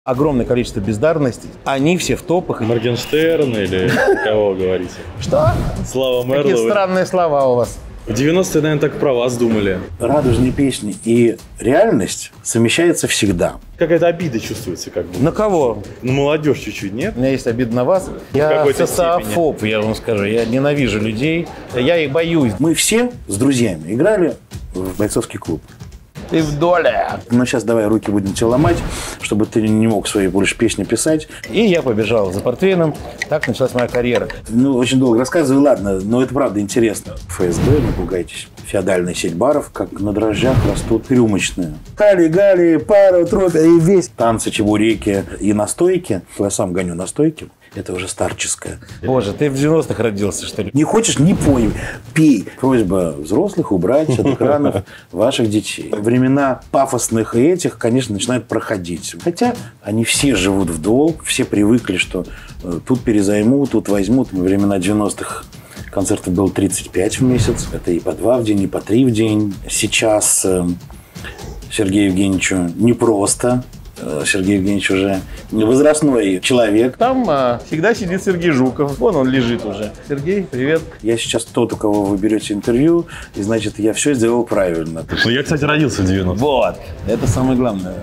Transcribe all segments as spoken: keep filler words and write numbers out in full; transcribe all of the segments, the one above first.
Огромное количество бездарностей. Они все в топах. Моргенштерн или кого говорите? Что? Слава Мерлоу. Какие странные слова у вас. В девяностые, наверное, так про вас думали. Радужные песни и реальность совмещаются всегда. Какая-то обида чувствуется, как бы. На кого? Ну, молодежь чуть-чуть, нет? У меня есть обида на вас. Я социофоб, я вам скажу. Я ненавижу людей. Я их боюсь. Мы все с друзьями играли в бойцовский клуб. Ты в доле. Но сейчас давай руки будем тебе ломать, чтобы ты не мог свои больше песни писать. И я побежал за портвейном. Так началась моя карьера. Ну, очень долго рассказываю, ладно, но это правда интересно. ФСБ, не пугайтесь. Феодальная сеть баров, как на дрожжах растут рюмочные. Хали-гали, пару, тропи, и весь. Танцы, чебуреки и настойки. Я сам гоню настойки. Это уже старческое. Боже, ты в девяностых родился, что ли? Не хочешь – не пой, пей. Просьба взрослых убрать от экранов ваших детей. Времена пафосных и этих, конечно, начинают проходить. Хотя они все живут вдоволь, все привыкли, что тут перезаймут, тут возьмут. Во времена девяностых концертов было тридцать пять в месяц. Это и по два в день, и по три в день. Сейчас Сергею Евгеньевичу непросто. Сергей Евгеньевич уже возрастной человек. Там а, всегда сидит Сергей Жуков. Вон он лежит уже. Сергей, привет. Я сейчас тот, у кого вы берете интервью, и значит, я все сделал правильно. Ну, я, кстати, родился в девяностых. Вот. Это самое главное.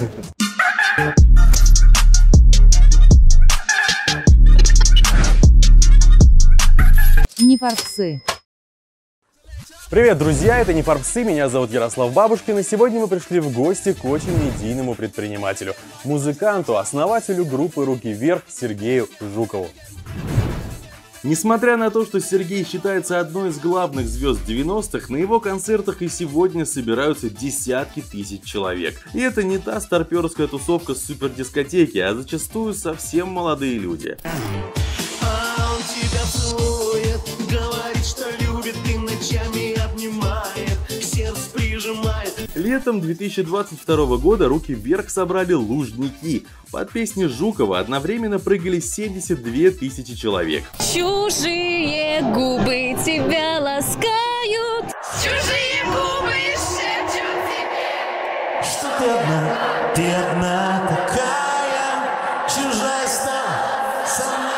Не фарсы. Привет, друзья, это «Не фарпсы», меня зовут Ярослав Бабушкин, и сегодня мы пришли в гости к очень медийному предпринимателю, музыканту, основателю группы «Руки вверх» Сергею Жукову. Несмотря на то, что Сергей считается одной из главных звезд девяностых, на его концертах и сегодня собираются десятки тысяч человек. И это не та старперская тусовка с супердискотеки, а зачастую совсем молодые люди. Летом две тысячи двадцать второго года «Руки вверх» собрали Лужники. Под песни Жукова одновременно прыгали семьдесят две тысячи человек. Чужие губы тебя ласкают. Чужие губы шепчут тебе, что ты одна, ты одна такая, чужая стала сама.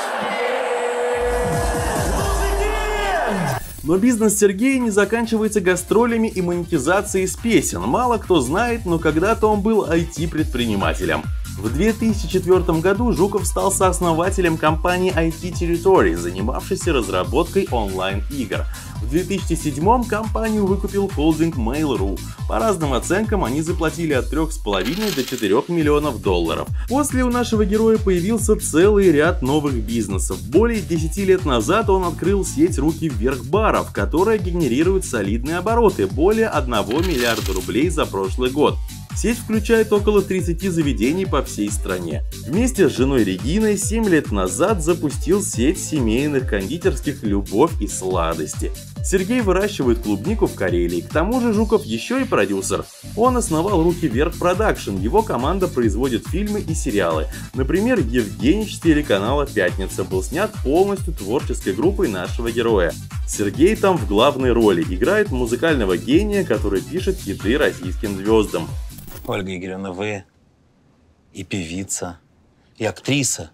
Но бизнес Сергея не заканчивается гастролями и монетизацией с песен. Мало кто знает, но когда-то он был ай ти-предпринимателем. В две тысячи четвёртом году Жуков стал сооснователем компании ай ти Territory, занимавшейся разработкой онлайн-игр. В две тысячи седьмом компанию выкупил холдинг Mail.ru. По разным оценкам они заплатили от трёх с половиной до четырёх миллионов долларов. После у нашего героя появился целый ряд новых бизнесов. Более десяти лет назад он открыл сеть «Руки вверх» баров, которая генерирует солидные обороты, более одного миллиарда рублей за прошлый год. Сеть включает около тридцати заведений по всей стране. Вместе с женой Региной семь лет назад запустил сеть семейных кондитерских «Любовь и сладости». Сергей выращивает клубнику в Карелии, к тому же Жуков еще и продюсер. Он основал «Руки вверх Продакшн», его команда производит фильмы и сериалы. Например, «Евгенич» с телеканала «Пятница» был снят полностью творческой группой нашего героя. Сергей там в главной роли, играет музыкального гения, который пишет хиты российским звездам. Ольга Игоревна, вы и певица, и актриса.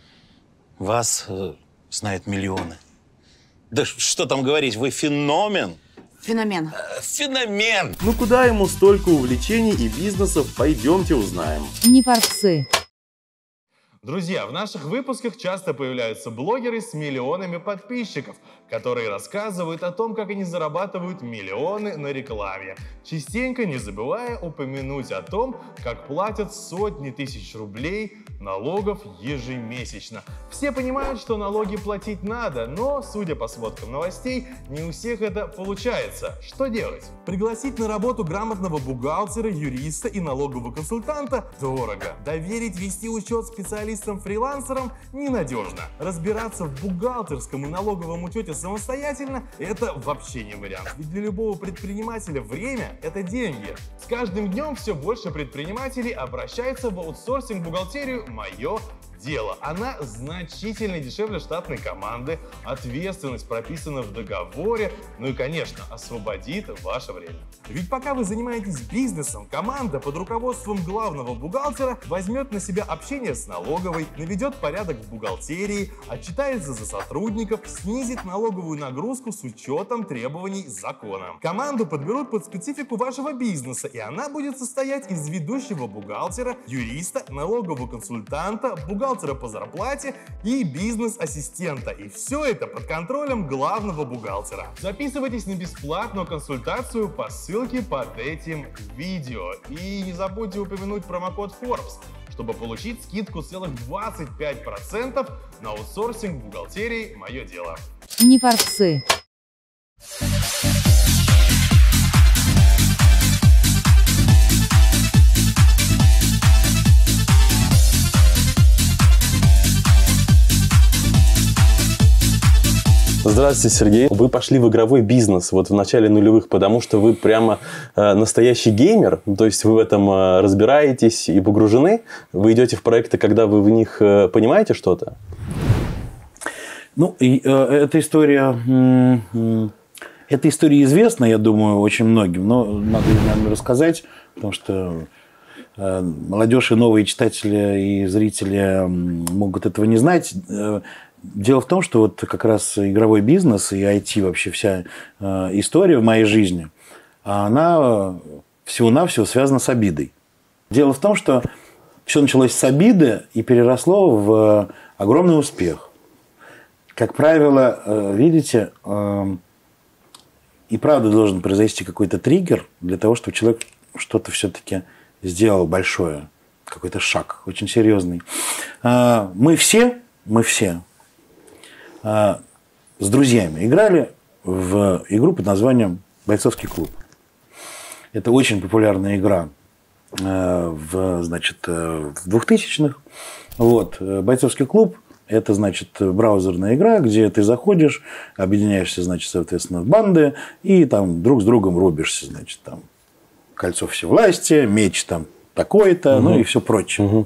Вас э, знают миллионы. Да что там говорить, вы феномен. Феномен. Э, феномен. Ну куда ему столько увлечений и бизнесов, пойдемте узнаем. Не фарсы. Друзья, в наших выпусках часто появляются блогеры с миллионами подписчиков, которые рассказывают о том, как они зарабатывают миллионы на рекламе, частенько не забывая упомянуть о том, как платят сотни тысяч рублей налогов ежемесячно. Все понимают, что налоги платить надо, но, судя по сводкам новостей, не у всех это получается. Что делать? Пригласить на работу грамотного бухгалтера, юриста и налогового консультанта дорого. Доверить вести учет специалистам-фрилансерам ненадежно. Разбираться в бухгалтерском и налоговом учете самостоятельно – это вообще не вариант. Ведь для любого предпринимателя время – это деньги. С каждым днем все больше предпринимателей обращаются в аутсорсинг-бухгалтерию «Мое дело. Она значительно дешевле штатной команды, ответственность прописана в договоре, ну и, конечно, освободит ваше время. Ведь пока вы занимаетесь бизнесом, команда под руководством главного бухгалтера возьмет на себя общение с налоговой, наведет порядок в бухгалтерии, отчитается за сотрудников, снизит налоговую нагрузку с учетом требований закона. Команду подберут под специфику вашего бизнеса, и она будет состоять из ведущего бухгалтера, юриста, налогового консультанта, бухгалтера по зарплате и бизнес-ассистента. И все это под контролем главного бухгалтера. Записывайтесь на бесплатную консультацию по ссылке под этим видео. И не забудьте упомянуть промокод Forbes, чтобы получить скидку целых двадцать пять процентов на аутсорсинг бухгалтерии «Мое дело». Не форсы. Здравствуйте, Сергей. Вы пошли в игровой бизнес вот в начале нулевых, потому что вы прямо э, настоящий геймер, то есть вы в этом э, разбираетесь и погружены. Вы идете в проекты, когда вы в них э, понимаете что-то? Ну, и, э, эта история, э, э, эта история известна, я думаю, очень многим, но надо ее, наверное, рассказать, потому что э, молодежь и новые читатели и зрители могут этого не знать. Дело в том, что вот как раз игровой бизнес и ай ти, вообще вся э, история в моей жизни, она всего-навсего связана с обидой. Дело в том, что все началось с обиды и переросло в огромный успех. Как правило, э, видите, э, и правда должен произойти какой-то триггер для того, чтобы человек что-то все-таки сделал большое, какой-то шаг очень серьезный. Э, мы все, мы все с друзьями играли в игру под названием «Бойцовский клуб». Это очень популярная игра в, значит, в двухтысячных. Вот. «Бойцовский клуб» – это, значит, браузерная игра, где ты заходишь, объединяешься, значит, соответственно, в банды и там друг с другом рубишься, значит, там кольцо всевластия, меч там такой-то, угу. ну и все прочее. Угу.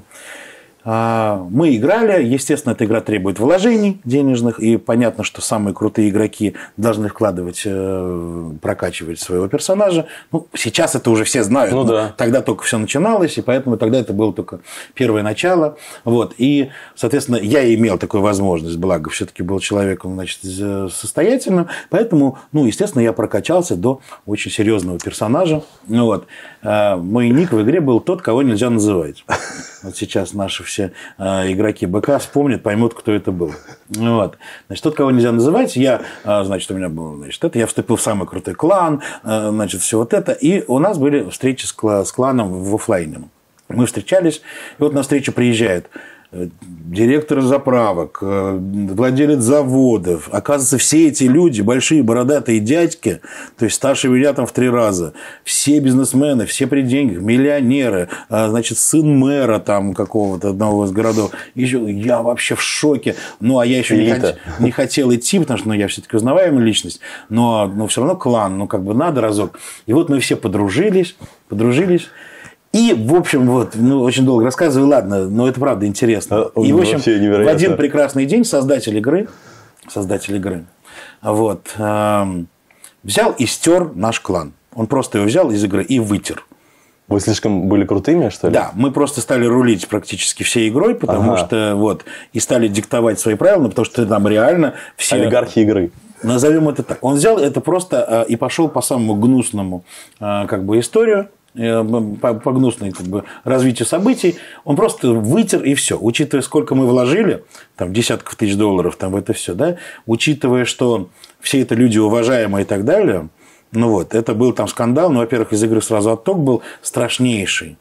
Мы играли, естественно, эта игра требует вложений денежных, и понятно, что самые крутые игроки должны вкладывать, прокачивать своего персонажа. Ну, сейчас это уже все знают, ну, да. Тогда только все начиналось, и поэтому тогда это было только первое начало. Вот. И, соответственно, я имел такую возможность, благо, все-таки был человеком, значит, состоятельным, поэтому, ну, естественно, я прокачался до очень серьезного персонажа. Ну, вот. Мой ник в игре был тот, кого нельзя называть. Вот сейчас наши все игроки БК вспомнят, поймут, кто это был. Вот. Значит, тот, кого нельзя называть, я, значит, у меня был, значит, это, я вступил в самый крутой клан, значит, все вот это, и у нас были встречи с кланом в офлайне. Мы встречались, и вот на встречу приезжает директор заправок, владелец заводов. Оказывается, все эти люди, большие бородатые дядьки, то есть старше меня там в три раза, все бизнесмены, все при деньгах, миллионеры, значит, сын мэра там какого-то одного из городов. Еще, я вообще в шоке. Ну, а я еще не, хот... не хотел идти, потому что ну, я все-таки узнаваемая личность, но, но все равно клан, ну, как бы надо разок. И вот мы все подружились, подружились. И, в общем, вот, ну, очень долго рассказываю, ладно, но это правда интересно. И, в общем, в один прекрасный день создатель игры, создатель игры, вот, э, взял и стер наш клан. Он просто его взял из игры и вытер. Вы слишком были крутыми, что ли? Да, мы просто стали рулить практически всей игрой, потому ага. что, вот, и стали диктовать свои правила, потому что там реально все... Олигархи игры. Назовем это так. Он взял это просто э, и пошел по самому гнусному, э, как бы, историю, по, по гнусной, как бы, развитию событий, он просто вытер и все. Учитывая, сколько мы вложили, там, десятков тысяч долларов там, в это все, да, учитывая, что все это люди уважаемые и так далее, ну вот, это был там скандал, ну, во-первых, из игры сразу отток был страшнейший.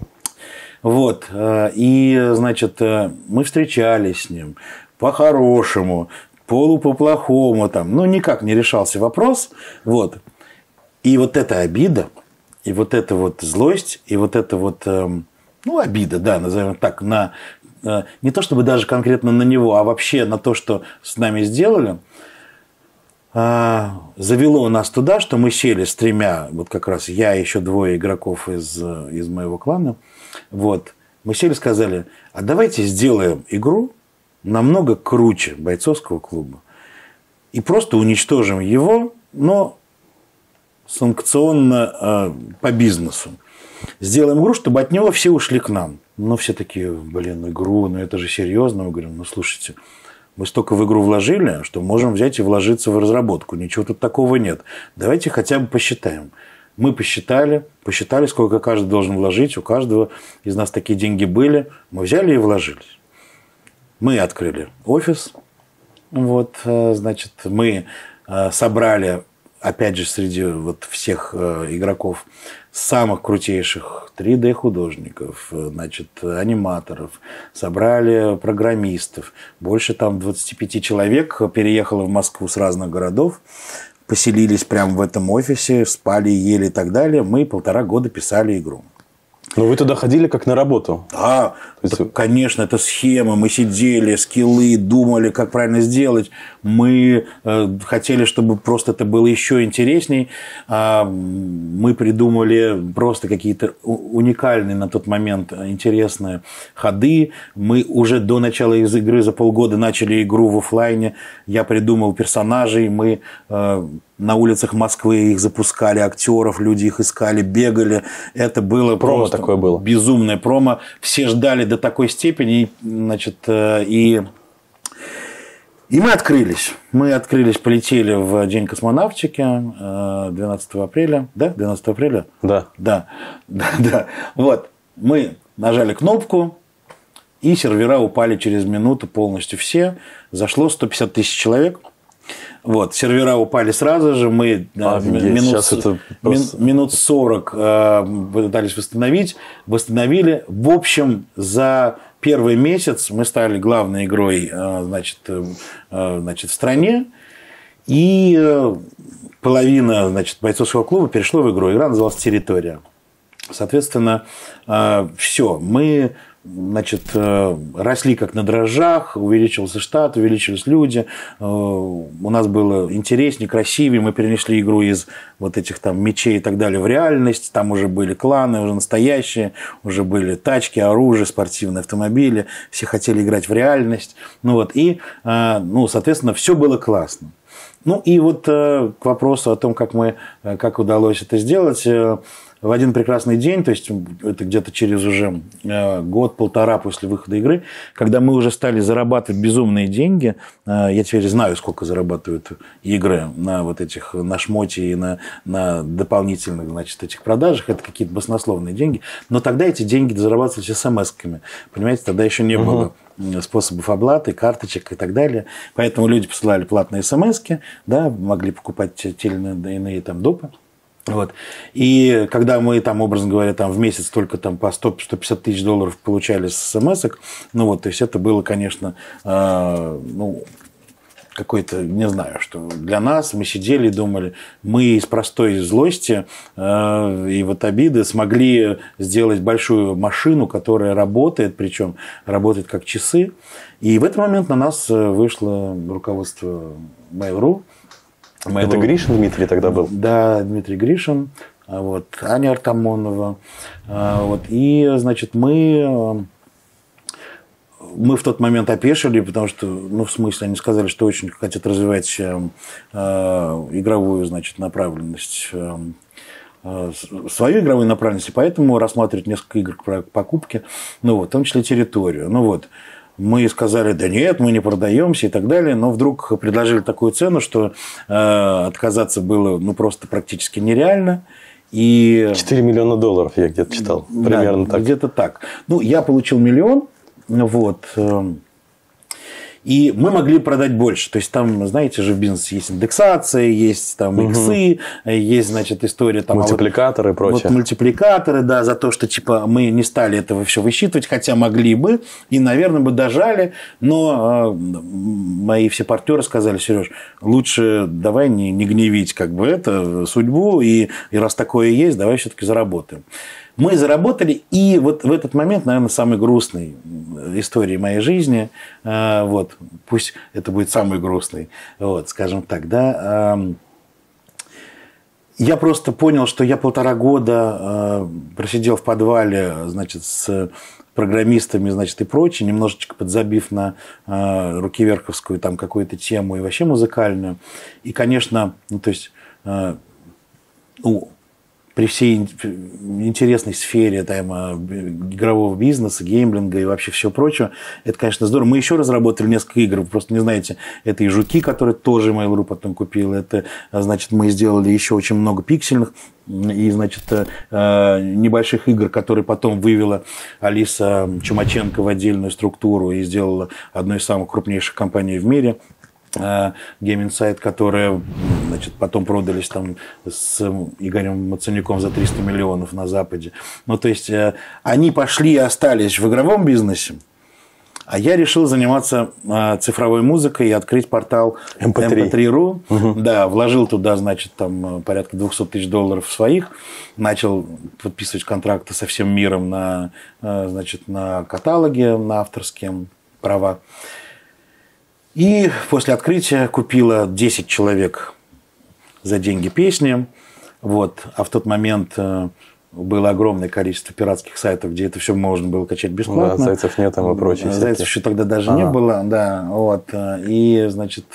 Вот, и, значит, мы встречались с ним по-хорошему, полу по-плохому, там, ну, никак не решался вопрос, вот. И вот эта обида, и вот эта вот злость, и вот эта вот, ну, обида, да, назовем так, на, не то чтобы даже конкретно на него, а вообще на то, что с нами сделали, завело нас туда, что мы сели с тремя, вот как раз я и еще двое игроков из, из моего клана, вот, Мы сели и сказали, а давайте сделаем игру намного круче бойцовского клуба. И просто уничтожим его, но санкционно э, по бизнесу. Сделаем игру, чтобы от него все ушли к нам. Но все такие, блин, игру, ну это же серьезно. Мы говорим, ну слушайте, мы столько в игру вложили, что можем взять и вложиться в разработку. Ничего тут такого нет. Давайте хотя бы посчитаем. Мы посчитали, посчитали, сколько каждый должен вложить. У каждого из нас такие деньги были. Мы взяли и вложились. Мы открыли офис. Вот, значит, мы собрали, опять же, среди вот всех игроков самых крутейших три дэ художников, значит, аниматоров, собрали программистов. Больше там двадцати пяти человек переехало в Москву с разных городов, поселились прямо в этом офисе, спали, ели и так далее. Мы полтора года писали игру. Но вы туда ходили как на работу? Да, есть... это, конечно, это схема. Мы сидели, скиллы, думали, как правильно сделать. Мы э, хотели, чтобы просто это было еще интересней. А мы придумали просто какие-то уникальные на тот момент интересные ходы. Мы уже до начала игры за полгода начали игру в офлайне. Я придумал персонажей. Мы... Э, на улицах Москвы их запускали, актеров, люди их искали, бегали. Это было промо просто такое было. Безумное промо. Все ждали до такой степени. Значит, и... и мы открылись. Мы открылись, полетели в День космонавтики двенадцатого апреля. Да? двенадцатого апреля? Да. Да. Да, да. Вот. Мы нажали кнопку, и сервера упали через минуту полностью все. Зашло сто пятьдесят тысяч человек. Вот, сервера упали сразу же, мы да, минут, это просто... минут сорок э, пытались восстановить, восстановили. В общем, за первый месяц мы стали главной игрой э, значит, э, значит, в стране, и э, половина значит, бойцовского клуба перешло в игру. Игра называлась «Территория». Соответственно, э, все, мы... Значит, росли как на дрожжах, увеличился штат, увеличились люди. У нас было интереснее, красивее. Мы перенесли игру из вот этих там мечей и так далее в реальность. Там уже были кланы, уже настоящие, уже были тачки, оружие, спортивные автомобили. Все хотели играть в реальность. Ну вот, и, ну, соответственно, все было классно. Ну и вот к вопросу о том, как мы, как удалось это сделать. В один прекрасный день, то есть это где-то через уже год-полтора после выхода игры, когда мы уже стали зарабатывать безумные деньги, я теперь знаю, сколько зарабатывают игры на вот этих, на шмоте и на, на дополнительных, значит, этих продажах, это какие-то баснословные деньги, но тогда эти деньги зарабатывались эс эм эс-ками, понимаете, тогда еще не было способов оплаты, карточек и так далее, поэтому люди посылали платные эс эм эс-ки, да, могли покупать те или иные там допы. Вот. И когда мы, там, образно говоря, там, в месяц только там, по сто - сто пятьдесят тысяч долларов получали с смс-ок, ну, вот, то есть это было, конечно, э, ну, какой-то, не знаю, что для нас мы сидели и думали, мы из простой злости э, и вот обиды смогли сделать большую машину, которая работает, причем работает как часы. И в этот момент на нас вышло руководство Mail.ru. Mail.ru. Это Гришин Дмитрий тогда был? Да, Дмитрий Гришин, вот, Аня Артамонова. Вот, и, значит, мы, мы в тот момент опешили, потому что, ну, в смысле, они сказали, что очень хотят развивать э, игровую, значит, направленность, э, свою игровую направленность, и поэтому рассматривать несколько игр к покупке, ну, вот, в том числе территорию. Ну, вот. Мы сказали, да нет, мы не продаемся и так далее, но вдруг предложили такую цену, что э, отказаться было ну, просто практически нереально. И... четыре миллиона долларов я где-то читал, примерно да, так. Где-то так. Ну, я получил миллион, вот, э, и мы могли продать больше. То есть, там, знаете же, в бизнесе есть индексация, есть там иксы, угу. есть, значит, история... Там, мультипликаторы а и вот, прочее. Вот мультипликаторы, да, за то, что, типа, мы не стали этого все высчитывать, хотя могли бы, и, наверное, бы дожали, но э, мои все партнеры сказали, Сереж, лучше давай не, не гневить, как бы, это, судьбу, и, и раз такое есть, давай все-таки заработаем. Мы заработали, и вот в этот момент, наверное, самой грустной истории моей жизни, вот, пусть это будет самый грустный, вот, скажем так, да, я просто понял, что я полтора года просидел в подвале, значит, с программистами, значит, и прочее, немножечко подзабив на э, рукиверховскую там какую-то тему и вообще музыкальную. И, конечно, ну, то есть, э, ну, при всей интересной сфере там, игрового бизнеса, геймблинга и вообще всего прочего, это, конечно, здорово. Мы еще разработали несколько игр, вы просто не знаете, это и «Жуки», которые тоже Mail.ru потом купил, это, значит, мы сделали еще очень много пиксельных и, значит, небольших игр, которые потом вывела Алиса Чумаченко в отдельную структуру и сделала одной из самых крупнейших компаний в мире, Game Insight, которые, значит, потом продались там с Игорем Мацанюком за триста миллионов на Западе. Ну, то есть, они пошли и остались в игровом бизнесе, а я решил заниматься цифровой музыкой и открыть портал эм пэ три точка ру. Угу. Да, вложил туда, значит, там порядка двести тысяч долларов своих, начал подписывать контракты со всем миром на, значит, на каталоге, на авторские права. И после открытия купила десять человек за деньги песни. Вот. А в тот момент было огромное количество пиратских сайтов, где это все можно было качать бесплатно. Да, зайцев нет там и прочее. Зайцев еще тогда даже ага. не было. Да, вот. И, значит...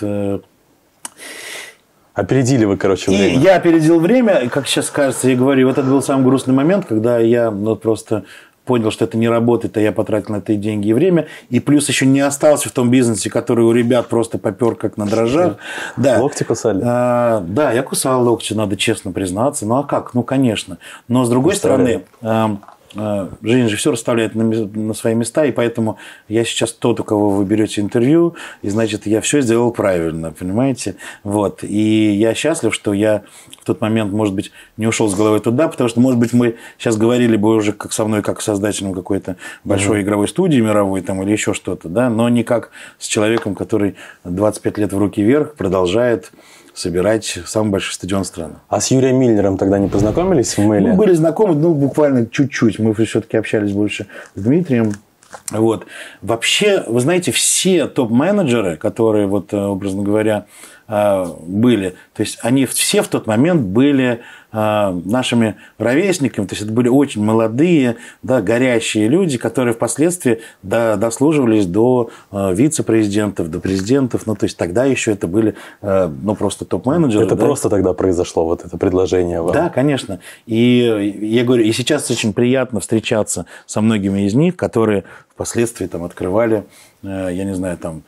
Опередили вы, короче, время. И я опередил время, как сейчас кажется, я говорю, вот это был самый грустный момент, когда я ну, просто... понял, что это не работает, а я потратил на это и деньги, и время. И плюс еще не остался в том бизнесе, который у ребят просто попер как на дрожжах. Да. Локти кусали? А, да, я кусал локти, надо честно признаться. Ну, а как? Ну, конечно. Но, с другой стороны... Жизнь же все расставляет на, на свои места, и поэтому я сейчас тот, у кого вы берете интервью, и, значит, я все сделал правильно, понимаете? Вот. И я счастлив, что я в тот момент, может быть, не ушел с головой туда, потому что, может быть, мы сейчас говорили бы уже как со мной, как с создателем какой-то большой mm-hmm. игровой студии мировой там, или еще что-то, да, но не как с человеком, который двадцать пять лет в руки вверх продолжает собирать самый большой стадион страны. А с Юрием Миллером тогда не познакомились в Мейле? Мы были знакомы, ну, буквально чуть-чуть. Мы все-таки общались больше с Дмитрием. Вот. Вообще, вы знаете, все топ-менеджеры, которые, вот, образно говоря, были, то есть они все в тот момент были нашими ровесниками, то есть это были очень молодые, да, горящие люди, которые впоследствии дослуживались до вице-президентов, до президентов, ну то есть тогда еще это были ну, просто топ-менеджеры. Это да. просто тогда произошло, вот это предложение вам. Да, конечно. И я говорю, и сейчас очень приятно встречаться со многими из них, которые впоследствии там открывали, я не знаю, там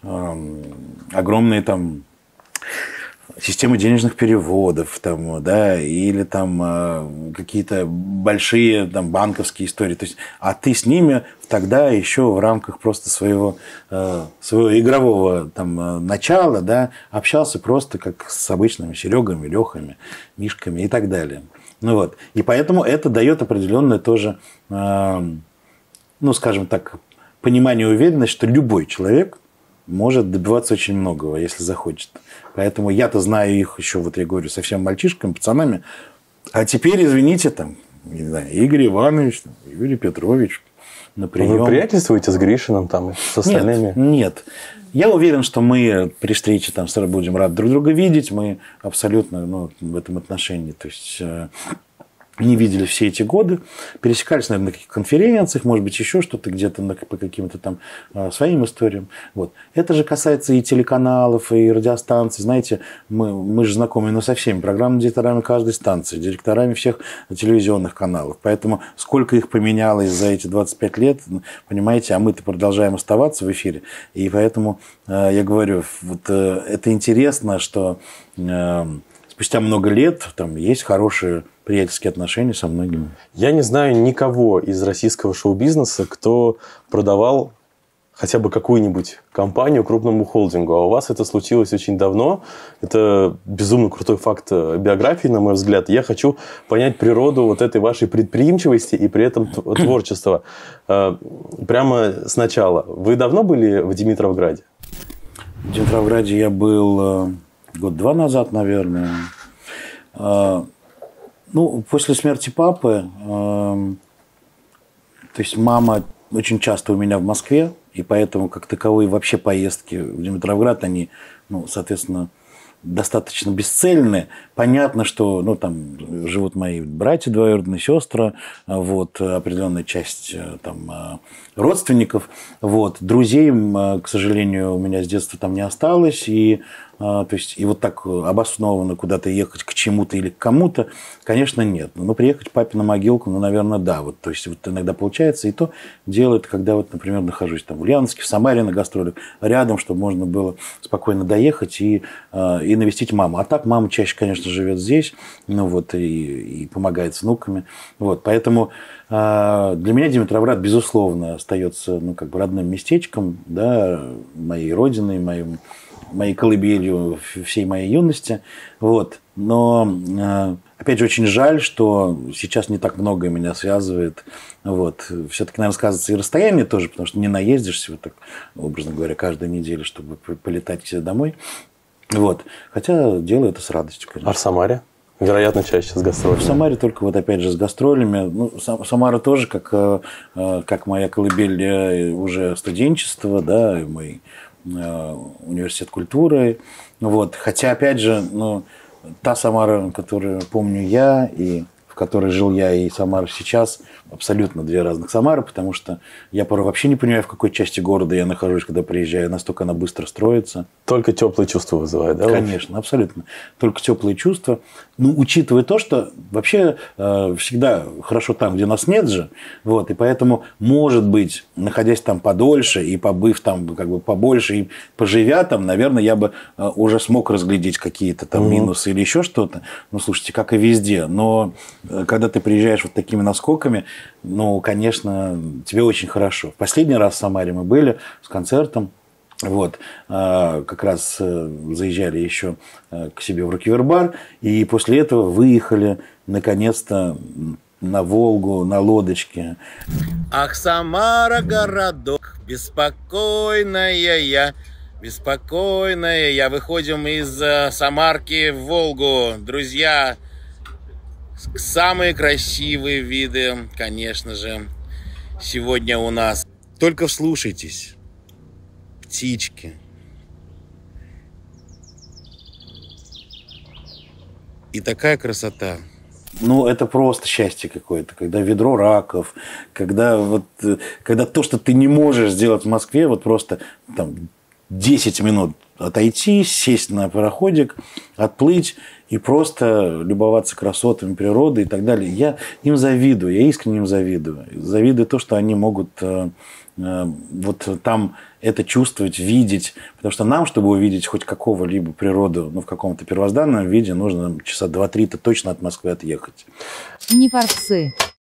огромные там системы денежных переводов, там, да, или там э, какие-то большие там, банковские истории. То есть, а ты с ними тогда еще в рамках просто своего, э, своего игрового там, начала да, общался просто как с обычными Серегами, Лехами, Мишками и так далее. Ну, вот. И поэтому это дает определенное тоже, э, ну, скажем так, понимание и уверенность, что любой человек может добиваться очень многого, если захочет. Поэтому я-то знаю их еще, вот я говорю, совсем мальчишками, пацанами. А теперь, извините, там, не знаю, Игорь Иванович, там, Юрий Петрович на прием. Вы приятельствуете с Гришиным, там, с остальными? Нет, нет. Я уверен, что мы при встрече там будем рады друг друга видеть. Мы абсолютно ну, в этом отношении. То есть... не видели все эти годы, пересекались, наверное, на каких-то конференциях, может быть, еще что-то где-то по каким-то там своим историям. Вот. Это же касается и телеканалов, и радиостанций. Знаете, мы, мы же знакомы ну, со всеми программными директорами каждой станции, директорами всех телевизионных каналов. Поэтому сколько их поменялось за эти двадцать пять лет, понимаете, а мы-то продолжаем оставаться в эфире. И поэтому я говорю, вот это интересно, что спустя много лет там есть хорошие приятельские отношения со многими. Я не знаю никого из российского шоу-бизнеса, кто продавал хотя бы какую-нибудь компанию крупному холдингу. А у вас это случилось очень давно. Это безумно крутой факт биографии, на мой взгляд. Я хочу понять природу вот этой вашей предприимчивости и при этом творчества. Прямо сначала. Вы давно были в Димитровграде? В Димитровграде я был год-два назад, наверное. Ну, после смерти папы, э, то есть мама очень часто у меня в Москве, и поэтому как таковые вообще поездки в Димитровград, они, ну, соответственно, достаточно бесцельны, понятно, что ну, там живут мои братья, двоюродные сестры, вот, определенная часть там, родственников. Вот. Друзей, к сожалению, у меня с детства там не осталось. И, то есть, и вот так обоснованно куда-то ехать к чему-то или к кому-то, конечно, нет. Но приехать к папе на могилку, ну, наверное, да. Вот, то есть, вот иногда получается. И то делает, когда, вот, например, нахожусь там в Ульяновске, в Самаре на гастролях, рядом, чтобы можно было спокойно доехать и, и навестить маму. А так мама чаще, конечно, живет здесь, ну, вот, и, и помогает с внуками. Вот, поэтому для меня Димитровград, безусловно, остается ну, как бы родным местечком, да, моей родиной, моим, моей колыбелью всей моей юности. Вот. Но, опять же, очень жаль, что сейчас не так многое меня связывает. Вот. Все-таки, наверное, сказывается и расстояние тоже, потому что не наездишься, вот так, образно говоря, каждую неделю, чтобы полетать к себе домой. Вот. Хотя делаю это с радостью, конечно. А в Самаре? Вероятно, чаще с гастролями. В Самаре только вот опять же с гастролями. Ну, Самара тоже, как, как моя колыбель уже студенчества, да, мой университет культуры. Вот. Хотя, опять же, ну, та Самара, которую помню я, и в которой жил я, и Самара сейчас, абсолютно две разных Самары, потому что я порой вообще не понимаю, в какой части города я нахожусь, когда приезжаю, настолько она быстро строится. Только теплые чувства вызывает, да? Конечно, абсолютно. Только теплые чувства. Ну, учитывая то, что вообще э, всегда хорошо там, где нас нет же, вот, и поэтому, может быть, находясь там подольше и побыв там как бы побольше и поживя там, наверное, я бы э, уже смог разглядеть какие-то там mm-hmm. минусы или еще что-то. Ну, слушайте, как и везде. Но э, когда ты приезжаешь вот такими наскоками, ну, конечно, тебе очень хорошо. В последний раз в Самаре мы были с концертом. Вот, как раз заезжали еще к себе в Рокивер-бар, и после этого выехали наконец-то на Волгу, на лодочке. Ах, Самара, городок, беспокойная я, беспокойная я. Выходим из Самарки в Волгу, друзья. Самые красивые виды, конечно же, сегодня у нас. Только вслушайтесь. Птички. И такая красота. Ну, это просто счастье какое-то, когда ведро раков, когда, вот, когда то, что ты не можешь сделать в Москве, вот просто там, десять минут отойти, сесть на пароходик, отплыть и просто любоваться красотами природы и так далее. Я им завидую, я искренне им завидую. Завидую то, что они могут э, э, вот там это чувствовать, видеть. Потому что нам, чтобы увидеть хоть какого-либо природу, ну, в каком-то первозданном виде, нужно часа два-три-то точно от Москвы отъехать. Не форсы.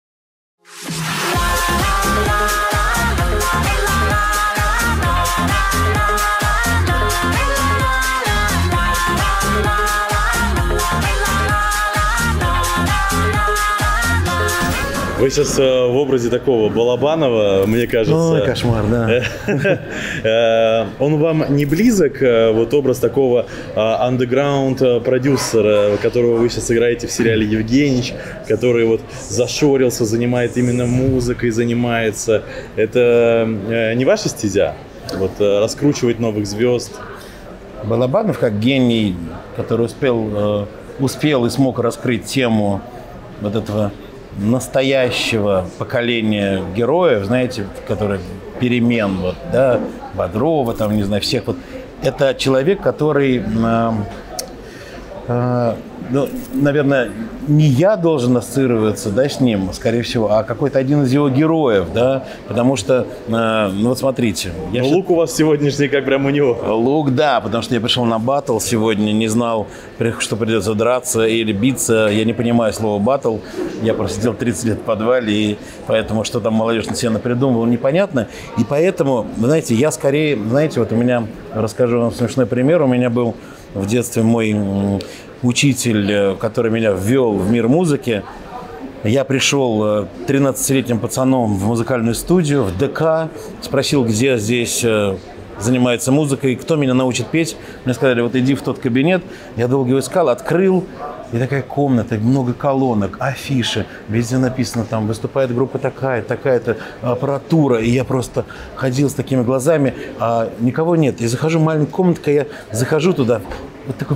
Вы сейчас э, в образе такого Балабанова, мне кажется. Ой, кошмар, да. Он вам не близок, вот образ такого андеграунд-продюсера, которого вы сейчас играете в сериале «Евгенич», который вот зашорился, занимает именно музыкой, занимается. Это не ваша стезя? Вот раскручивать новых звезд? Балабанов, как гений, который успел, успел и смог раскрыть тему вот этого настоящего поколения героев, знаете, которые перемен, вот, да, Бодрова, там, не знаю, всех вот. Это человек, который, э, э, ну, наверное, не я должен ассоциироваться, да, с ним, скорее всего, а какой-то один из его героев, да, потому что, э, ну, вот смотрите. Я лук щас... у вас сегодняшний, как прям у него. Лук, да, потому что я пришел на баттл сегодня, не знал, что придется драться или биться. Я не понимаю слово баттл. Я просидел тридцать лет в подвале, и поэтому что там молодежь на себя напридумывала, непонятно. И поэтому, знаете, я скорее, знаете, вот у меня, расскажу вам смешной пример, у меня был в детстве мой учитель, который меня ввел в мир музыки. Я пришел тринадцатилетним пацаном в музыкальную студию, в ДК, спросил, где здесь занимается музыкой, кто меня научит петь. Мне сказали, вот иди в тот кабинет. Я долго его искал, открыл. И такая комната, много колонок, афиши. Везде написано, там выступает группа такая, такая-то аппаратура. И я просто ходил с такими глазами, а никого нет. И захожу в маленькую комнатку, я захожу туда, вот такой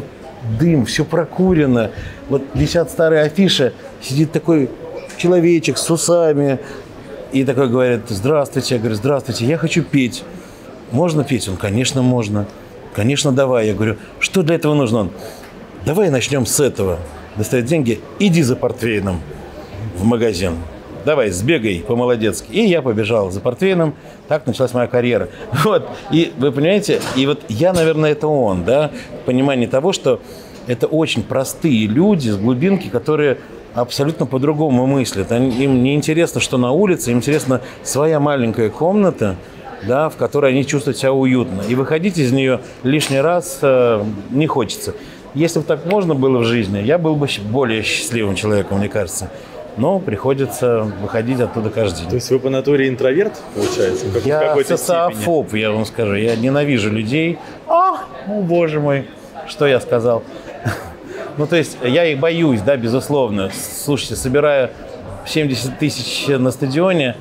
дым, все прокурено. Вот висят старые афиши, сидит такой человечек с усами и такой говорит: здравствуйте. Я говорю: здравствуйте, я хочу петь. Можно петь? Он: конечно, можно. Конечно, давай. Я говорю: что для этого нужно? Он: давай начнем с этого. Достает деньги, иди за портвейном в магазин. Давай, сбегай по-молодецки. И я побежал за портвейном. Так началась моя карьера. Вот. И вы понимаете, и вот я, наверное, это он, да, в понимании того, что это очень простые люди с глубинки, которые абсолютно по-другому мыслят. Они, им не интересно, что на улице, им интересна своя маленькая комната, да, в которой они чувствуют себя уютно. И выходить из нее лишний раз э, не хочется. Если бы так можно было в жизни, я был бы более счастливым человеком, мне кажется. Но приходится выходить оттуда каждый день. То есть вы по натуре интроверт, получается? Как, я социофоб, я вам скажу. Я ненавижу людей. О, о, боже мой, что я сказал? Ну, то есть я их боюсь, да, безусловно. Слушайте, собирая семьдесят тысяч на стадионе,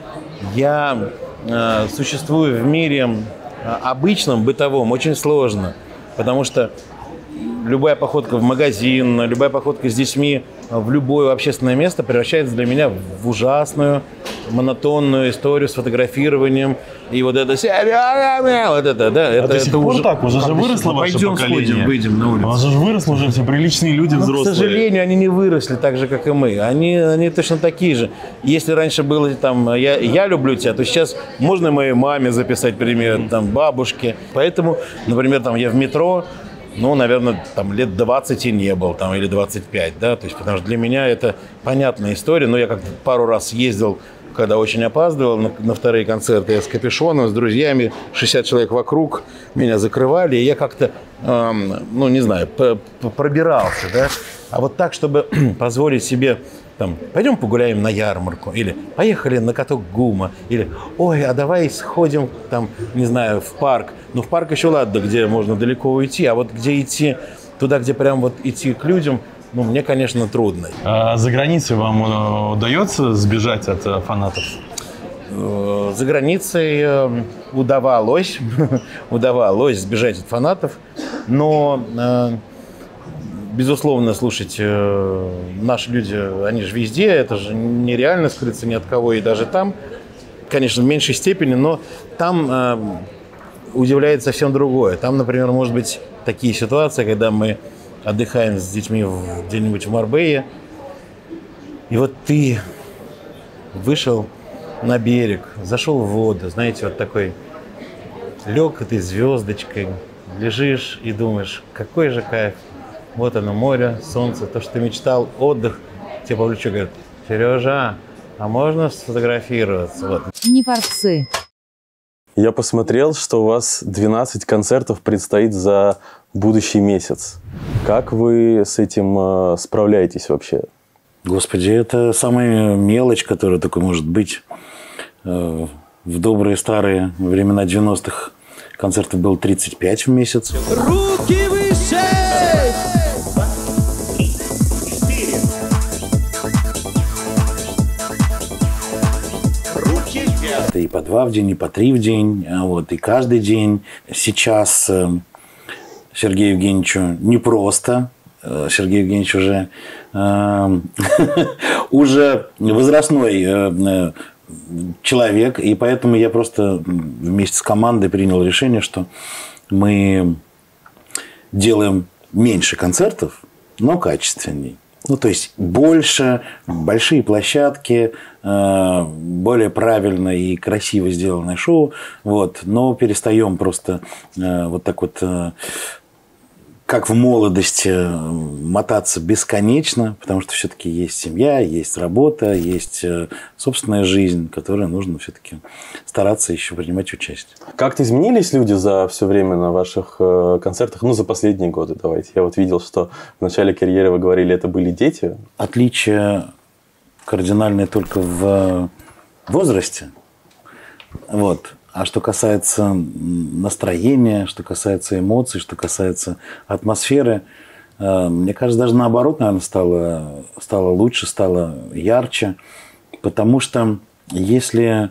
я э, существую в мире обычном, бытовом, очень сложно. Потому что любая походка в магазин, любая походка с детьми в любое общественное место превращается для меня в ужасную, монотонную историю с фотографированием. И вот это... Вот это, да, а это, до сих это пор уже так? Уже же выросло ваше Пойдем поколение. сходим, выйдем на улицу. У вас же выросло уже все приличные люди, Но, взрослые. к сожалению, они не выросли так же, как и мы. Они, они точно такие же. Если раньше было там я, я люблю тебя, то сейчас можно моей маме записать привет, там, бабушке. Поэтому, например, там я в метро, ну, наверное, там лет двадцать и не был, там, или двадцать пять, да, то есть, потому что для меня это понятная история, но я как-то пару раз ездил, когда очень опаздывал на, на вторые концерты, я с капюшоном, с друзьями, шестьдесят человек вокруг, меня закрывали, и я как-то, эм, ну, не знаю, пробирался, да, а вот так, чтобы позволить себе, там, пойдем погуляем на ярмарку, или поехали на каток ГУМа, или, ой, а давай сходим, там, не знаю, в парк. Ну, в парк еще ладно, где можно далеко уйти, а вот где идти, туда, где прям вот идти к людям, ну, мне, конечно, трудно. А за границей вам удается сбежать от фанатов? За границей удавалось, удавалось сбежать от фанатов, но... Безусловно, слушайте, наши люди, они же везде, это же нереально скрыться ни от кого, и даже там, конечно, в меньшей степени, но там э, удивляет совсем другое. Там, например, может быть такие ситуации, когда мы отдыхаем с детьми в, где-нибудь в Марбейе, и вот ты вышел на берег, зашел в воду, знаете, вот такой, лег этой звездочкой, лежишь и думаешь, какой же кайф. Вот оно, море, солнце, то, что ты мечтал, отдых. Тебе по плечу говорят: Сережа, а можно сфотографироваться? Вот. Не форцы. Я посмотрел, что у вас двенадцать концертов предстоит за будущий месяц. Как вы с этим э, справляетесь вообще? Господи, это самая мелочь, которая только может быть. Э, в добрые старые времена девяностых концертов было тридцать пять в месяц. Руки выше! И по два в день, и по три в день, вот, и каждый день. Сейчас э, Сергею Евгеньевичу непросто. Э, Сергей Евгеньевич уже, э, уже возрастной э, человек, и поэтому я просто вместе с командой принял решение, что мы делаем меньше концертов, но качественней. Ну, то есть больше, большие площадки, более правильно и красиво сделанное шоу, вот, но перестаем просто вот так вот, как в молодости, мотаться бесконечно, потому что все-таки есть семья, есть работа, есть собственная жизнь, в которой нужно все-таки стараться еще принимать участие. Как-то изменились люди за все время на ваших концертах, ну, за последние годы, давайте. Я вот видел, что в начале карьеры вы говорили, это были дети. Отличие кардинальное только в возрасте. Вот. А что касается настроения, что касается эмоций, что касается атмосферы, мне кажется, даже наоборот, наверное, стало, стало лучше, стало ярче. Потому что если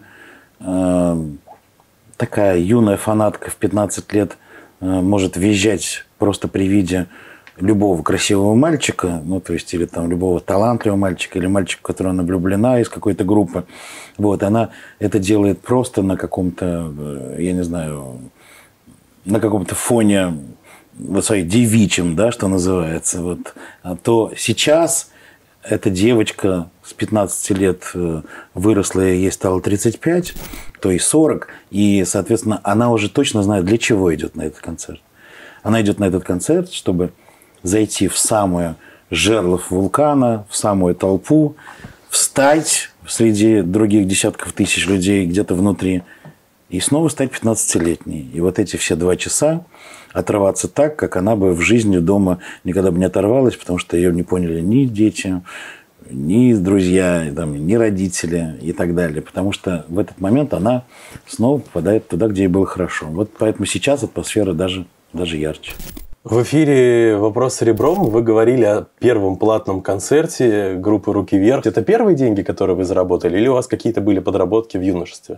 такая юная фанатка в пятнадцать лет может визжать просто при виде любого красивого мальчика, ну, то есть, или там любого талантливого мальчика, или мальчика, в которого она влюблена из какой-то группы. Вот, она это делает просто на каком-то, я не знаю, на каком-то фоне вот своей девичьем, да, что называется. Вот. А то сейчас эта девочка с пятнадцати лет выросла, и ей стало тридцать пять, то и сорок, и, соответственно, она уже точно знает, для чего идет на этот концерт. Она идет на этот концерт, чтобы зайти в самое жерло вулкана, в самую толпу, встать среди других десятков тысяч людей где-то внутри и снова стать пятнадцатилетней. И вот эти все два часа оторваться так, как она бы в жизни дома никогда бы не оторвалась, потому что ее не поняли ни дети, ни друзья, там, ни родители и так далее. Потому что в этот момент она снова попадает туда, где ей было хорошо. Вот поэтому сейчас атмосфера даже, даже ярче. В эфире «Вопрос с ребром» вы говорили о первом платном концерте группы «Руки вверх». Это первые деньги, которые вы заработали, или у вас какие-то были подработки в юношестве?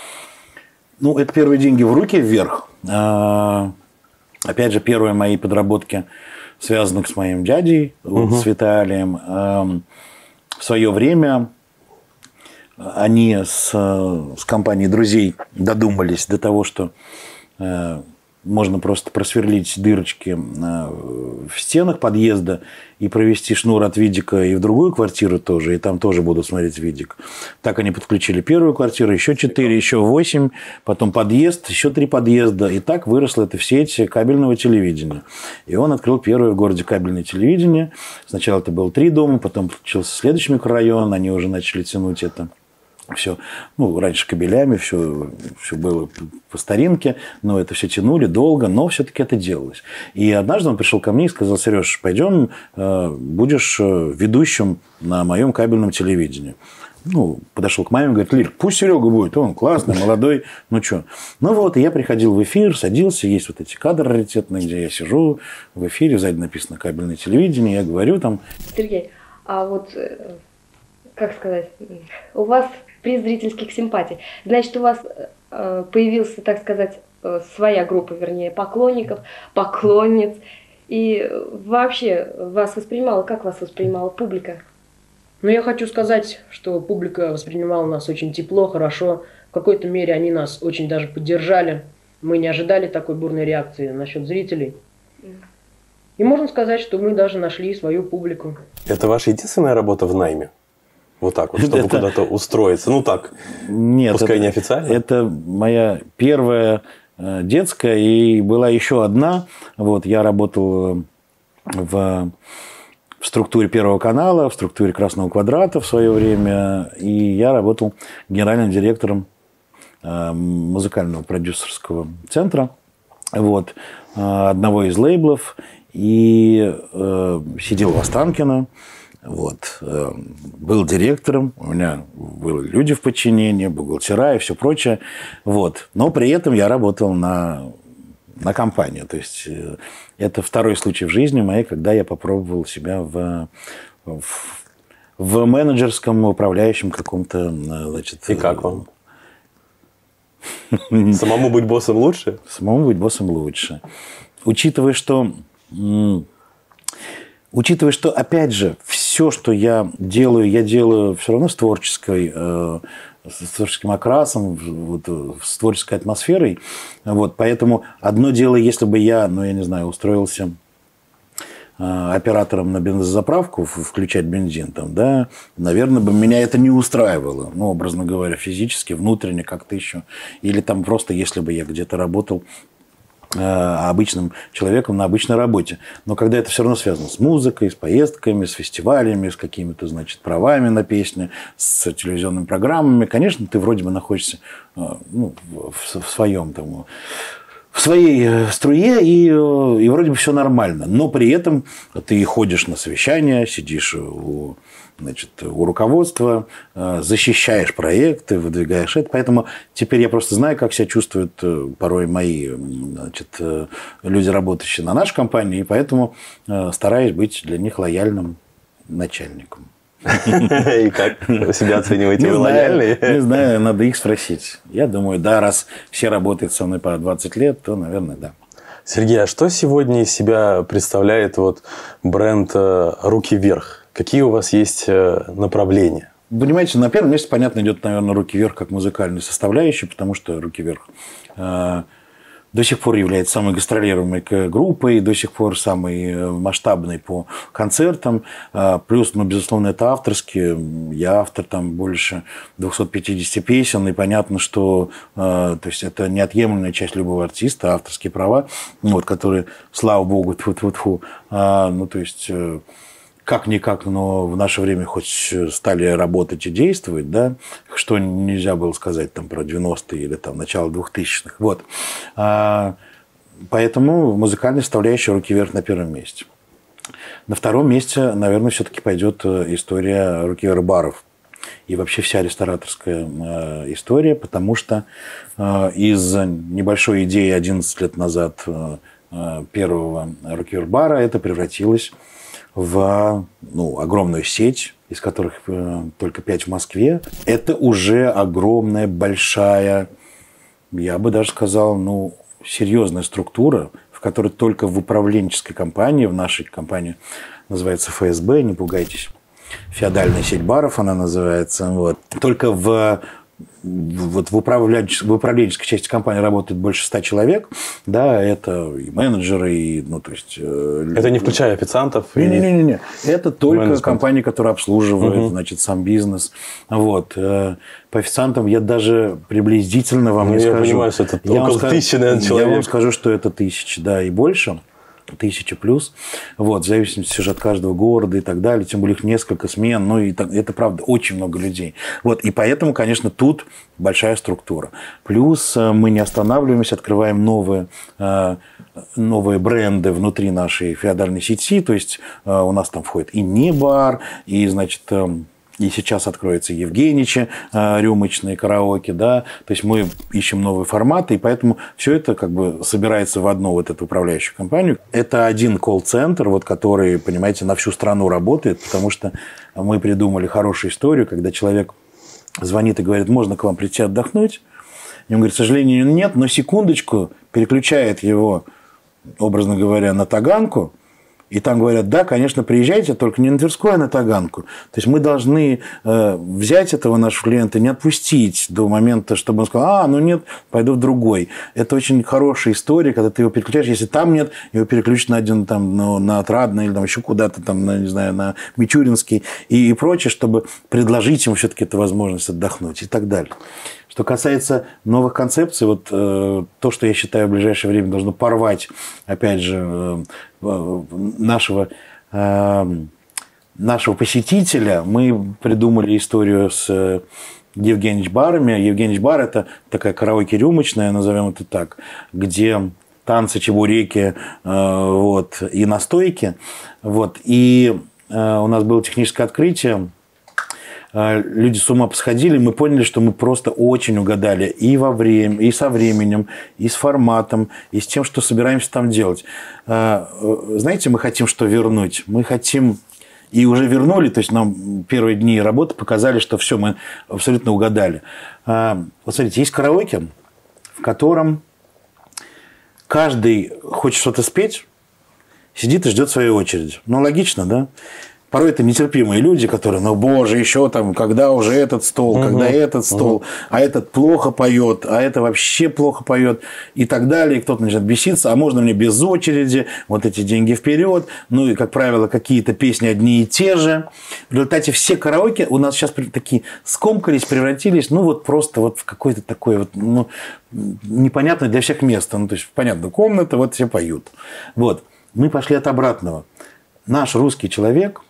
Ну, это первые деньги в «Руки вверх». Опять же, первые мои подработки связаны с моим дядей, угу. с Виталием. В свое время они с, с компанией друзей додумались до того, что можно просто просверлить дырочки в стенах подъезда и провести шнур от видика и в другую квартиру тоже, и там тоже будут смотреть видик. Так они подключили первую квартиру, еще четыре, еще восемь, потом подъезд, еще три подъезда. И так выросла эта сеть кабельного телевидения. И он открыл первое в городе кабельное телевидение. Сначала это было три дома, потом подключился следующий микрорайон, они уже начали тянуть это. Все, ну, раньше кабелями, все, все было по старинке, но это все тянули долго, но все-таки это делалось. И однажды он пришел ко мне и сказал: Сереж, пойдем, будешь ведущим на моем кабельном телевидении. Ну, подошел к маме и говорит: Лир, пусть Серега будет, он классный, молодой, ну что. Ну вот, и я приходил в эфир, садился, есть вот эти кадры раритетные, где я сижу в эфире, сзади написано кабельное телевидение, я говорю там... Сергей, а вот, как сказать, у вас... приз зрительских симпатий. Значит, у вас э, появился, так сказать, э, своя группа, вернее, поклонников, поклонниц. И вообще вас воспринимала, как вас воспринимала публика? Ну, я хочу сказать, что публика воспринимала нас очень тепло, хорошо. В какой-то мере они нас очень даже поддержали. Мы не ожидали такой бурной реакции насчет зрителей. И можно сказать, что мы даже нашли свою публику. Это ваша единственная работа в найме? Вот так вот, чтобы это... куда-то устроиться. Ну так, нет, пускай это, неофициально. Это моя первая детская, и была еще одна. Вот, я работал в, в структуре Первого канала, в структуре Красного квадрата в свое время. И я работал генеральным директором музыкального продюсерского центра, вот, одного из лейблов. И э, сидел в Останкино. Вот. Был директором, у меня были люди в подчинении, бухгалтера и все прочее. Вот. Но при этом я работал на, на компанию. То есть это второй случай в жизни моей, когда я попробовал себя в, в, в менеджерском, управляющем каком-то... Значит, и как вам? Самому быть боссом лучше? Самому быть боссом лучше. Учитывая, что... Учитывая, что, опять же, все, что я делаю, я делаю все равно с творческой, э, с творческим окрасом, вот, с творческой атмосферой. Вот, поэтому одно дело, если бы я, ну, я не знаю, устроился э, оператором на бензозаправку, включать бензин, там, да, наверное, бы меня это не устраивало. Ну, образно говоря, физически, внутренне, как-то еще. Или там просто, если бы я где-то работал обычным человеком на обычной работе. Но когда это все равно связано с музыкой, с поездками, с фестивалями, с какими-то, значит, правами на песни, с телевизионными программами, конечно, ты вроде бы находишься, ну, в, в своем там, в своей струе, и, и вроде бы все нормально. Но при этом ты ходишь на совещания, сидишь у, значит, у руководства, защищаешь проекты, выдвигаешь это. Поэтому теперь я просто знаю, как себя чувствуют порой мои, значит, люди, работающие на нашей компании, и поэтому стараюсь быть для них лояльным начальником. И как вы себя оцениваете? Вы лояльные? Не знаю, надо их спросить. Я думаю, да, раз все работают со мной по двадцать лет, то, наверное, да. Сергей, а что сегодня из себя представляет вот бренд «Руки вверх»? Какие у вас есть направления? Понимаете, на первом месте, понятно, идет, наверное, «Руки вверх» как музыкальная составляющая, потому что «Руки вверх» э, до сих пор является самой гастролируемой группой, до сих пор самой масштабной по концертам. Э, плюс, ну, безусловно, это авторские. Я автор там больше двухсот пятидесяти песен, и понятно, что э, то есть это неотъемлемая часть любого артиста, авторские права, вот, которые, слава богу, тьфу-тьфу-тьфу, э, ну, то есть... Э, как-никак, но в наше время хоть стали работать и действовать, да, что нельзя было сказать там, про девяностые или там, начало двухтысячных. Вот. А, поэтому музыкальная составляющая «Руки вверх» на первом месте. На втором месте, наверное, все-таки пойдет история «Руки вверх» баров. И вообще вся рестораторская э, история, потому что э, из небольшой идеи одиннадцать лет назад э, первого «Руки вверх» бара это превратилось в ну, огромную сеть, из которых э, только пять в Москве. Это уже огромная, большая, я бы даже сказал, ну, серьезная структура, в которой только в управленческой компании, в нашей компании называется эф эс бэ, не пугайтесь, феодальная сеть баров она называется. Вот. Только в Вот в, управленческой, в управленческой части компании работает больше ста человек, да, это и менеджеры, и, ну, то есть... Это не включая официантов? Не-не-не, не. Это только менеджмент. Компания, которая обслуживает, угу. значит, сам бизнес. Вот. По официантам я даже приблизительно вам ну, не я скажу. Понимаю, что это я около тысячи, наверное, человек. Я вам скажу, что это тысячи, да, и больше. Тысяча плюс, вот, в зависимости уже от каждого города и так далее, тем более их несколько смен, ну, и это, правда, очень много людей. Вот, и поэтому, конечно, тут большая структура. Плюс мы не останавливаемся, открываем новые, новые бренды внутри нашей феодальной сети, то есть у нас там входит и не бар, и, значит, и сейчас откроется Евгенича, рюмочные караоке, да, то есть мы ищем новые форматы, и поэтому все это как бы собирается в одну вот эту управляющую компанию. Это один колл-центр, вот, который, понимаете, на всю страну работает, потому что мы придумали хорошую историю, когда человек звонит и говорит, можно к вам прийти отдохнуть, и он говорит, к сожалению, нет, но секундочку, переключает его, образно говоря, на Таганку. И там говорят, да, конечно, приезжайте, только не на Тверскую, а на Таганку. То есть мы должны э, взять этого нашего клиента, не отпустить до момента, чтобы он сказал, а, ну нет, пойду в другой. Это очень хорошая история, когда ты его переключаешь. Если там нет, его переключат на один, там, на, на Отрадный или там, еще куда-то, там, на, не знаю, на Мичуринский и, и прочее, чтобы предложить ему все-таки эту возможность отдохнуть и так далее. Что касается новых концепций, вот э, то, что я считаю в ближайшее время должно порвать, опять же, э, нашего, э, нашего посетителя, мы придумали историю с Евгенич барами. Евгенич бар – это такая караоке-рюмочная, назовем это так, где танцы, чебуреки э, вот, и настойки. Вот, и э, у нас было техническое открытие. Люди с ума посходили, мы поняли, что мы просто очень угадали и во время, и со временем, и с форматом, и с тем, что собираемся там делать. Знаете, мы хотим что вернуть? Мы хотим, и уже вернули, то есть нам первые дни работы показали, что все, мы абсолютно угадали. Вот смотрите, есть караоке, в котором каждый хочет что-то спеть, сидит и ждет своей очереди. Ну, логично, да? Порой это нетерпимые люди, которые, ну, боже, еще там, когда уже этот стол, угу, когда этот стол, угу. а этот плохо поет, а это вообще плохо поет и так далее. И кто-то начинает беситься, а можно мне без очереди, вот эти деньги вперед. Ну, и, как правило, какие-то песни одни и те же. В результате все караоке у нас сейчас такие скомкались, превратились, ну, вот просто вот в какой-то такой вот, ну, непонятное для всех место. Ну, то есть, понятно, комната, вот все поют. Вот. Мы пошли от обратного. Наш русский человек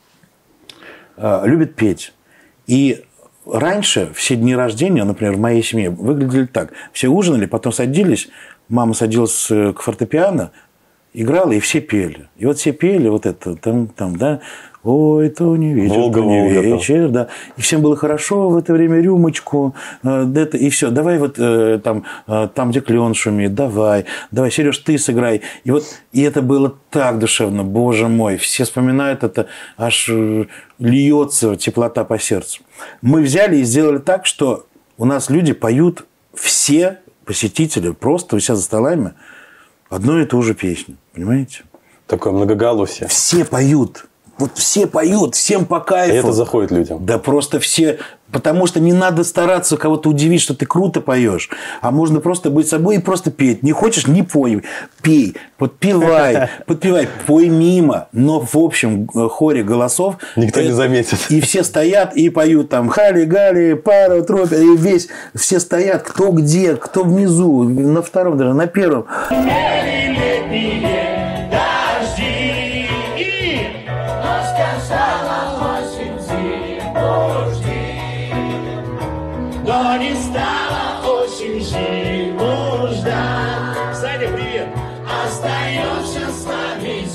любит петь. И раньше все дни рождения, например, в моей семье, выглядели так. Все ужинали, потом садились, мама садилась к фортепиано, играла, и все пели. И вот все пели вот это, там, там, да, ой, то не вечер, Волга, то не Волга, вечер, да. И всем было хорошо в это время, рюмочку, э, это, и все. Давай вот э, там, э, там, где клен шумит, давай, давай, Сереж, ты сыграй. И вот, и это было так душевно, боже мой, все вспоминают это, аж э, льется теплота по сердцу. Мы взяли и сделали так, что у нас люди поют, все посетители, просто все за столами, одну и ту же песню, понимаете? Такое многоголосие. Все поют. Вот все поют, всем по кайфу. И это заходит людям. Да просто все... Потому что не надо стараться кого-то удивить, что ты круто поешь. А можно просто быть собой и просто петь. Не хочешь – не пой. Пей, подпевай, подпевай, пой мимо. Но в общем хоре голосов... Никто это... не заметит. И все стоят и поют там хали-гали, пару, тропи. И весь... Все стоят, кто где, кто внизу, на втором, даже на первом. Но не стало очень зиму ждать. Саня, привет! Остаешься с нами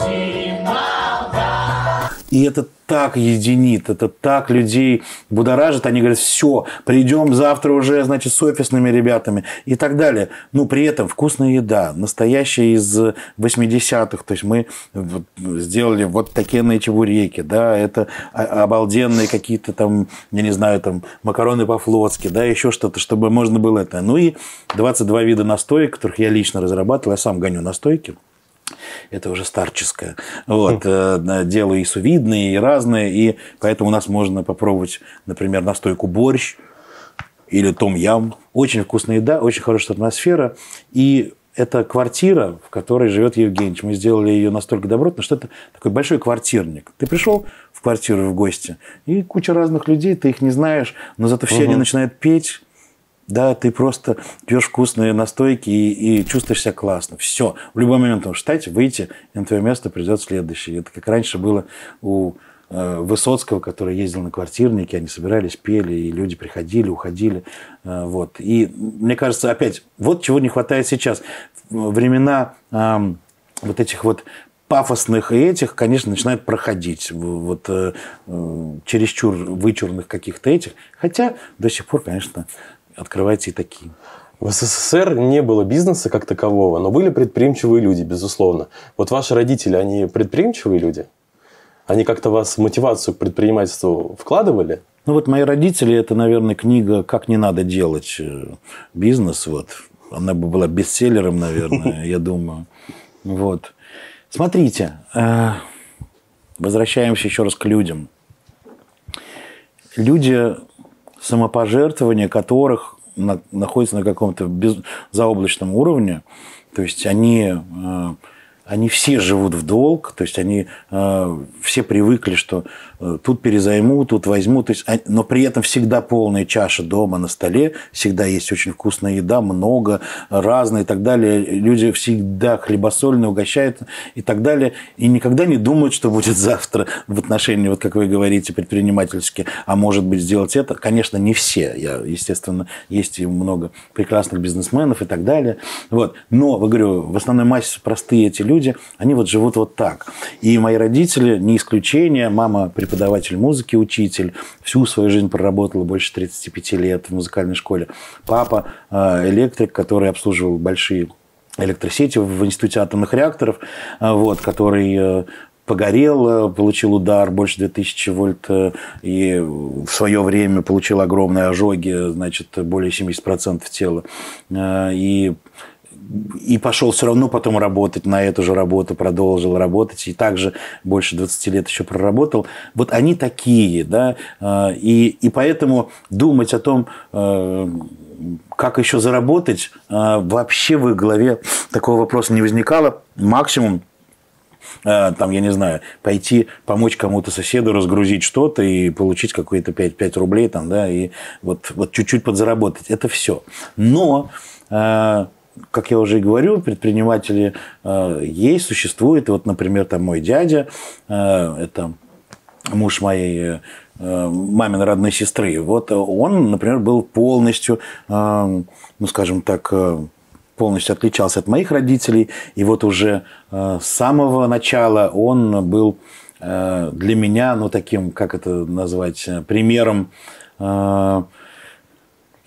зимовать. И это так единит, это так людей будоражит. Они говорят, все, придем завтра уже, значит, с офисными ребятами и так далее. Ну, при этом вкусная еда, настоящая из восьмидесятых. То есть, мы сделали вот такие чебуреки, да, это обалденные какие-то там, я не знаю, там, макароны по-флотски, да, еще что-то, чтобы можно было это. Ну, и двадцать два вида настоек, которых я лично разрабатывал, я сам гоню настойки. Это уже старческое. Вот. Делаю и сувидные, и разные. И поэтому у нас можно попробовать, например, настойку борщ или том-ям. Очень вкусная еда, очень хорошая атмосфера. И это квартира, в которой живет Евгеньевич. Мы сделали ее настолько добротно, что это такой большой квартирник. Ты пришел в квартиру в гости, и куча разных людей, ты их не знаешь, но зато все угу. они начинают петь. Да, ты просто пьешь вкусные настойки и, и чувствуешь себя классно. Все. В любой момент можешь встать, выйти, и на твое место придет следующий. Это как раньше было у э, Высоцкого, который ездил на квартирники, они собирались, пели, и люди приходили, уходили. Э, вот. И мне кажется, опять, вот чего не хватает сейчас. Времена э, вот этих вот пафосных и этих, конечно, начинают проходить. Вот э, э, чересчур вычурных каких-то этих. Хотя до сих пор, конечно... Открывайте и такие. В СССР не было бизнеса как такового, но были предприимчивые люди, безусловно. Вот ваши родители, они предприимчивые люди? Они как-то вас в мотивацию к предпринимательству вкладывали? Ну вот мои родители, это, наверное, книга «Как не надо делать бизнес». Вот. Она бы была бестселлером, наверное, я думаю. Вот. Смотрите, возвращаемся еще раз к людям. Люди... самопожертвования которых на, находятся на каком-то без, заоблачном уровне. То есть, они, э, они все живут в долг. То есть, они э, все привыкли, что э, тут перезайму, тут возьму. То есть, а, но при этом всегда полная чаша дома на столе. Всегда есть очень вкусная еда, много, разная и так далее. Люди всегда хлебосольно угощают и так далее. И никогда не думают, что будет завтра в отношении, вот как вы говорите, предпринимательски. А может быть, сделать это? Конечно, не все. Я, естественно, есть и много прекрасных бизнесменов и так далее. Вот. Но, вы говорю, в основной массе простые эти люди, они вот живут вот так. И мои родители не исключение. Мама преподаватель музыки, учитель. Всю свою жизнь проработала больше тридцати пяти лет в музыкальной школе. Папа электрик, который обслуживал большие электросети в Институте атомных реакторов, вот, который погорел, получил удар больше двух тысяч вольт и в свое время получил огромные ожоги, значит, более семьдесят процентов тела. И И пошел все равно потом работать на эту же работу, продолжил работать, и также больше двадцати лет еще проработал. Вот они такие, да, и, и поэтому думать о том, как еще заработать, вообще в их голове такого вопроса не возникало. Максимум, там, я не знаю, пойти помочь кому-то соседу разгрузить что-то и получить какие-то пять, пять рублей, там, да, и вот, вот чуть-чуть подзаработать. Это все. Но... Как я уже и говорю, предприниматели э, есть, существуют. И вот, например, там мой дядя, э, это муж моей э, маминой родной сестры. Вот он, например, был полностью, э, ну, скажем так, э, полностью отличался от моих родителей. И вот уже э, с самого начала он был э, для меня, ну, таким, как это назвать, примером. Э,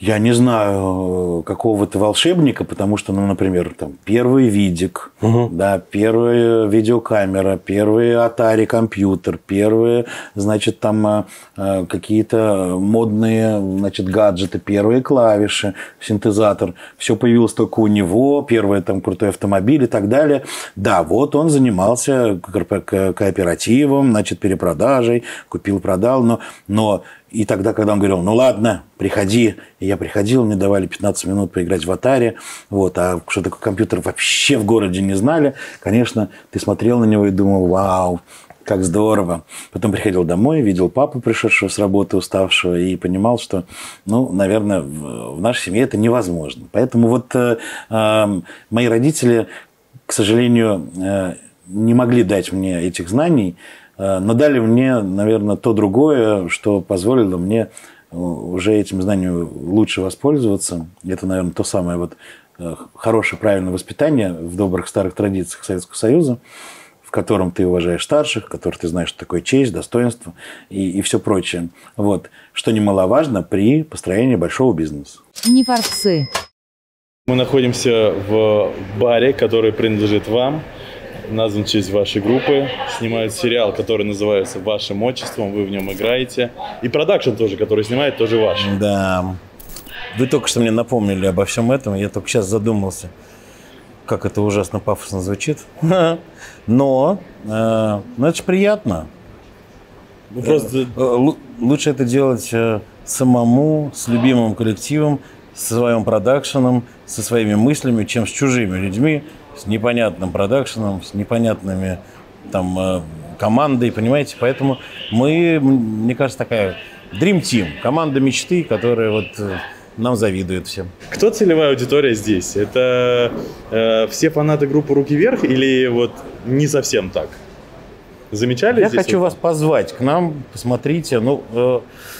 Я не знаю какого-то волшебника, потому что, ну, например, там первый видик, угу. да, первая видеокамера, первый Atari компьютер, первые, значит, там какие-то модные, значит, гаджеты, первые клавиши, синтезатор. Все появилось только у него, первый там крутой автомобиль и так далее. Да, вот он занимался кооперативом, значит, перепродажей, купил, продал, но, но и тогда, когда он говорил, ну ладно, приходи, и я приходил, мне давали пятнадцать минут поиграть в Atari, вот, а что такое компьютер вообще в городе не знали, конечно, ты смотрел на него и думал, вау, как здорово. Потом приходил домой, видел папу, пришедшего с работы, уставшего, и понимал, что, ну, наверное, в нашей семье это невозможно. Поэтому вот э, э, мои родители, к сожалению, э, не могли дать мне этих знаний, но дали мне, наверное, то другое, что позволило мне уже этим знанием лучше воспользоваться. Это, наверное, то самое вот хорошее, правильное воспитание в добрых старых традициях Советского Союза, в котором ты уважаешь старших, в котором ты знаешь, что такое честь, достоинство и, и все прочее. Вот. Что немаловажно при построении большого бизнеса. Не форцы. Мы находимся в баре, который принадлежит вам. Назван в честь вашей группы, снимают сериал, который называется «Вашим отчеством», вы в нем играете. И продакшн тоже, который снимает, тоже ваш. Да. Вы только что мне напомнили обо всем этом, я только сейчас задумался, как это ужасно пафосно звучит. Но, но это же приятно. Просто... Лучше это делать самому, с любимым коллективом, со своим продакшеном, со своими мыслями, чем с чужими людьми, с непонятным продакшеном, с непонятными там э, командой, понимаете? Поэтому мы, мне кажется, такая Dream Team, команда мечты, которая вот э, нам завидует всем. Кто целевая аудитория здесь? Это э, все фанаты группы «Руки вверх» или вот не совсем так? Замечали Я здесь? хочу вот? вас позвать к нам, посмотрите. Ну, э,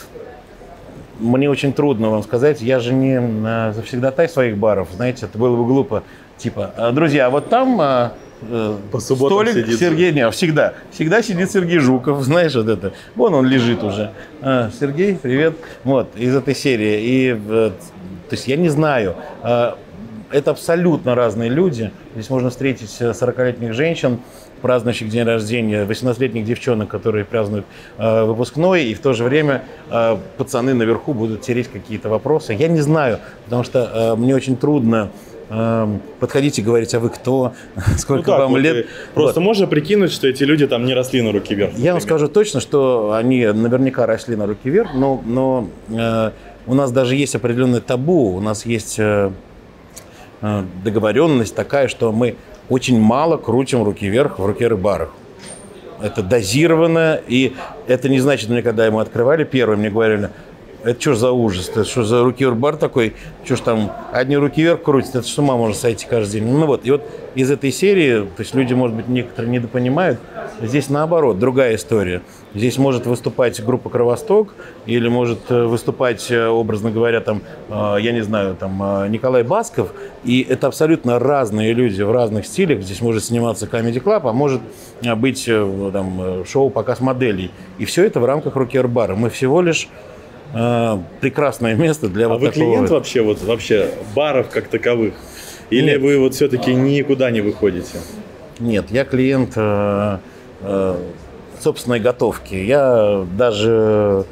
мне очень трудно вам сказать, я же не э, завсегдатай своих баров, знаете, это было бы глупо. Типа, друзья, вот там э, По субботам столик сидит. Сергей, не, всегда, всегда сидит Сергей Жуков, знаешь, вот это. Вон он лежит уже. А, Сергей, привет. Вот, из этой серии. И, э, то есть я не знаю, э, это абсолютно разные люди. Здесь можно встретить сорокалетних женщин, празднующих день рождения, восемнадцатилетних девчонок, которые празднуют э, выпускной, и в то же время э, пацаны наверху будут тереть какие-то вопросы. Я не знаю, потому что э, мне очень трудно подходить и говорить, а вы кто, сколько ну так, вам вот лет. Просто вот. Можно прикинуть, что эти люди там не росли на руки вверх. Я вам скажу точно, что они наверняка росли на руки вверх, но, но э, у нас даже есть определенное табу, у нас есть э, э, договоренность такая, что мы очень мало крутим руки вверх в рокер-барах. Это дозировано, и это не значит, мне когда мы открывали первые, мне говорили, это что за ужас, это что за руки-бар такой, что ж там одни руки вверх крутят, это с ума можно сойти каждый день. Ну вот, и вот из этой серии, то есть люди, может быть, некоторые недопонимают, здесь наоборот, другая история. Здесь может выступать группа «Кровосток» или может выступать, образно говоря, там, я не знаю, там, Николай Басков, и это абсолютно разные люди в разных стилях. Здесь может сниматься Comedy Club, а может быть там, шоу «Показ моделей». И все это в рамках рокер-бара. Мы всего лишь прекрасное место для а вот вы такого. клиент вообще, вот, вообще баров как таковых? Или Нет. вы вот все-таки никуда не выходите? Нет, я клиент э, э, собственной готовки. Я даже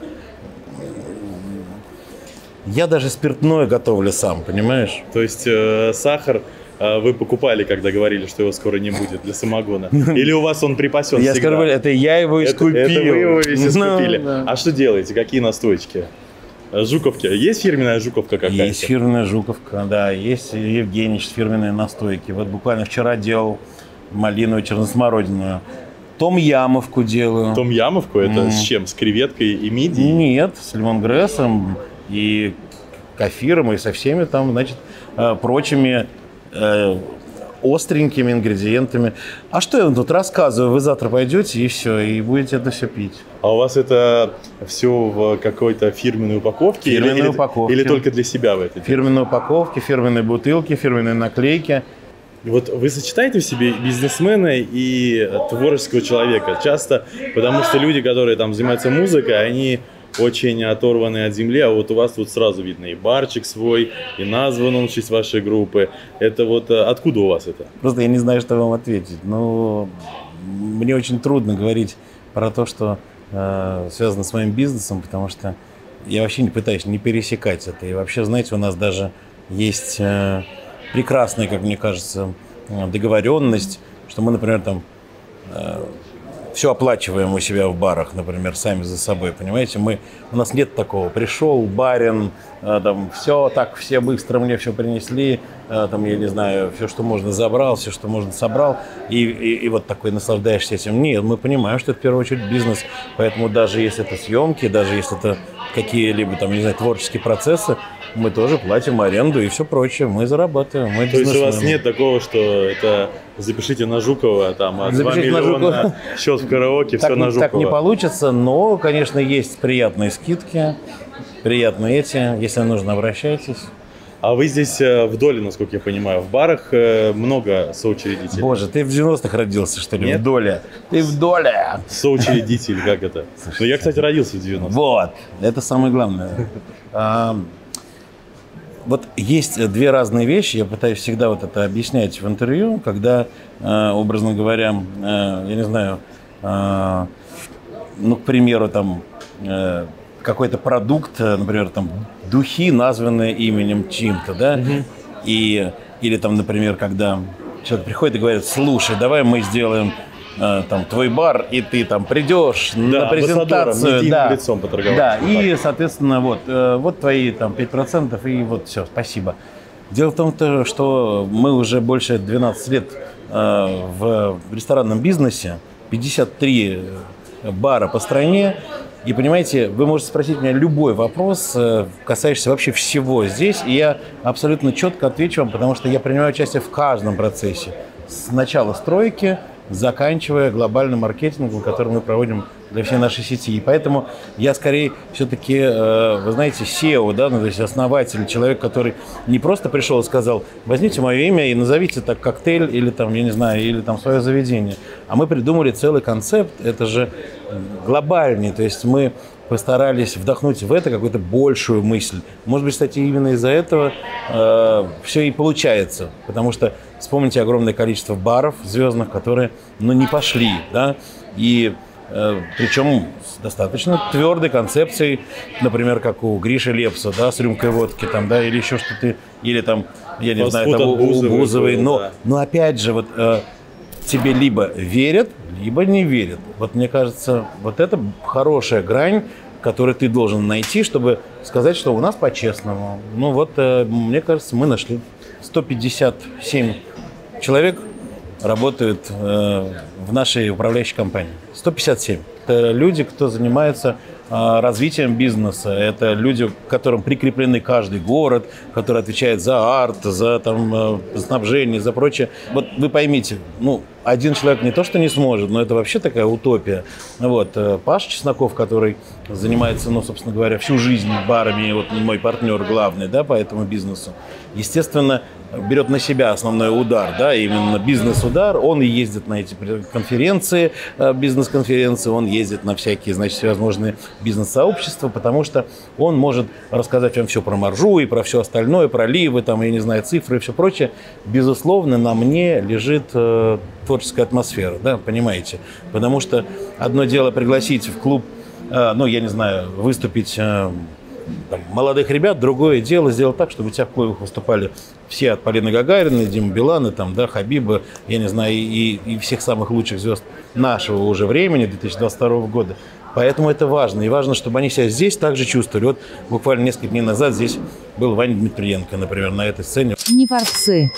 я даже спиртное готовлю сам, понимаешь? То есть э, сахар э, вы покупали, когда говорили, что его скоро не будет для самогона? Или у вас он припасен я всегда? скажу, это я его искупил. Это, это вы его весь искупили. Ну, да. А что делаете? Какие настойки? Жуковки. Есть фирменная жуковка какая-то? Есть фирменная жуковка, да. Есть Евгеньевич с фирменной настойки. Вот буквально вчера делал малиновую черносмородиную. Том-ямовку делаю. Том-ямовку? Это Mm. с чем? С креветкой и мидией? Нет, с лимонгрессом и кефиром, и со всеми там, значит, прочими э, остренькими ингредиентами. А что я вам тут рассказываю? Вы завтра пойдете и все, и будете это все пить. А у вас это все в какой-то фирменной упаковке? Фирменной или, упаковке. Или только для себя в этой? Фирменной упаковке, фирменной бутылки, фирменной наклейки. Вот вы сочетаете в себе бизнесмена и творческого человека часто, потому что люди, которые там занимаются музыкой, они очень оторванные от земли, а вот у вас тут сразу видно и барчик свой, и назван он в честь вашей группы. Это вот откуда у вас это? Просто я не знаю, что вам ответить. Но мне очень трудно говорить про то, что э, связано с моим бизнесом, потому что я вообще не пытаюсь не пересекать это. И вообще, знаете, у нас даже есть э, прекрасная, как мне кажется, договоренность, что мы, например, там э, все оплачиваем у себя в барах, например, сами за собой, понимаете? Мы, у нас нет такого. Пришел барин, э, там, все так, все быстро мне все принесли, э, там, я не знаю, все, что можно, забрал, все, что можно, собрал, и, и, и вот такой наслаждаешься этим. Нет, мы понимаем, что это в первую очередь бизнес, поэтому даже если это съемки, даже если это какие-либо, там, не знаю, творческие процессы, мы тоже платим аренду и все прочее. Мы зарабатываем. Мы То есть у вас нет такого, что это запишите на Жукова, там, а два миллиона счет в караоке, все на Жукова? Так не получится, но, конечно, есть приятные скидки, приятные эти. Если нужно, обращайтесь. А вы здесь в доле, насколько я понимаю, в барах много соучредителей? Боже, ты в девяностых родился, что ли? Нет? В доле. Ты в доле. Соучредитель, как это? Ну, я, кстати, родился в девяностых. Вот, это самое главное. Вот есть две разные вещи, я пытаюсь всегда вот это объяснять в интервью, когда, э, образно говоря, э, я не знаю, э, ну, к примеру, там, э, какой-то продукт, например, там, духи, названные именем чьим-то, да, mm-hmm. и, или там, например, когда человек приходит и говорит: слушай, давай мы сделаем там твой бар, и ты там придешь да, на презентацию, да, лицом поторговать. Да, и, соответственно, вот, вот твои там пять процентов, и вот все, спасибо. Дело в том, что мы уже больше двенадцати лет в ресторанном бизнесе, пятьдесят три бара по стране, и, понимаете, вы можете спросить меня любой вопрос, касающийся вообще всего здесь, и я абсолютно четко отвечу вам, потому что я принимаю участие в каждом процессе. С начала стройки, заканчивая глобальным маркетингом, который мы проводим для всей нашей сети. И поэтому я скорее все-таки, э, вы знаете, сео, да, ну, то есть основатель, человек, который не просто пришел и сказал: возьмите мое имя и назовите так коктейль или там, я не знаю, или там свое заведение. А мы придумали целый концепт, это же глобальный, то есть мы постарались вдохнуть в это какую-то большую мысль. Может быть, кстати, именно из-за этого э, все и получается. Потому что вспомните огромное количество баров звездных, которые, ну, не пошли, да, и э, причем с достаточно твердой концепцией, например, как у Гриши Лепса, да, с рюмкой водки, там, да, или еще что-то, или там, я не знаю, там, у Бузовой, Бузовой, но, да. но опять же, вот э, тебе либо верят, либо не верят. Вот мне кажется, вот это хорошая грань, которую ты должен найти, чтобы сказать, что у нас по-честному. Ну вот, э, мне кажется, мы нашли. сто пятьдесят семь человек работают э, в нашей управляющей компании. сто пятьдесят семь. Это люди, кто занимается э, развитием бизнеса. Это люди, к которым прикреплены каждый город, который отвечает за арт, за там, э, снабжение, за прочее. Вот вы поймите, ну, один человек не то, что не сможет, но это вообще такая утопия. Вот. Паша Чесноков, который занимается, ну, собственно говоря, всю жизнь барами, вот мой партнер главный, да, по этому бизнесу, естественно, берет на себя основной удар, да, именно бизнес-удар. Он и ездит на эти конференции, бизнес-конференции, он ездит на всякие, значит, всевозможные бизнес-сообщества, потому что он может рассказать вам все про маржу и про все остальное, про ливы, там, я не знаю, цифры и все прочее. Безусловно, на мне лежит э, творческая атмосфера, да, понимаете? Потому что одно дело пригласить в клуб, э, ну, я не знаю, выступить э, там, молодых ребят, другое дело сделать так, чтобы у тебя в клубах выступали все от Полины Гагариной, Димы Билана, там, да, Хабиба, я не знаю, и, и всех самых лучших звезд нашего уже времени, две тысячи двадцать второго года. Поэтому это важно. И важно, чтобы они себя здесь также чувствовали. Вот буквально несколько дней назад здесь был Ваня Дмитриенко, например, на этой сцене. Не форцы.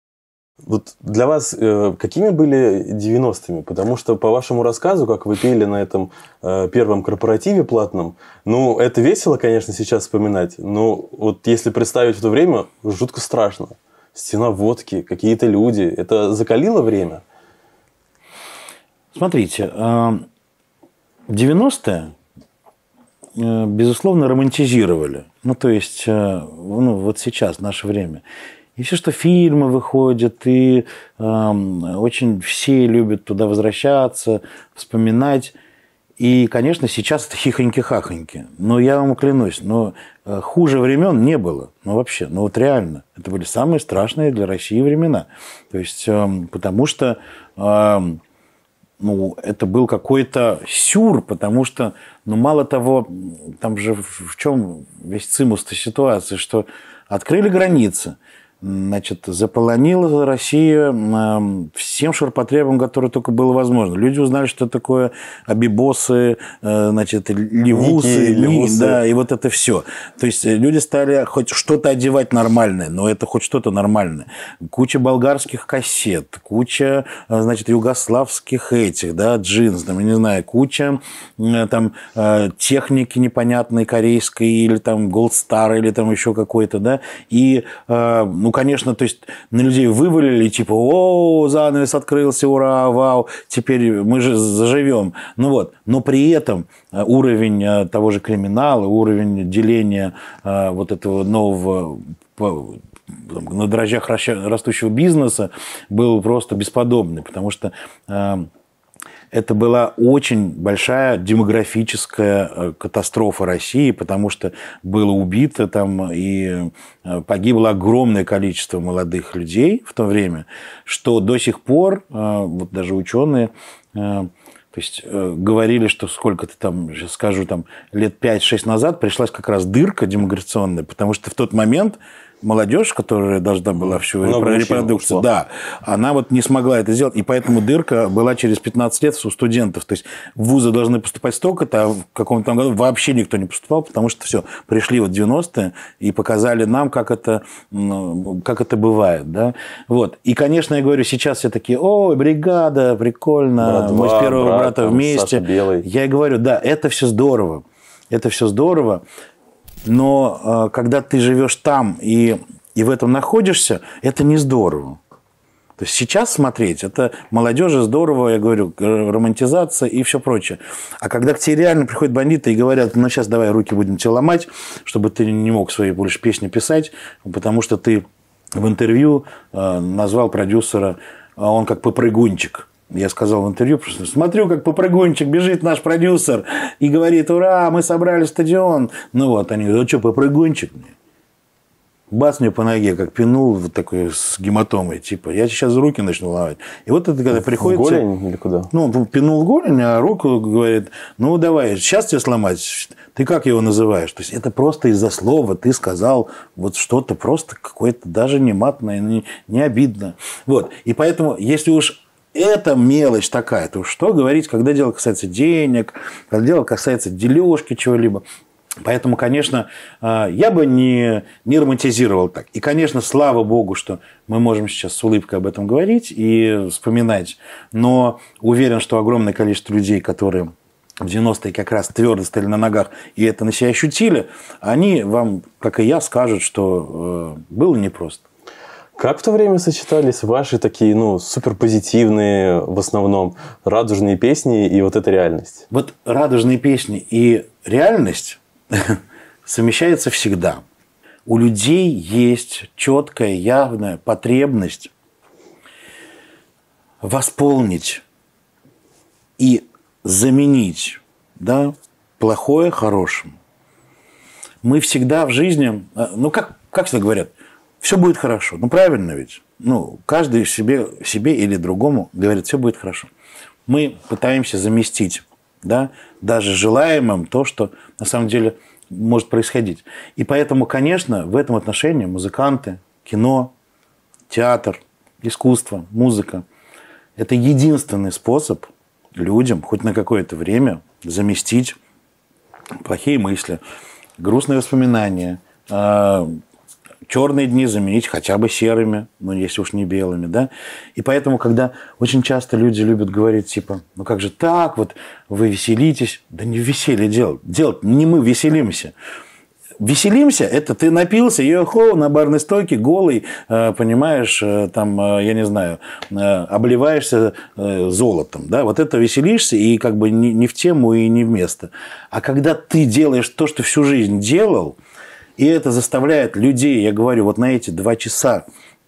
Вот для вас э, какими были девяностыми? Потому что по вашему рассказу, как вы пели на этом э, первом корпоративе платном, ну, это весело, конечно, сейчас вспоминать, но вот если представить в то время, жутко страшно. Стена водки, какие-то люди. Это закалило время? Смотрите, девяностые, безусловно, романтизировали. Ну, то есть, ну, вот сейчас, в наше время. И все, что фильмы выходят, и э, очень все любят туда возвращаться, вспоминать. И, конечно, сейчас это хихоньки-хахоньки. Но я вам клянусь, но хуже времен не было. Ну, вообще, ну вот реально. Это были самые страшные для России времена. То есть, потому что, ну, это был какой-то сюр, потому что, ну, мало того, там же в чем весь цимус-то ситуации, что открыли границы. Значит, заполонила Россия всем ширпотребом, которое только было возможно. Люди узнали, что такое абибосы, значит, левусы, Ники, левусы. Да, и вот это все. То есть люди стали хоть что-то одевать нормальное, но это хоть что-то нормальное. Куча болгарских кассет, куча, значит, югославских этих, да, джинс, там, я не знаю, куча там техники непонятной корейской или там Gold Star или там еще какой-то, да, и, ну, конечно, то есть на людей вывалили, типа, о, занавес открылся, ура, вау, теперь мы же заживем. Ну вот, но при этом уровень того же криминала, уровень деления вот этого нового на дрожжах растущего бизнеса был просто бесподобный, потому что это была очень большая демографическая катастрофа России, потому что было убито там и погибло огромное количество молодых людей в то время, что до сих пор, вот даже ученые, то есть говорили, что сколько-то там, сейчас скажу, там лет пять-шесть назад пришлась как раз дырка демографационная, потому что в тот момент молодежь, которая должна была всю репродукцию, да, она вот не смогла это сделать, и поэтому дырка была через пятнадцать лет у студентов. То есть в вузы должны поступать столько-то, а в каком-то там году вообще никто не поступал, потому что все, пришли вот девяностые и показали нам, как это, как это бывает, да. Вот. И, конечно, я говорю, сейчас все такие, ой, бригада, прикольно, мы с первого брат, брата там, вместе. Я и говорю, да, это все здорово, это все здорово. Но когда ты живешь там и, и в этом находишься, это не здорово. То есть сейчас смотреть, это молодежи здорово, я говорю, романтизация и все прочее. А когда к тебе реально приходят бандиты и говорят, ну сейчас давай руки будем тебе ломать, чтобы ты не мог свои больше песни писать, потому что ты в интервью назвал продюсера, он как попрыгунчик. Я сказал в интервью, просто смотрю, как попрыгунчик бежит наш продюсер и говорит, ура, мы собрали стадион. Ну вот, они говорят, ну что, попрыгунчик? Бац мне по ноге, как пинул вот такой с гематомой, типа, я сейчас руки начну ломать. И вот это когда приходится... В голень или куда? Ну, пинул голень, а руку говорит, ну давай, сейчас тебе сломать. Ты как его называешь? То есть это просто из-за слова ты сказал вот что-то просто какое-то даже не матное, не, не обидно. Вот, и поэтому, если уж это мелочь такая, то что говорить, когда дело касается денег, когда дело касается дележки чего-либо. Поэтому, конечно, я бы не, не романтизировал так. И, конечно, слава богу, что мы можем сейчас с улыбкой об этом говорить и вспоминать. Но уверен, что огромное количество людей, которые в девяностые как раз твердо стояли на ногах и это на себя ощутили, они вам, как и я, скажут, что было непросто. Как в то время сочетались ваши такие, ну, суперпозитивные, в основном, радужные песни и вот эта реальность? Вот радужные песни и реальность совмещаются всегда. У людей есть четкая, явная потребность восполнить и заменить, да, плохое хорошим. Мы всегда в жизни, ну, как, как всегда говорят, все будет хорошо. Ну, правильно ведь? Ну, каждый себе, себе или другому говорит, все будет хорошо. Мы пытаемся заместить, да, даже желаемым то, что на самом деле может происходить. И поэтому, конечно, в этом отношении музыканты, кино, театр, искусство, музыка – это единственный способ людям хоть на какое-то время заместить плохие мысли, грустные воспоминания, черные дни заменить хотя бы серыми, ну, если уж не белыми, да. И поэтому, когда очень часто люди любят говорить, типа, ну, как же так, вот вы веселитесь. Да не в веселье дело. Дело не мы веселимся. Веселимся, это ты напился, йо-хо, на барной стойке, голый, понимаешь, там, я не знаю, обливаешься золотом, да, вот это веселишься и как бы не в тему и не в место. А когда ты делаешь то, что всю жизнь делал, и это заставляет людей, я говорю, вот на эти два часа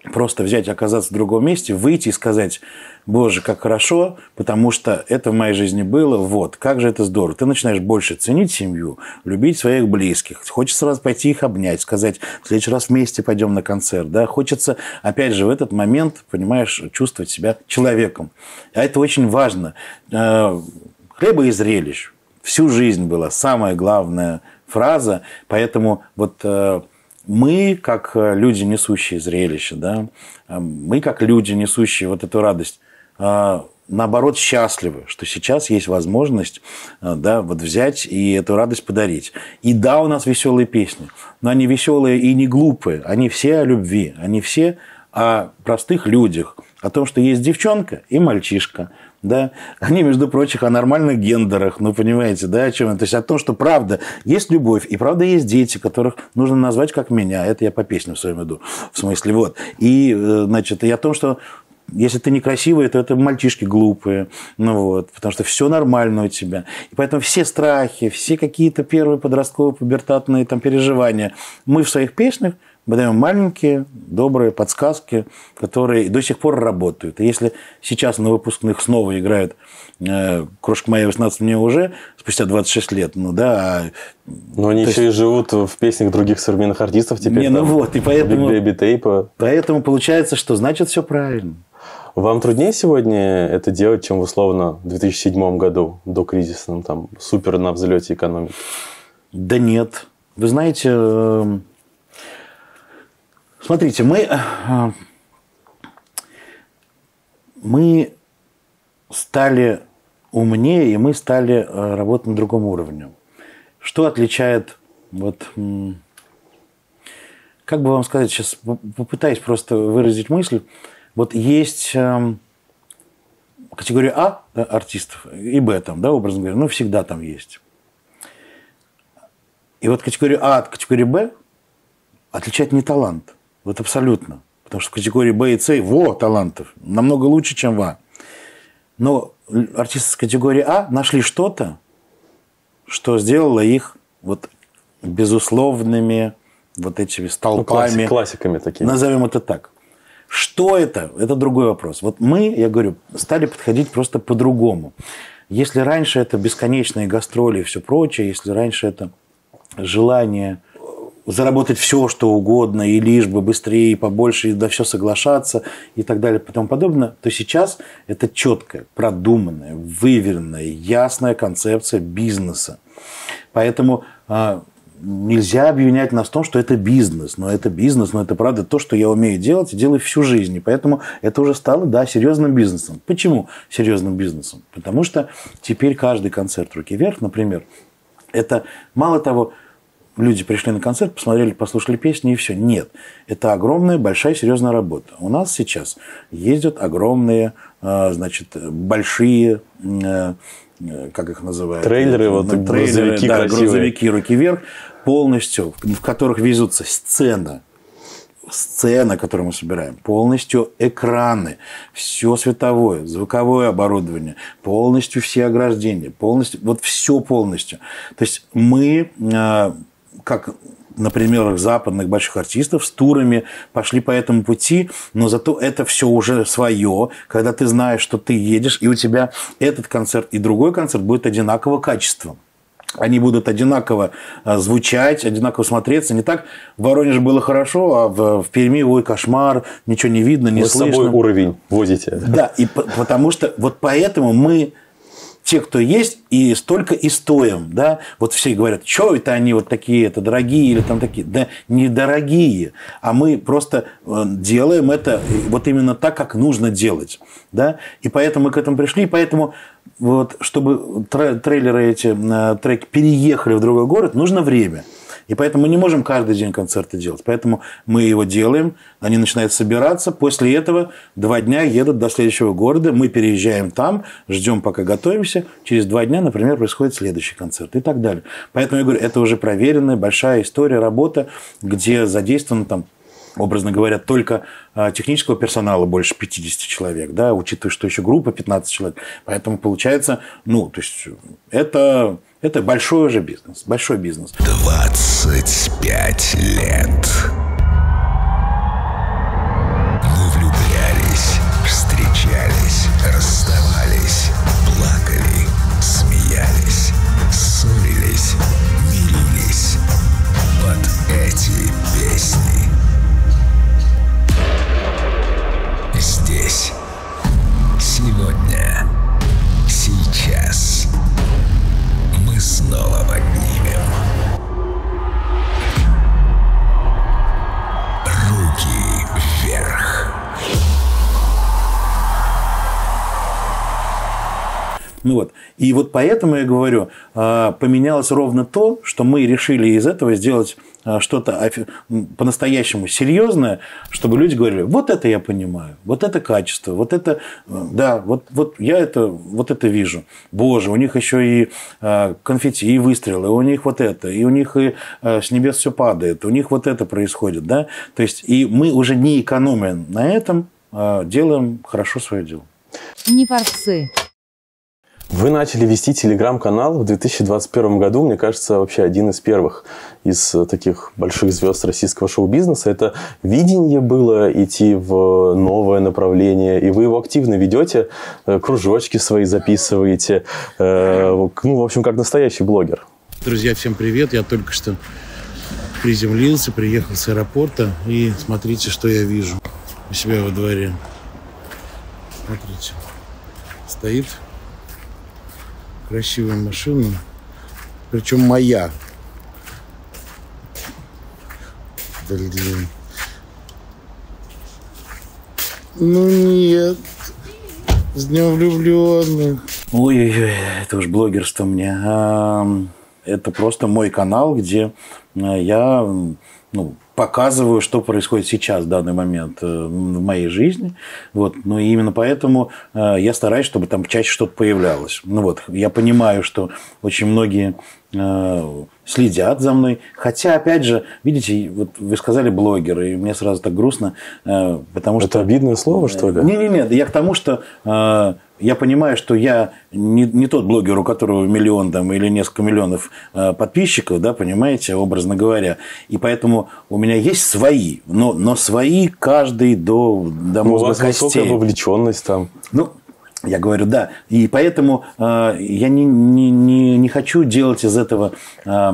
просто взять и оказаться в другом месте, выйти и сказать: боже, как хорошо, потому что это в моей жизни было, вот, как же это здорово. Ты начинаешь больше ценить семью, любить своих близких. Хочется сразу пойти их обнять, сказать: в следующий раз вместе пойдем на концерт. Да? Хочется, опять же, в этот момент, понимаешь, чувствовать себя человеком. А это очень важно. Хлеба и зрелищ. Всю жизнь была самая главная фраза, поэтому вот... Мы, как люди, несущие зрелище, да, мы, как люди, несущие вот эту радость, наоборот, счастливы, что сейчас есть возможность, да, вот взять и эту радость подарить. И да, у нас веселые песни, но они веселые и не глупые, они все о любви, они все о простых людях, о том, что есть девчонка и мальчишка. Да? Они, между прочим, о нормальных гендерах, ну, понимаете, да, о чем? То есть о том, что правда есть любовь, и правда есть дети, которых нужно назвать как меня. Это я по песням в своем иду. В смысле, вот. И, значит, и о том, что если ты некрасивый, то это мальчишки глупые. Ну, вот, потому что все нормально у тебя. И поэтому все страхи, все какие-то первые подростковые, пубертатные там, переживания мы в своих песнях мы даем маленькие, добрые подсказки, которые до сих пор работают. И если сейчас на выпускных снова играют э, «Крошка моя, восемнадцать мне уже», спустя двадцать шесть лет, ну да. Но они еще есть... и живут в песнях других современных артистов теперь. Не, ну там, вот, и поэтому, Big Baby Tape. Поэтому получается, что значит все правильно. Вам труднее сегодня это делать, чем в условно две тысячи седьмом году, до кризисном, там, супер на взлете экономики? Да нет. Вы знаете... Смотрите, мы, мы стали умнее, и мы стали работать на другом уровне. Что отличает, вот, как бы вам сказать, сейчас попытаюсь просто выразить мысль. Вот есть категория А, да, артистов и Б, там, да, образно говоря, ну, всегда там есть. И вот категория А от категории Б отличает не талант. Вот абсолютно. Потому что в категории Б и С, во, талантов, намного лучше, чем в А. Но артисты с категории А нашли что-то, что сделало их вот безусловными вот этими столпами. Ну, классиками такими. Назовем это так. Что это? Это другой вопрос. Вот мы, я говорю, стали подходить просто по-другому. Если раньше это бесконечные гастроли и все прочее, если раньше это желание... заработать все, что угодно, и лишь бы быстрее, и побольше, и да все соглашаться, и так далее, и тому подобное, то сейчас это четкая, продуманная, выверенная, ясная концепция бизнеса. Поэтому а, нельзя обвинять нас в том, что это бизнес. Но это бизнес, но это правда то, что я умею делать, и делаю всю жизнь. И поэтому это уже стало, да, серьезным бизнесом. Почему серьезным бизнесом? Потому что теперь каждый концерт «Руки вверх», например, это мало того, люди пришли на концерт, посмотрели, послушали песни и все. Нет. Это огромная, большая, серьезная работа. У нас сейчас ездят огромные, значит, большие, как их называют? Трейлеры, вот трейлеры, грузовики да, красивые. грузовики «Руки вверх», полностью, в которых везутся сцена, сцена, которую мы собираем, полностью экраны, все световое, звуковое оборудование, полностью все ограждения, полностью, вот все полностью. То есть мы, как на примерах западных больших артистов, с турами пошли по этому пути, но зато это все уже свое, когда ты знаешь, что ты едешь, и у тебя этот концерт и другой концерт будет одинакового качества. Они будут одинаково звучать, одинаково смотреться. Не так в Воронеже было хорошо, а в, в Перми, ой, кошмар, ничего не видно, не Вы слышно. Вы с собой уровень возите. Да, и потому что вот поэтому мы, те, кто есть, и столько и стоим. Да? Вот все говорят, что это они вот такие, это дорогие или там такие. Да недорогие, а мы просто делаем это вот именно так, как нужно делать. Да? И поэтому мы к этому пришли, и поэтому... Вот, чтобы трейлеры эти, треки переехали в другой город, нужно время. И поэтому мы не можем каждый день концерты делать. Поэтому мы его делаем, они начинают собираться. После этого два дня едут до следующего города. Мы переезжаем там, ждем, пока готовимся. Через два дня, например, происходит следующий концерт и так далее. Поэтому я говорю, это уже проверенная большая история, работа, где задействовано там, образно говоря, только технического персонала больше пятьдесят человек, да, учитывая, что еще группа пятнадцать человек. Поэтому получается, ну, то есть это, это большой уже бизнес, большой бизнес. двадцать пять лет. Сегодня, сейчас мы снова поднимем руки вверх. Ну вот. И вот поэтому я говорю, поменялось ровно то, что мы решили из этого сделать что-то по-настоящему серьезное, чтобы люди говорили, вот это я понимаю, вот это качество, вот это, да, вот, вот я это, вот это вижу. Боже, у них еще и конфетти, и выстрелы, у них вот это, и у них и с небес все падает, у них вот это происходит, да. То есть, и мы уже не экономим на этом, а делаем хорошо свое дело. Не форцы. Вы начали вести телеграм-канал в две тысячи двадцать первом году, мне кажется, вообще один из первых из таких больших звезд российского шоу-бизнеса. Это видение было идти в новое направление, и вы его активно ведете, кружочки свои записываете, ну, в общем, как настоящий блогер. Друзья, всем привет, я только что приземлился, приехал с аэропорта, и смотрите, что я вижу у себя во дворе. Смотрите, стоит красивая машина, причем моя. Блин. Ну нет. С днем влюбленных. Ой-ой-ой, это уж блогерство мне. Это просто мой канал, где я, ну, показываю, что происходит сейчас, в данный момент в моей жизни. Вот. Ну, и именно поэтому я стараюсь, чтобы там чаще что-то появлялось. Ну, вот. Я понимаю, что очень многие следят за мной. Хотя, опять же, видите, вот вы сказали блогеры, и мне сразу так грустно, потому что... Это обидное слово, что ли? Не-не-не, я к тому, что я понимаю, что я не, не тот блогер, у которого миллион там, или несколько миллионов подписчиков, да, понимаете, образно говоря. И поэтому у меня есть свои, но, но свои каждый до, до мозга костей. У вас высокая вовлеченность там. Ну, я говорю, да. И поэтому э, я не, не, не, не хочу делать из этого э,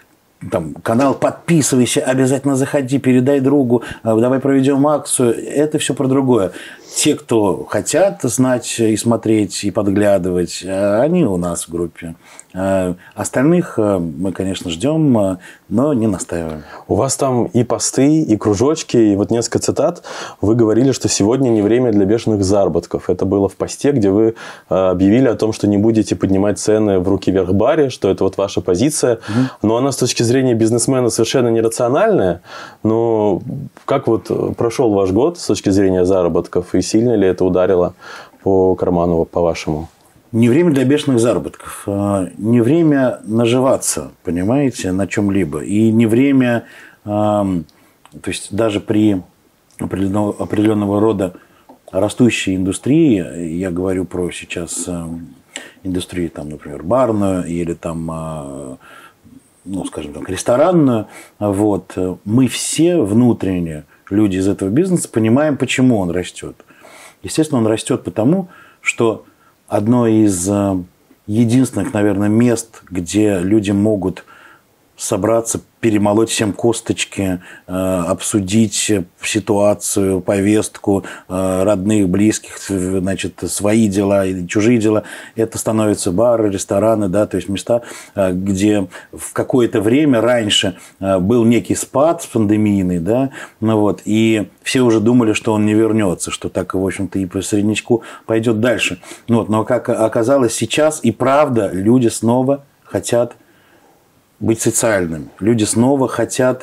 там, канал «Подписывайся, обязательно заходи, передай другу, э, давай проведем акцию». Это все про другое. Те, кто хотят знать и смотреть, и подглядывать, они у нас в группе. Остальных мы, конечно, ждем, но не настаиваем. У вас там и посты, и кружочки, и вот несколько цитат. Вы говорили, что сегодня не время для бешеных заработков. Это было в посте, где вы объявили о том, что не будете поднимать цены в руки вверх баре, что это вот ваша позиция. Угу. Но она с точки зрения бизнесмена совершенно нерациональная. Но как вот прошел ваш год с точки зрения заработков? И сильно ли это ударило по карману, по-вашему? Не время для бешеных заработков. Не время наживаться, понимаете, на чем-либо. И не время, то есть даже при определенного, определенного рода растущей индустрии, я говорю про сейчас индустрию, там, например, барную или там, ну, скажем так, ресторанную, вот, мы все внутренне, люди из этого бизнеса, понимаем, почему он растет. Естественно, он растет потому, что одно из единственных, наверное, мест, где люди могут собраться, перемолоть всем косточки, обсудить ситуацию, повестку, родных, близких, значит, свои дела и чужие дела. Это становятся бары, рестораны, да, то есть места, где в какое-то время раньше был некий спад пандемийный, да, ну вот, и все уже думали, что он не вернется, что так, в общем-то, и по среднячку пойдет дальше. Ну вот, но как оказалось сейчас, и правда, люди снова хотят быть социальными. Люди снова хотят,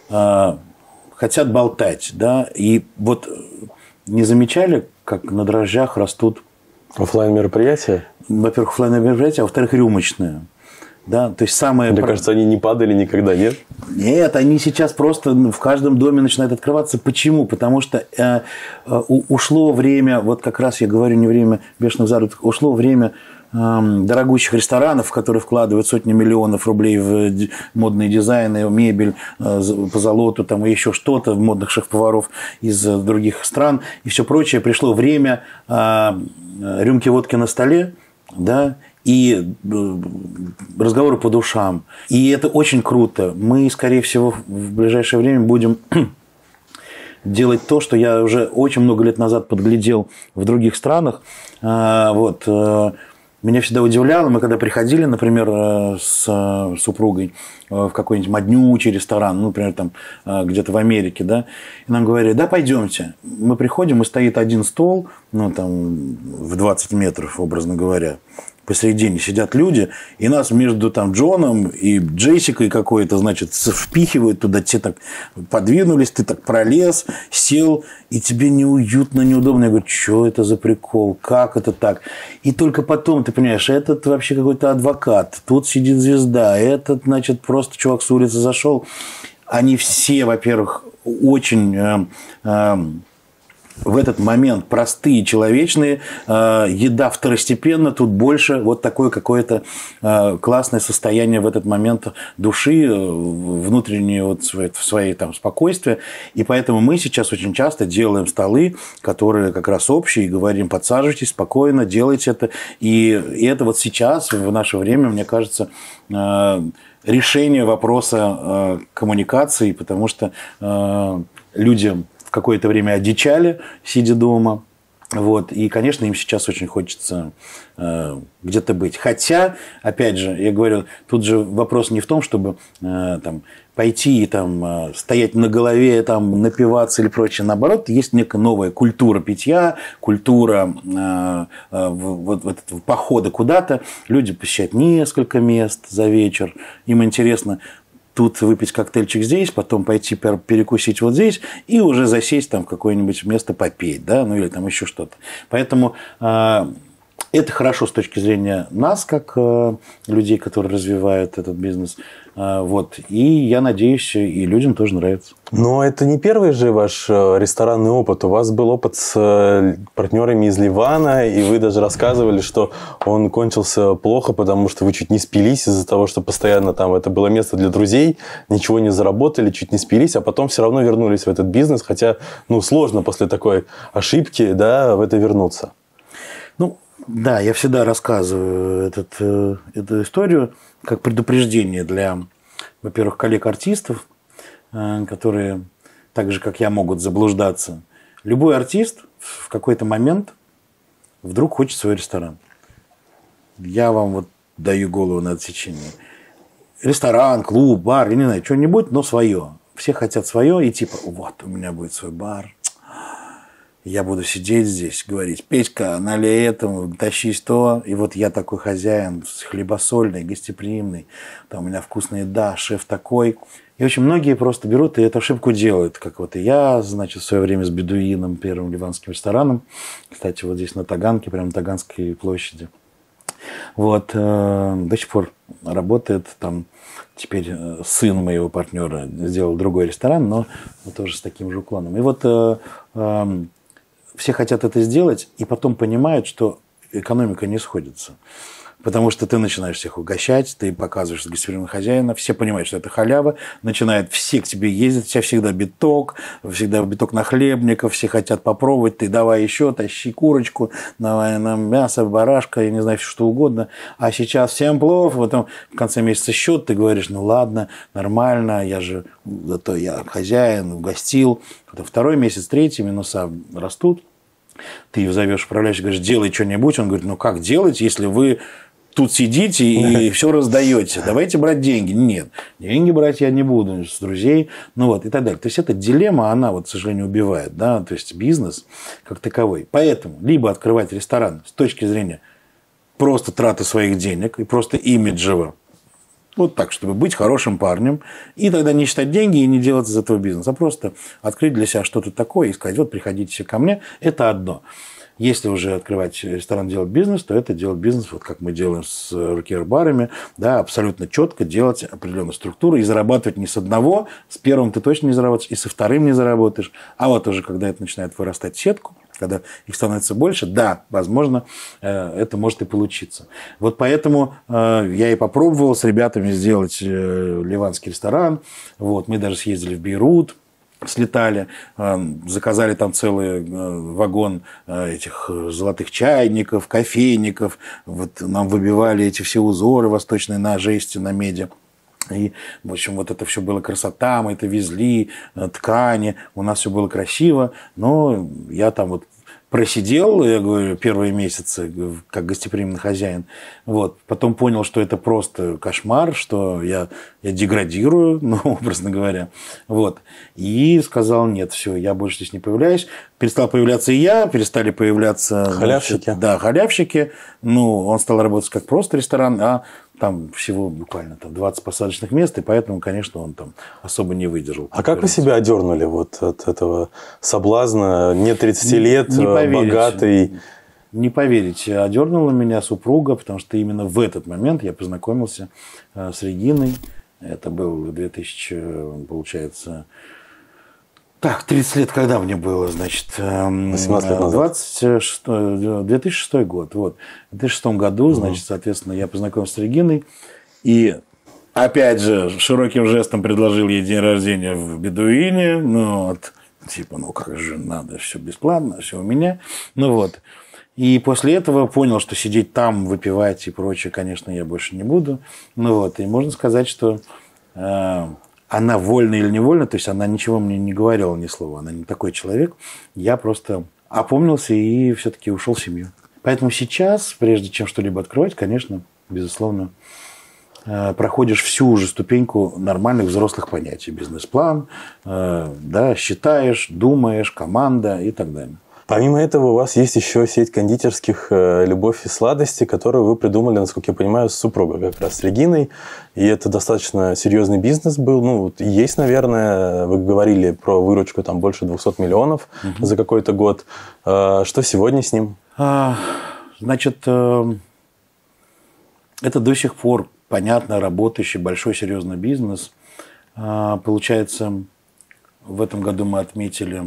э, хотят болтать. Да? И вот не замечали, как на дрожжах растут... Оффлайн-мероприятия? Во-первых, оффлайн-мероприятия, а во-вторых, рюмочные. Да? То есть самое... Мне кажется, они не падали никогда, нет? Нет, они сейчас просто в каждом доме начинают открываться. Почему? Потому что э, э, ушло время, вот как раз я говорю, не время бешеных заработков, ушло время дорогущих ресторанов, которые вкладывают сотни миллионов рублей в модные дизайны, мебель, по золоту, там, и еще что-то, модных шеф-поваров из других стран и все прочее. Пришло время рюмки водки на столе, да, и разговоры по душам. И это очень круто. Мы, скорее всего, в ближайшее время будем делать то, что я уже очень много лет назад подглядел в других странах. Вот. Меня всегда удивляло, мы когда приходили, например, с супругой в какой-нибудь моднючий ресторан, ну, например, там где-то в Америке, да, и нам говорили, да, пойдемте. Мы приходим, и стоит один стол, ну, там, в двадцать метров, образно говоря, посередине сидят люди, и нас между там Джоном и Джессикой какой-то, значит, впихивают туда, те так подвинулись, ты так пролез, сел, и тебе неуютно, неудобно. Я говорю, что это за прикол, как это так? И только потом ты понимаешь, этот вообще какой-то адвокат, тут сидит звезда, этот, значит, просто чувак с улицы зашел. Они все, во-первых, очень... Э, э, в этот момент простые, человечные, э, еда второстепенно, тут больше вот такое какое-то э, классное состояние в этот момент души, э, внутреннее вот свои, свои там спокойствие. И поэтому мы сейчас очень часто делаем столы, которые как раз общие, и говорим, подсаживайтесь спокойно, делайте это. И, и это вот сейчас, в наше время, мне кажется, э, решение вопроса э, коммуникации, потому что э, людям какое-то время одичали, сидя дома. Вот. И, конечно, им сейчас очень хочется э, где-то быть. Хотя, опять же, я говорю, тут же вопрос не в том, чтобы э, там, пойти и там, э, стоять на голове, там, напиваться или прочее. Наоборот, есть некая новая культура питья, культура э, э, вот, вот, похода куда-то. Люди посещают несколько мест за вечер. Им интересно тут выпить коктейльчик здесь, потом пойти перекусить вот здесь и уже засесть там в какое-нибудь место попеть, да, ну или там еще что-то. Поэтому э, это хорошо с точки зрения нас, как э, людей, которые развивают этот бизнес. Э, вот. И я надеюсь, и людям тоже нравится. Но это не первый же ваш ресторанный опыт. У вас был опыт с партнерами из Ливана, и вы даже рассказывали, что он кончился плохо, потому что вы чуть не спились из-за того, что постоянно там это было место для друзей, ничего не заработали, чуть не спились, а потом все равно вернулись в этот бизнес, хотя, ну, сложно после такой ошибки, да, в это вернуться. Ну, да, я всегда рассказываю этот, эту историю как предупреждение для, во-первых, коллег-артистов, которые так же, как я, могут заблуждаться. Любой артист в какой-то момент вдруг хочет свой ресторан. Я вам вот даю голову на отсечение. Ресторан, клуб, бар, я не знаю, что-нибудь, но свое. Все хотят свое, и типа, вот, у меня будет свой бар. Я буду сидеть здесь, говорить, Петька, налей этому, тащись то. И вот я такой хозяин, хлебосольный, гостеприимный. Там у меня вкусная еда, шеф такой. И очень многие просто берут и эту ошибку делают. Как вот и я, значит, в свое время с Бедуином, первым ливанским рестораном. Кстати, вот здесь на Таганке, прямо на Таганской площади. Вот, э, до сих пор работает там. Теперь сын моего партнера сделал другой ресторан, но тоже с таким же уклоном. И вот э, э, все хотят это сделать, и потом понимают, что экономика не сходится. Потому что ты начинаешь всех угощать, ты показываешь гостеприимного хозяина, все понимают, что это халява, начинают все к тебе ездить, у тебя всегда биток, всегда биток нахлебников, все хотят попробовать, ты давай еще, тащи курочку, давай нам мясо, барашка, я не знаю, что угодно. А сейчас всем плов, потом в конце месяца счет, ты говоришь, ну ладно, нормально, я же, зато я хозяин, угостил. Потом второй месяц, третий, минуса растут. Ты зовешь управляющего, говоришь, делай что-нибудь. Он говорит, ну как делать, если вы тут сидите и все раздаете? Давайте брать деньги. Нет, деньги брать я не буду с друзей. Ну вот, и так далее. То есть, эта дилемма, она, вот, к сожалению, убивает. Да? То есть, бизнес как таковой. Поэтому, либо открывать ресторан с точки зрения просто траты своих денег и просто имиджево. Вот так, чтобы быть хорошим парнем. И тогда не считать деньги и не делать из этого бизнеса. А просто открыть для себя что-то такое и сказать, вот приходите все ко мне. Это одно. Если уже открывать ресторан, делать бизнес, то это делать бизнес, вот как мы делаем с рукер-барами, да, абсолютно четко делать определенную структуру и зарабатывать не с одного, с первым ты точно не заработаешь, и со вторым не заработаешь. А вот уже, когда это начинает вырастать в сетку, когда их становится больше, да, возможно, это может и получиться. Вот поэтому я и попробовал с ребятами сделать ливанский ресторан. Вот, мы даже съездили в Бейрут, слетали, заказали там целый вагон этих золотых чайников, кофейников. Вот нам выбивали эти все узоры восточные на жести, на меди. И, в общем, вот это все было красота, мы это везли, ткани, у нас все было красиво, но я там вот просидел, я говорю, первые месяцы как гостеприимный хозяин. Вот. Потом понял, что это просто кошмар, что я, я деградирую, ну, образно говоря. Вот. И сказал, нет, все, я больше здесь не появляюсь. Перестал появляться и я, перестали появляться... Халявщики. Значит, да, халявщики. Ну, он стал работать как просто ресторан, а там всего буквально там, двадцать посадочных мест, и поэтому, конечно, он там особо не выдержал. А как вы себя одернули вот от этого соблазна? Не тридцати лет, не поверите, богатый... Не поверите, одернула меня супруга, потому что именно в этот момент я познакомился с Региной. Это был две тысячи, получается... Так, тридцать лет, когда мне было, значит, восемнадцать лет назад. двадцать шестой, две тысячи шестой год. Вот. В две тысячи шестом году, угу. значит, соответственно, я познакомился с Региной. И, опять же, широким жестом предложил ей день рождения в Бедуине. Ну, вот, типа, ну, как же, надо, все бесплатно, все у меня. Ну, вот. И после этого понял, что сидеть там, выпивать и прочее, конечно, я больше не буду. Ну, вот. И можно сказать, что... Э, она вольно или невольно, то есть она ничего мне не говорила, ни слова, она не такой человек. Я просто опомнился и все-таки ушел в семью. Поэтому сейчас, прежде чем что-либо открывать, конечно, безусловно, проходишь всю уже ступеньку нормальных взрослых понятий. Бизнес-план, да, считаешь, думаешь, команда и так далее. Помимо этого, у вас есть еще сеть кондитерских «Любовь и сладости», которую вы придумали, насколько я понимаю, с супругой, как раз с Региной. И это достаточно серьезный бизнес был. Ну, вот есть, наверное, вы говорили про выручку там больше двухсот миллионов угу. за какой-то год. Что сегодня с ним? А, значит, это до сих пор понятно работающий большой серьезный бизнес. Получается, в этом году мы отметили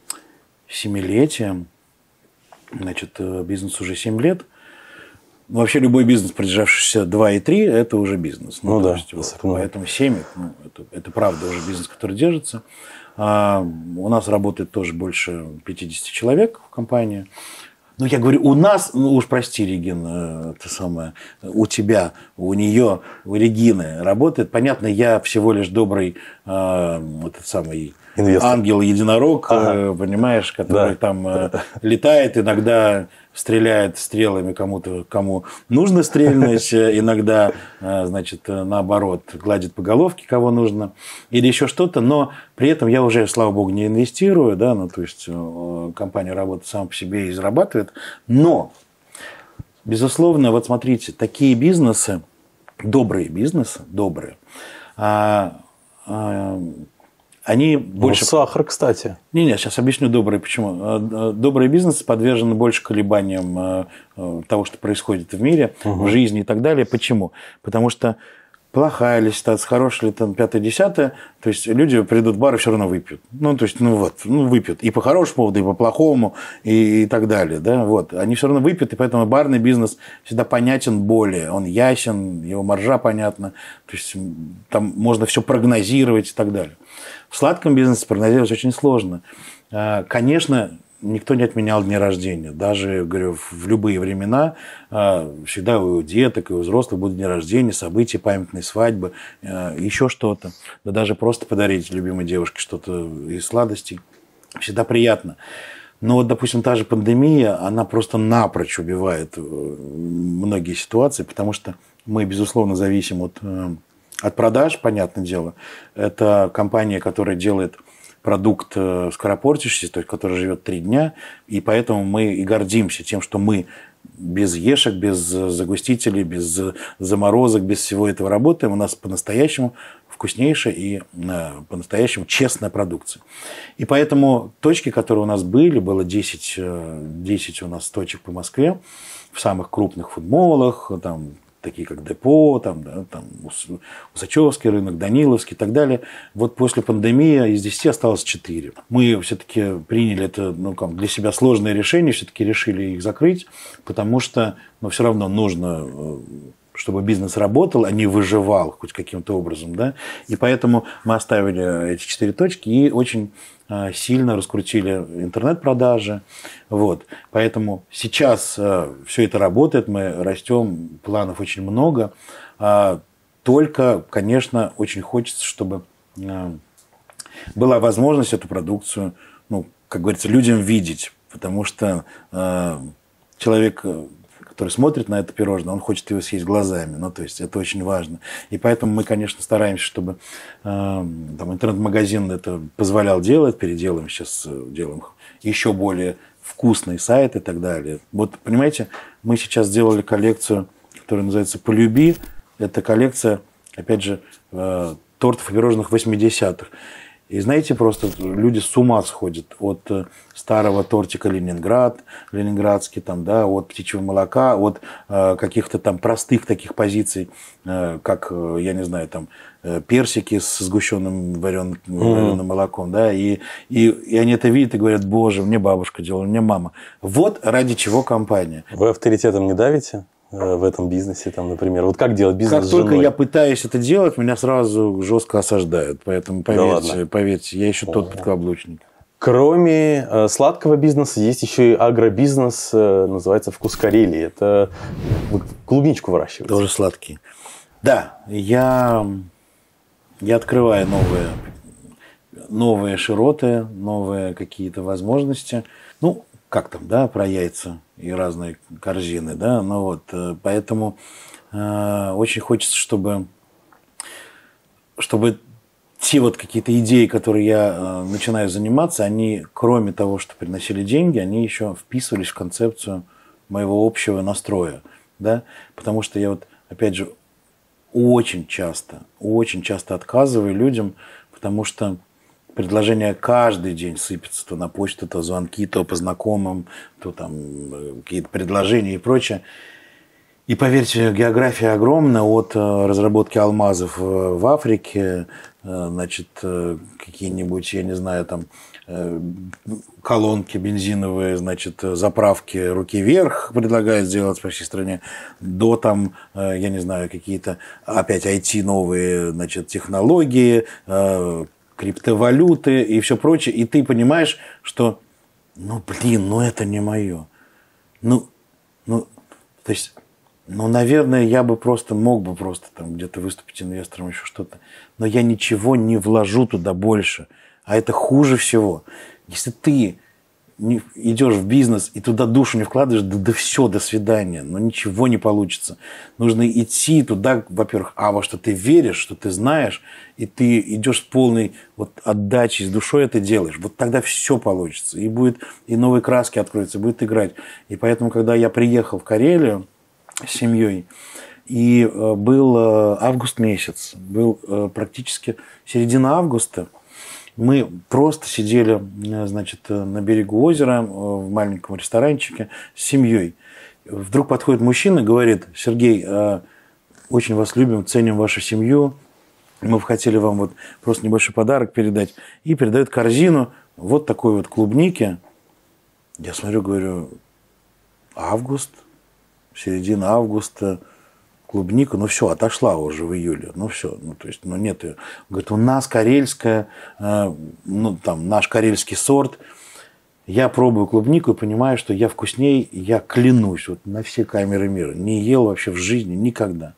семилетие. Значит, бизнес уже семь лет. Вообще любой бизнес, продержавшийся два и три, это уже бизнес. Ну, ну да. Есть, вот, поэтому семь, ну, это, это правда уже бизнес, который держится. А, у нас работает тоже больше пятидесяти человек в компании. Ну, я говорю, у нас, ну уж прости, Регина, это самое, у тебя, у нее, у Регины работает. Понятно, я всего лишь добрый, э, этот самый инвестор. Ангел-единорог, ага. понимаешь, который да. там э, летает, иногда стреляет стрелами кому-то, кому нужно стрельнуть, иногда, э, значит, наоборот, гладит по головке, кого нужно, или еще что-то, но при этом я уже, слава богу, не инвестирую, да, ну, то есть э, компания работает сама по себе и зарабатывает, но, безусловно, вот смотрите, такие бизнесы, добрые бизнесы, добрые, а, а, они больше... Ну, сахар, кстати. Не-не, сейчас объясню добрый, почему. Добрый бизнес подвержен больше колебаниям того, что происходит в мире, угу. в жизни и так далее. Почему? Потому что плохая ли ситуация, хорошая ли там пятое-десятое, то есть люди придут в бар и все равно выпьют. Ну, то есть, ну вот, ну выпьют. И по хорошему поводу, и по плохому, и, и так далее. Да? Вот. Они все равно выпьют, и поэтому барный бизнес всегда понятен более. Он ясен, его маржа понятна. То есть, там можно все прогнозировать и так далее. В сладком бизнесе прогнозировать очень сложно. Конечно, никто не отменял дни рождения. Даже, говорю, в любые времена всегда у деток и у взрослых будут дни рождения, события, памятные свадьбы, еще что-то. Да даже просто подарить любимой девушке что-то из сладостей. Всегда приятно. Но вот, допустим, та же пандемия, она просто напрочь убивает многие ситуации, потому что мы, безусловно, зависим от... От продаж, понятное дело, это компания, которая делает продукт скоропортящийся, то есть который живет три дня, и поэтому мы и гордимся тем, что мы без ешек, без загустителей, без заморозок, без всего этого работаем. У нас по-настоящему вкуснейшая и по-настоящему честная продукция. И поэтому точки, которые у нас были, было десять, десять у нас точек по Москве, в самых крупных фудмолах, там, такие как Депо, там, да, там, Усачевский рынок, Даниловский и так далее. Вот после пандемии из десяти осталось четыре. Мы все-таки приняли это, ну, как, для себя сложное решение, все-таки решили их закрыть, потому что, ну, все равно нужно, чтобы бизнес работал, а не выживал хоть каким-то образом, да. И поэтому мы оставили эти четыре точки и очень сильно раскрутили интернет-продажи. Вот. Поэтому сейчас все это работает, мы растем, планов очень много. То, Только, конечно, очень хочется, чтобы э, была возможность эту продукцию, ну, как говорится, людям видеть. Потому что э, человек, который смотрит на это пирожное, он хочет его съесть глазами. Ну, то есть это очень важно. И поэтому мы, конечно, стараемся, чтобы э, там, интернет-магазин это позволял делать. Переделаем сейчас, делаем еще более вкусный сайт и так далее. Вот, понимаете, мы сейчас сделали коллекцию, которая называется «Полюби». Это коллекция, опять же, э, тортов и пирожных восьмидесятых. И знаете, просто люди с ума сходят от старого тортика «Ленинград», ленинградский, там, да, от птичьего молока, от э, каких-то там простых таких позиций, э, как, я не знаю, там, э, персики с сгущенным вареным, mm-hmm. вареным молоком, да, и, и, и они это видят и говорят: боже, мне бабушка делала, мне мама. Вот ради чего компания. Вы авторитетом не давите в этом бизнесе, там, например? Вот как делать бизнес как с женой? Как только я пытаюсь это делать, меня сразу жестко осаждают. Поэтому поверьте, да поверьте, я еще О. тот подкаблучник. Кроме э, сладкого бизнеса, есть еще и агробизнес, э, называется «Вкус Карелии». Это вы клубничку выращиваете. Тоже сладкий. Да, я, я открываю новые, новые широты, новые какие-то возможности. Ну, как там, да, про яйца и разные корзины, да, ну вот, поэтому э, очень хочется, чтобы, чтобы те вот какие-то идеи, которые я э, начинаю заниматься, они, кроме того, что приносили деньги, они еще вписывались в концепцию моего общего настроя, да, потому что я вот, опять же, очень часто, очень часто отказываю людям, потому что предложения каждый день сыпятся то на почту, то звонки, то по знакомым, то там какие-то предложения и прочее. И поверьте, география огромна, от разработки алмазов в Африке, значит, какие-нибудь, я не знаю, там колонки бензиновые, значит, заправки руки вверх предлагают сделать по всей стране, до там, я не знаю, какие-то опять ай ти новые, значит, технологии, криптовалюты и все прочее, и ты понимаешь, что, ну, блин, ну, это не мое. Ну, ну, то есть, ну, наверное, я бы просто мог бы просто там где-то выступить инвестором, еще что-то, но я ничего не вложу туда больше, а это хуже всего. Если ты не идешь в бизнес и туда душу не вкладываешь, да, да все, до свидания, но ничего не получится. Нужно идти туда, во-первых, а во что ты веришь, что ты знаешь, и ты идешь с полной вот отдачей, с душой это делаешь. Вот тогда все получится. И будет, и новые краски откроются, будет играть. И поэтому, когда я приехал в Карелию с семьей, и э, был э, август месяц, был э, практически середина августа, мы просто сидели, значит, на берегу озера в маленьком ресторанчике с семьей. Вдруг подходит мужчина и говорит: Сергей, очень вас любим, ценим вашу семью. Мы бы хотели вам вот просто небольшой подарок передать. И передает корзину вот такой вот клубники. Я смотрю, говорю: август, середина августа, клубника, ну все, отошла уже в июле, ну все, ну то есть, ну нет ее. Говорит, у нас карельская, э, ну там наш карельский сорт. Я пробую клубнику и понимаю, что я вкусней, я клянусь вот на все камеры мира, не ел вообще в жизни никогда.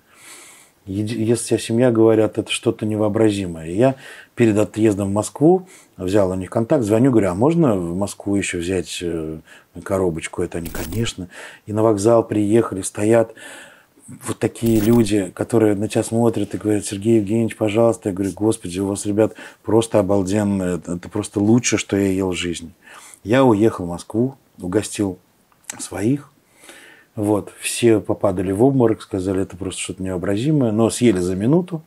Если вся семья говорят, это что-то невообразимое. И я перед отъездом в Москву взял у них контакт, звоню, говорю: а можно в Москву еще взять коробочку? Это они, конечно. И на вокзал приехали, стоят вот такие люди, которые на тебя смотрят и говорят: Сергей Евгеньевич, пожалуйста. Я говорю: господи, у вас, ребят, просто обалденно. Это просто лучшее, что я ел в жизни. Я уехал в Москву, угостил своих. Вот. Все попадали в обморок, сказали, это просто что-то невообразимое. Но съели за минуту.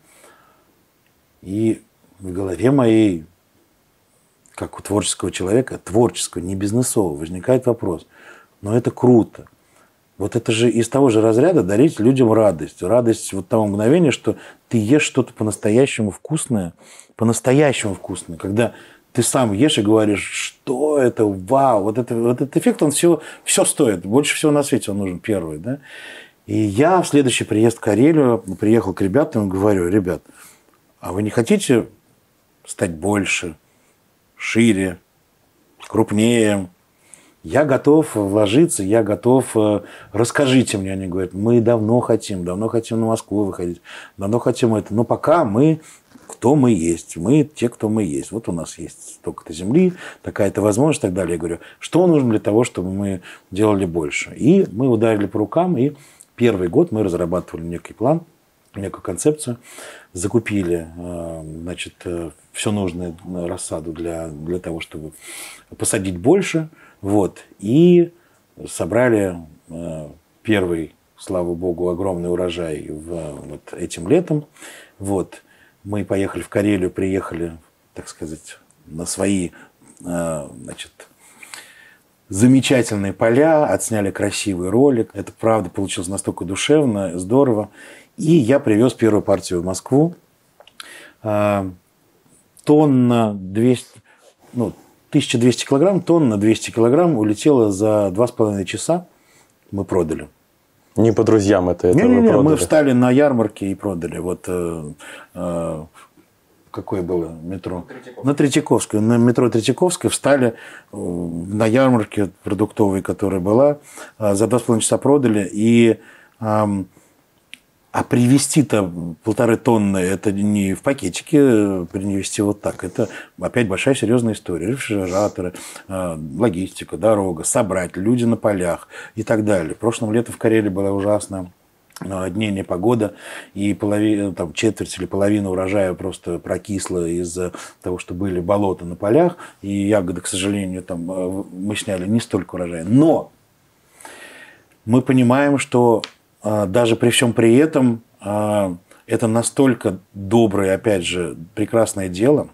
И в голове моей, как у творческого человека, творческого, не бизнесового, возникает вопрос: но это круто. Вот это же из того же разряда дарить людям радость. Радость вот того мгновения, что ты ешь что-то по-настоящему вкусное, по-настоящему вкусное. Когда ты сам ешь и говоришь, что это, вау, вот, это, вот этот эффект, он все, все стоит. Больше всего на свете он нужен первый. Да? И я в следующий приезд в Карелию приехал к ребятам и говорю: ребят, а вы не хотите стать больше, шире, крупнее? Я готов вложиться, я готов, расскажите мне. Они говорят, мы давно хотим, давно хотим на Москву выходить, давно хотим это. Но пока мы, кто мы есть, мы те, кто мы есть. Вот у нас есть столько-то земли, такая-то возможность и так далее. Я говорю, что нужно для того, чтобы мы делали больше. И мы ударили по рукам, и первый год мы разрабатывали некий план, некую концепцию, закупили, значит, все нужное рассаду для, для того, чтобы посадить больше. Вот. И собрали э, первый, слава богу, огромный урожай в, вот, этим летом. Вот. Мы поехали в Карелию, приехали, так сказать, на свои э, значит, замечательные поля, отсняли красивый ролик. Это, правда, получилось настолько душевно, здорово. И я привез первую партию в Москву. Э, тонна двести... Ну, тысяча двести килограмм, тонна двести килограмм улетела за два с половиной часа. Мы продали. Не по друзьям это, это не, вы не, продали? Мы встали на ярмарке и продали. Вот э, э, какое было метро? Третьяковская. На Третьяковской. На метро Третьяковской встали э, на ярмарке продуктовой, которая была. Э, за два с половиной часа продали. И... Э, А привезти-то полторы тонны, это не в пакетике привезти вот так. Это опять большая серьезная история. Рефрижераторы, логистика, дорога, собрать, люди на полях и так далее. В прошлом летом в Карелии была ужасная дней непогода, и половина, там, четверть или половина урожая просто прокисла из-за того, что были болота на полях, и ягоды, к сожалению, там, мы сняли не столько урожая. Но мы понимаем, что даже при всем при этом это настолько доброе, опять же, прекрасное дело.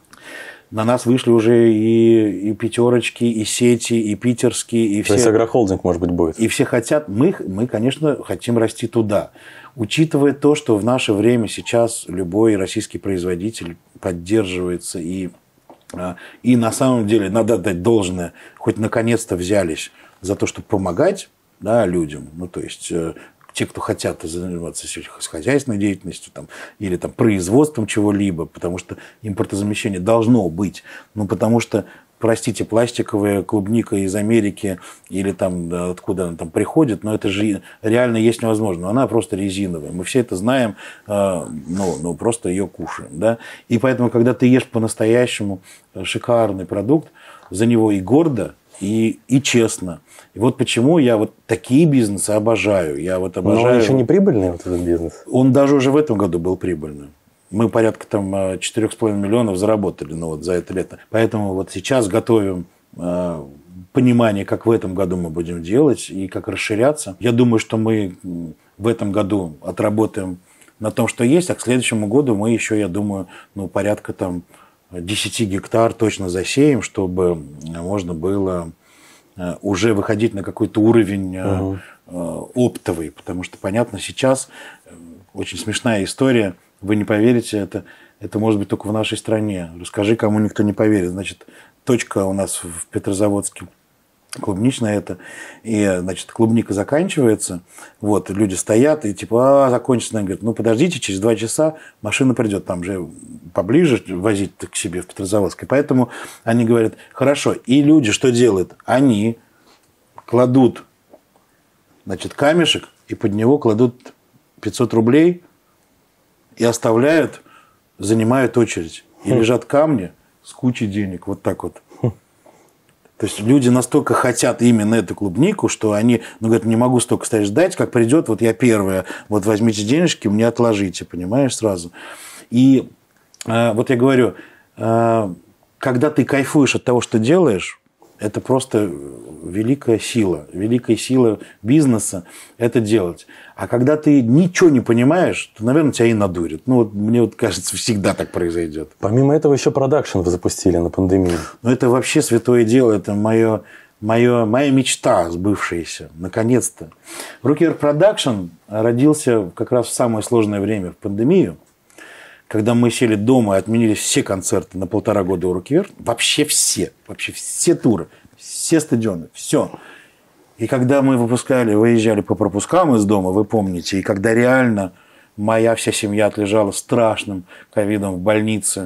На нас вышли уже и, и пятерочки, и сети, и питерские, и все. То есть агрохолдинг, может быть, будет. И все хотят. Мы, мы, конечно, хотим расти туда. Учитывая то, что в наше время сейчас любой российский производитель поддерживается и, и на самом деле надо отдать должное, хоть наконец-то взялись за то, чтобы помогать, да, людям. Ну, то есть те, кто хотят заниматься сельскохозяйственной деятельностью там, или там, производством чего-либо, потому что импортозамещение должно быть. Ну, потому что, простите, пластиковая клубника из Америки или там, да, откуда она там приходит, но это же реально есть невозможно. Она просто резиновая. Мы все это знаем, э, ну, ну, просто ее кушаем. Да? И поэтому, когда ты ешь по-настоящему шикарный продукт, за него и гордо, И, и честно. И вот почему я вот такие бизнесы обожаю. Я вот обожаю... Но он еще не прибыльный, вот этот бизнес? Он даже уже в этом году был прибыльным. Мы порядка там четыре с половиной миллионов заработали, ну, вот за это лето. Поэтому вот сейчас готовим э, понимание, как в этом году мы будем делать и как расширяться. Я думаю, что мы в этом году отработаем на том, что есть, а к следующему году мы еще, я думаю, ну, порядка там десять гектар точно засеем, чтобы можно было уже выходить на какой-то уровень uh-huh. оптовый. Потому что, понятно, сейчас очень смешная история. Вы не поверите, это, это может быть только в нашей стране. Расскажи, кому никто не поверит. Значит, точка у нас в Петрозаводске клубничная это, и, значит, клубника заканчивается, вот, люди стоят, и типа, а, закончится, она говорит, ну, подождите, через два часа машина придет, там же поближе возить к себе в Петрозаводск, и поэтому они говорят, хорошо, и люди что делают? Они кладут, значит, камешек, и под него кладут пятьсот рублей, и оставляют, занимают очередь, и лежат камни с кучей денег, вот так вот. То есть люди настолько хотят именно эту клубнику, что они, ну, говорят, не могу столько стоять ждать, как придет, вот я первая, вот возьмите денежки, мне отложите, понимаешь, сразу. И э, вот я говорю, э, когда ты кайфуешь от того, что делаешь, это просто великая сила, великая сила бизнеса это делать. А когда ты ничего не понимаешь, то, наверное, тебя и надурит. Ну, вот мне вот кажется, всегда так произойдет. Помимо этого еще продакшн вы запустили на пандемию. Ну, это вообще святое дело, это мое, мое, моя мечта сбывшаяся, наконец-то. Рукер Production родился как раз в самое сложное время, в пандемию, когда мы сели дома и отменили все концерты на полтора года у Рукер, вообще все, вообще все туры, все стадионы, все. И когда мы выпускали, выезжали по пропускам из дома, вы помните, и когда реально моя вся семья отлежала страшным ковидом в больнице,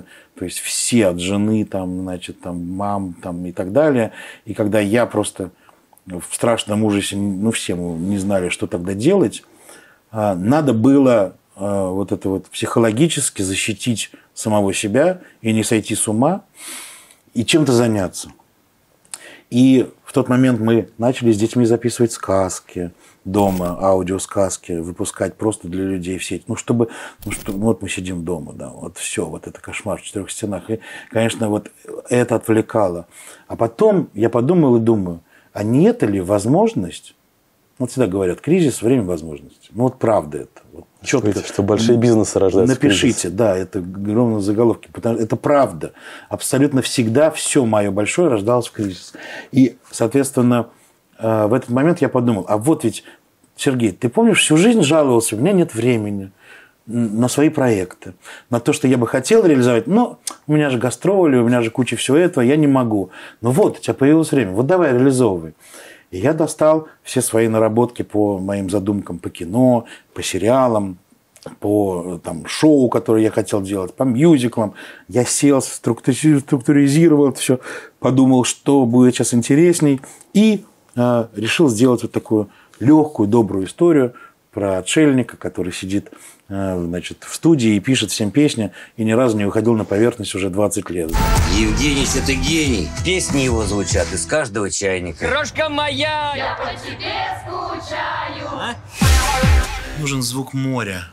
то есть все от жены, там, значит, там, мам там, и так далее. И когда я просто в страшном ужасе, ну, все мы не знали, что тогда делать, надо было вот это вот психологически защитить самого себя и не сойти с ума, и чем-то заняться. И в тот момент мы начали с детьми записывать сказки дома, аудиосказки, выпускать просто для людей в сеть. Ну, чтобы, ну, что, ну, вот мы сидим дома, да, вот все, вот это кошмар в четырех стенах. И, конечно, вот это отвлекало. А потом я подумал и думаю, а не это ли возможность? Вот всегда говорят, кризис – время возможностей. Ну, вот правда это. Вот, четко. Что большие бизнесы рождаются. Напишите, да, это ровно заголовки. Потому это правда. Абсолютно всегда все мое большое рождалось в кризис. И, соответственно, в этот момент я подумал, а вот ведь, Сергей, ты помнишь, всю жизнь жаловался, у меня нет времени на свои проекты, на то, что я бы хотел реализовать, но у меня же гастроли, у меня же куча всего этого, я не могу. Ну вот, у тебя появилось время, вот давай реализовывай. И я достал все свои наработки по моим задумкам по кино, по сериалам, по там, шоу, которые я хотел делать, по мюзиклам. Я сел, структуризировал это все, подумал, что будет сейчас интересней. И э, решил сделать вот такую легкую, добрую историю про отшельника, который сидит э, значит, в студии и пишет всем песни, и ни разу не выходил на поверхность уже двадцать лет. Евгений – это гений. Песни его звучат из каждого чайника. Крошка моя! Я по тебе скучаю. А? Нужен звук моря.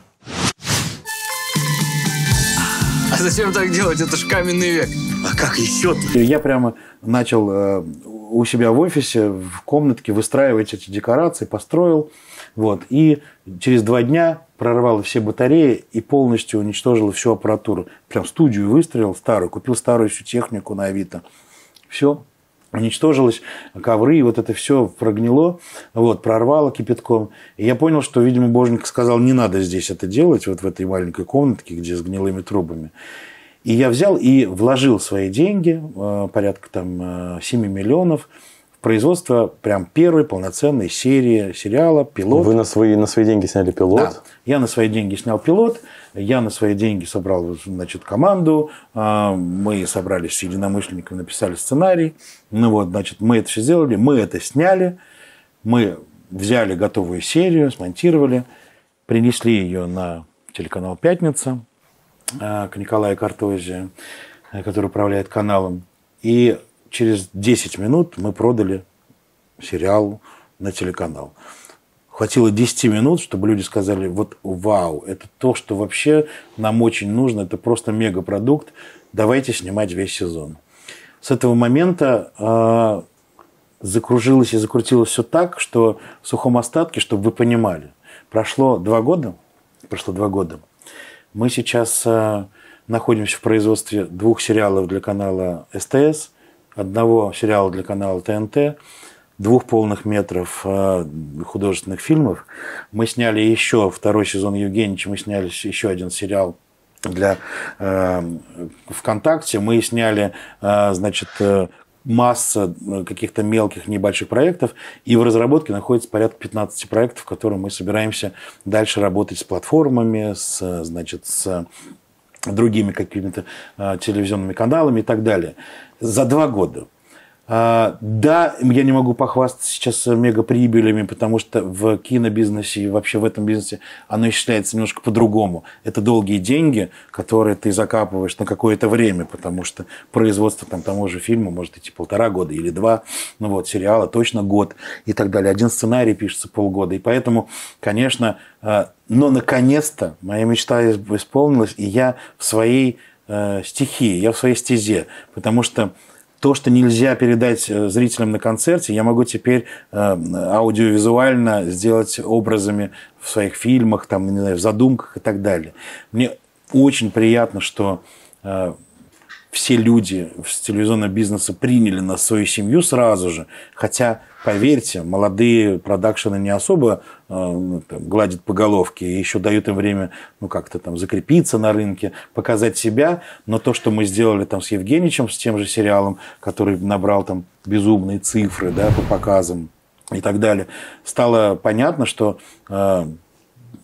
А зачем так делать? Это ж каменный век. А как еще-то? Я прямо начал э, у себя в офисе, в комнатке выстраивать эти декорации, построил. Вот, и через два дня прорвало все батареи и полностью уничтожило всю аппаратуру. Прям студию выстроил старую, купил старую всю технику на Авито. Все уничтожилось, ковры, и вот это все прогнило, вот, прорвало кипятком. И я понял, что, видимо, Боженька сказал, не надо здесь это делать, вот в этой маленькой комнатке, где с гнилыми трубами. И я взял и вложил свои деньги, порядка там семь миллионов, производство прям первой полноценной серии сериала «Пилот». Вы на свои, на свои деньги сняли «Пилот»? Да. Я на свои деньги снял «Пилот», я на свои деньги собрал, значит, команду, мы собрались с единомышленниками, написали сценарий, ну вот, значит, мы это все сделали, мы это сняли, мы взяли готовую серию, смонтировали, принесли ее на телеканал «Пятница» к Николаю Картозе, который управляет каналом, и через десять минут мы продали сериал на телеканал. Хватило десять минут, чтобы люди сказали, вот вау, это то, что вообще нам очень нужно, это просто мегапродукт, давайте снимать весь сезон. С этого момента э, закружилось и закрутилось все так, что в сухом остатке, чтобы вы понимали, прошло два года, прошло два года, мы сейчас э, находимся в производстве двух сериалов для канала СТС, одного сериала для канала ТНТ, двух полных метров э, художественных фильмов. Мы сняли еще второй сезон Евгенича, мы сняли еще один сериал для э, ВКонтакте. Мы сняли, э, значит, э, масса каких-то мелких небольших проектов, и в разработке находится порядка пятнадцать проектов, в которые мы собираемся дальше работать с платформами, с, значит, с другими какими-то э, телевизионными каналами и так далее. За два года. А, да, я не могу похвастаться сейчас мегаприбылями, потому что в кинобизнесе и вообще в этом бизнесе оно исчисляется немножко по-другому. Это долгие деньги, которые ты закапываешь на какое-то время, потому что производство там, того же фильма может идти полтора года или два, ну вот, сериала точно год и так далее. Один сценарий пишется полгода. И поэтому, конечно, но наконец-то моя мечта исполнилась, и я в своей э, стихии, я в своей стезе, потому что то, что нельзя передать зрителям на концерте, я могу теперь э, аудиовизуально сделать образами в своих фильмах, там, не знаю, в задумках и так далее. Мне очень приятно, что э, все люди с телевизионного бизнеса приняли нас в свою семью сразу же, хотя, поверьте, молодые продакшены не особо э, там, гладят по головке и еще дают им время, ну, как-то там закрепиться на рынке, показать себя, но то, что мы сделали там с Евгеничем, с тем же сериалом, который набрал там безумные цифры, да, по показам и так далее, стало понятно, что э,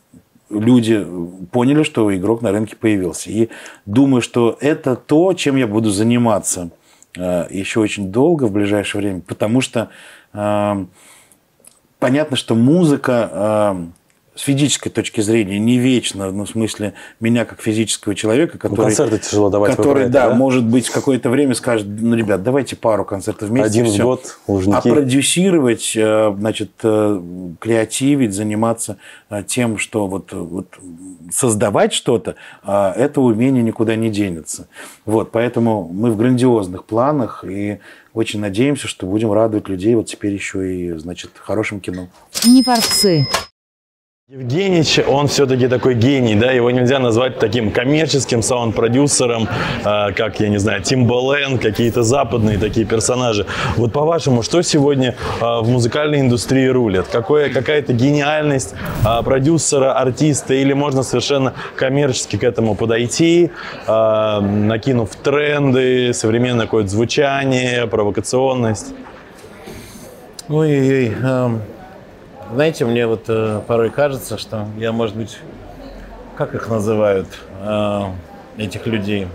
люди поняли, что игрок на рынке появился. И думаю, что это то, чем я буду заниматься еще очень долго в ближайшее время, потому что э, понятно, что музыка э, с физической точки зрения не вечна, ну, в смысле меня как физического человека, который, ну, концерты тяжело давать, который это, да, да, может быть, какое-то время скажет, ну, ребят, давайте пару концертов вместе. Один все. год, Лужники. А продюсировать, значит, креативить, заниматься тем, что вот, вот создавать что-то, это умение никуда не денется. Вот, поэтому мы в грандиозных планах и очень надеемся, что будем радовать людей вот теперь еще и, значит, хорошим кино. Не форцы. Евгеньевич, он все-таки такой гений, да, его нельзя назвать таким коммерческим саунд-продюсером, э, как, я не знаю, Timbaland, какие-то западные такие персонажи. Вот по-вашему, что сегодня э, в музыкальной индустрии рулит? Какое, какая-то гениальность э, продюсера, артиста, или можно совершенно коммерчески к этому подойти, э, накинув тренды, современное какое-то звучание, провокационность? Ой-ой-ой. Эм... Знаете, мне вот э, порой кажется, что я, может быть, как их называют, э, этих людей?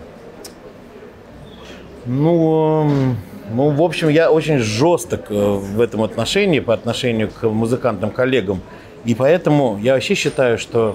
Ну, э, ну, в общем, я очень жесток э, в этом отношении, по отношению к музыкантам-коллегам. И поэтому я вообще считаю, что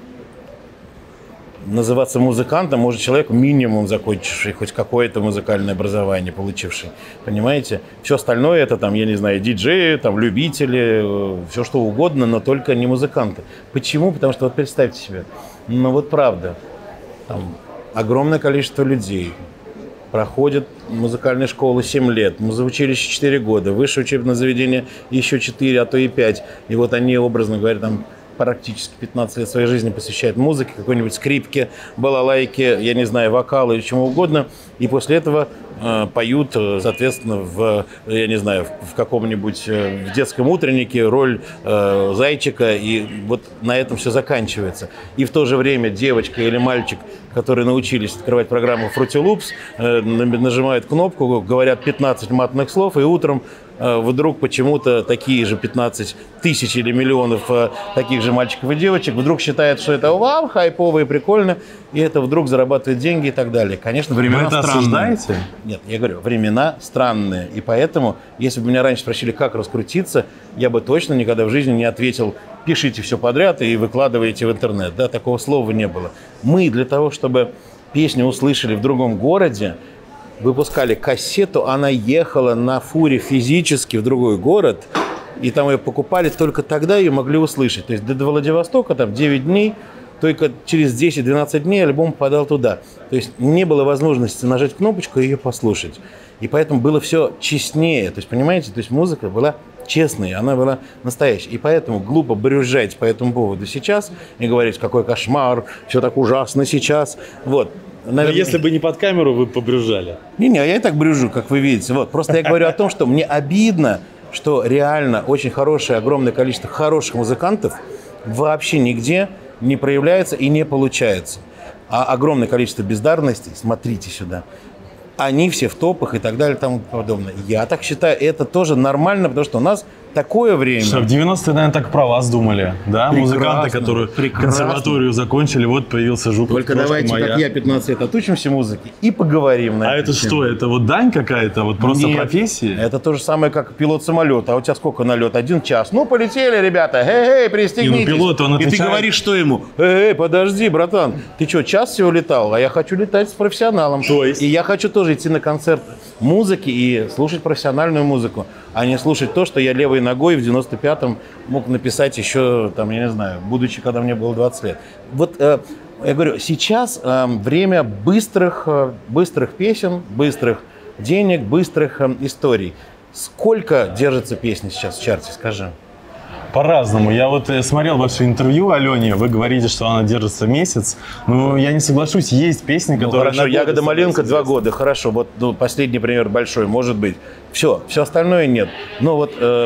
называться музыкантом может человек, минимум закончивший хоть какое-то музыкальное образование, получивший. Понимаете? Все остальное это, там, я не знаю, диджеи, там, любители, все что угодно, но только не музыканты. Почему? Потому что вот представьте себе, ну вот правда, там огромное количество людей проходят музыкальные школы семь лет, музыучилище четыре года, высшее учебное заведение еще четыре, а то и пять. И вот они, образно говоря, там практически пятнадцать лет своей жизни посвящает музыке, какой-нибудь скрипке, балалайке, я не знаю, вокалу или чему угодно. И после этого э, поют, соответственно, в, я не знаю, в, в каком-нибудь э, в детском утреннике роль э, зайчика. И вот на этом все заканчивается. И в то же время девочка или мальчик, которые научились открывать программу Fruity Loops, э, нажимают кнопку, говорят пятнадцать матных слов, и утром вдруг почему-то такие же пятнадцать тысяч или миллионов таких же мальчиков и девочек вдруг считают, что это вау, хайпово и прикольно, и это вдруг зарабатывает деньги и так далее. Конечно, времена Вы это странные. осуждаете? Нет, я говорю, времена странные. И поэтому, если бы меня раньше спросили, как раскрутиться, я бы точно никогда в жизни не ответил: пишите все подряд и выкладывайте в интернет. Да, такого слова не было. Мы для того, чтобы песню услышали в другом городе, выпускали кассету, она ехала на фуре физически в другой город, и там ее покупали, только тогда ее могли услышать. То есть до Владивостока там девять дней, только через десять-двенадцать дней альбом попадал туда. То есть не было возможности нажать кнопочку и ее послушать. И поэтому было все честнее. То есть, понимаете, то есть музыка была честной, она была настоящей. И поэтому глупо брюзжать по этому поводу сейчас и говорить, какой кошмар, все так ужасно сейчас. Вот. Наверное... Но если бы не под камеру, вы побрюзжали. Не-не, я и так брюзжу, как вы видите. Вот. Просто я говорю о том, что мне обидно, что реально очень хорошее, огромное количество хороших музыкантов вообще нигде не проявляется и не получается. А огромное количество бездарностей, смотрите сюда, они все в топах и так далее и тому подобное. Я так считаю, это тоже нормально, потому что у нас такое время. Что, в девяностые, наверное, так про вас думали, да? Прекрасно, музыканты, которые прекрасно. консерваторию закончили, вот появился Жуков. Только давайте, моя. как я, пятнадцать лет отучимся музыке и поговорим на А эту это тему. что, это вот дань какая-то, вот просто Нет, профессия? Это то же самое, как пилот самолета. А у тебя сколько на лет? Один час. Ну, полетели, ребята. Эй-эй, пристегнитесь. И, ну, пилот, он и отвечает... ты говоришь, что ему? Эй, подожди, братан. Ты что, час всего летал? А я хочу летать с профессионалом. То есть? И я хочу тоже идти на концерт музыки и слушать профессиональную музыку, а не слушать то, что я левой ногой в девяносто пятом мог написать еще, там, я не знаю, будучи, когда мне было двадцать лет. Вот э, я говорю, сейчас э, время быстрых, э, быстрых песен, быстрых денег, быстрых э, историй. Сколько держится песни сейчас в чарте, скажи? По-разному. Я вот смотрел ваше интервью Алене, вы говорите, что она держится месяц. Но я не соглашусь, есть песни, ну, которые... Хорошо, «Ягода малинка» два года, хорошо. Вот ну, последний пример большой, может быть. Все, все остальное нет. Но вот э,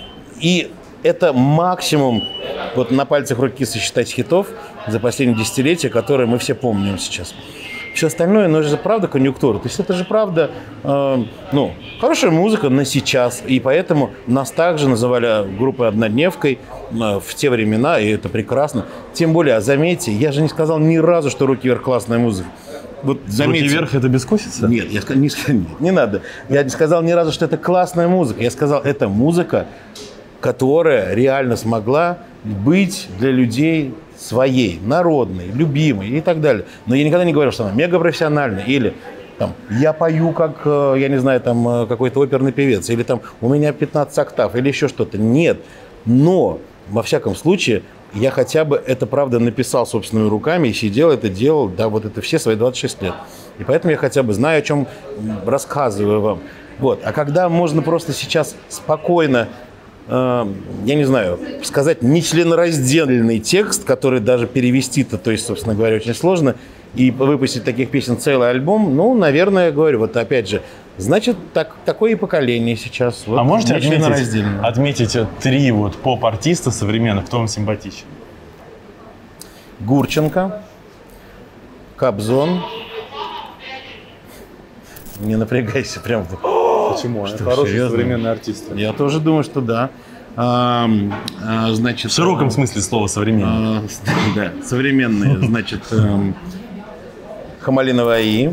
и это максимум, вот на пальцах руки сосчитать хитов за последние десятилетия, которые мы все помним сейчас. Все остальное, но это же правда конъюнктура. То есть это же правда, э, ну, хорошая музыка на сейчас. И поэтому нас также называли группой «Однодневкой» э, в те времена, и это прекрасно. Тем более, заметьте, я же не сказал ни разу, что «Руки вверх» классная музыка. Вот заметьте. «Руки вверх» — это бескусица? Нет, я сказал, не, нет, не надо. Я не сказал ни разу, что это классная музыка. Я сказал, это музыка, которая реально смогла быть для людей своей, народной, любимой и так далее. Но я никогда не говорил, что она мегапрофессиональная или там, я пою как, я не знаю, там какой-то оперный певец, или там у меня пятнадцать октав, или еще что-то. Нет. Но, во всяком случае, я хотя бы это, правда, написал собственными руками и сидел, это делал, да, вот это все свои двадцать шесть лет. И поэтому я хотя бы знаю, о чем рассказываю вам. Вот. А когда можно просто сейчас спокойно, я не знаю, сказать нечленораздельный текст, который даже перевести-то, то есть, собственно говоря, очень сложно, и выпустить таких песен целый альбом, ну, наверное, я говорю, вот опять же, значит, так, такое и поколение сейчас. Вот, а можете отметить, отметить три вот поп-артиста современных, кто вам симпатичен? Гурченко, Кобзон. Не напрягайся прям. Почему? Что, хороший серьезно? современный артист. Я тоже думаю, что да. А, а, значит, в широком смысле слова современный. А, да, современные. Значит, а, Хамалина Ваи,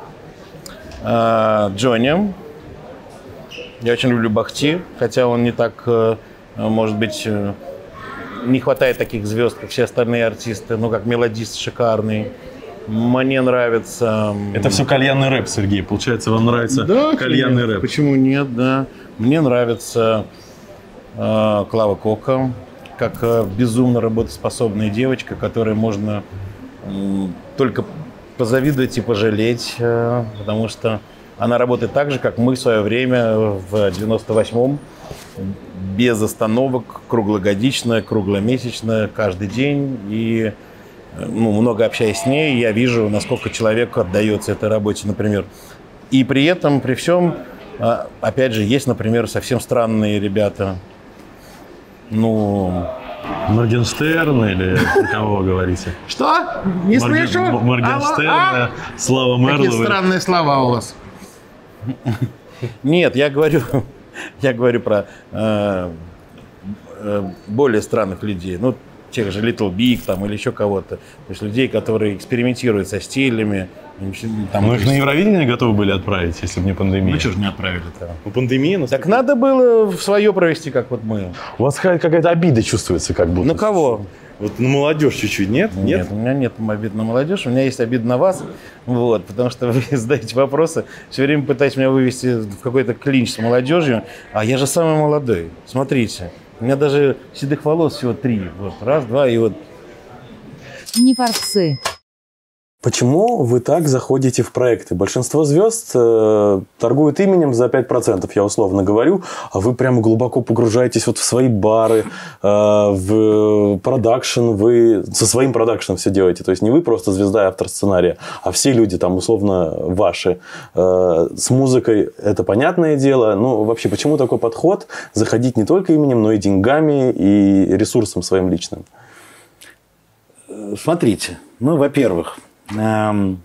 а, Джонни. Я очень люблю Бахти, хотя он не так, может быть, не хватает таких звезд, как все остальные артисты, ну, как мелодист шикарный. Мне нравится... Это все кальянный рэп, Сергей. Получается, вам нравится да, кальянный нет, рэп? Почему нет, да. Мне нравится э, Клава Кока, как э, безумно работоспособная девочка, которой можно э, только позавидовать и пожалеть, э, потому что она работает так же, как мы в свое время в девяносто восьмом, без остановок, круглогодично, кругломесячно, каждый день. И ну, много общаясь с ней, я вижу, насколько человек отдается этой работе, например. И при этом, при всем, опять же, есть, например, совсем странные ребята. Ну... Моргенштерн или кого вы говорите? Что? Не слышу? Моргенштерн, Слава Мерлова. Какие странные слова у вас? Нет, я говорю, я говорю про э, э, более странных людей. Ну, тех же Little Big там, или еще кого-то. То есть людей, которые экспериментируют со стилями. Там, ну, их на Евровидение готовы были отправить, если бы не пандемия. Ну, что же не отправили-то? Ну, пандемия... Так надо было в свое провести, как вот мы. У вас какая-то обида чувствуется, как будто. На кого? Вот на молодежь чуть-чуть, нет? Нет, нет? у меня нет обид на молодежь, у меня есть обида на вас, вот, потому что вы задаете вопросы, все время пытаетесь меня вывести в какой-то клинч с молодежью, а я же самый молодой. Смотрите, у меня даже седых волос всего три. Вот, раз, два, и вот. Не форцы. Почему вы так заходите в проекты? Большинство звезд э, торгуют именем за пять процентов, я условно говорю, а вы прямо глубоко погружаетесь вот в свои бары, э, в продакшн, вы со своим продакшном все делаете. То есть не вы просто звезда и автор сценария, а все люди там условно ваши. Э, с музыкой это понятное дело. Ну, вообще, почему такой подход? Заходить не только именем, но и деньгами, и ресурсом своим личным. Смотрите, ну, во-первых, Эм,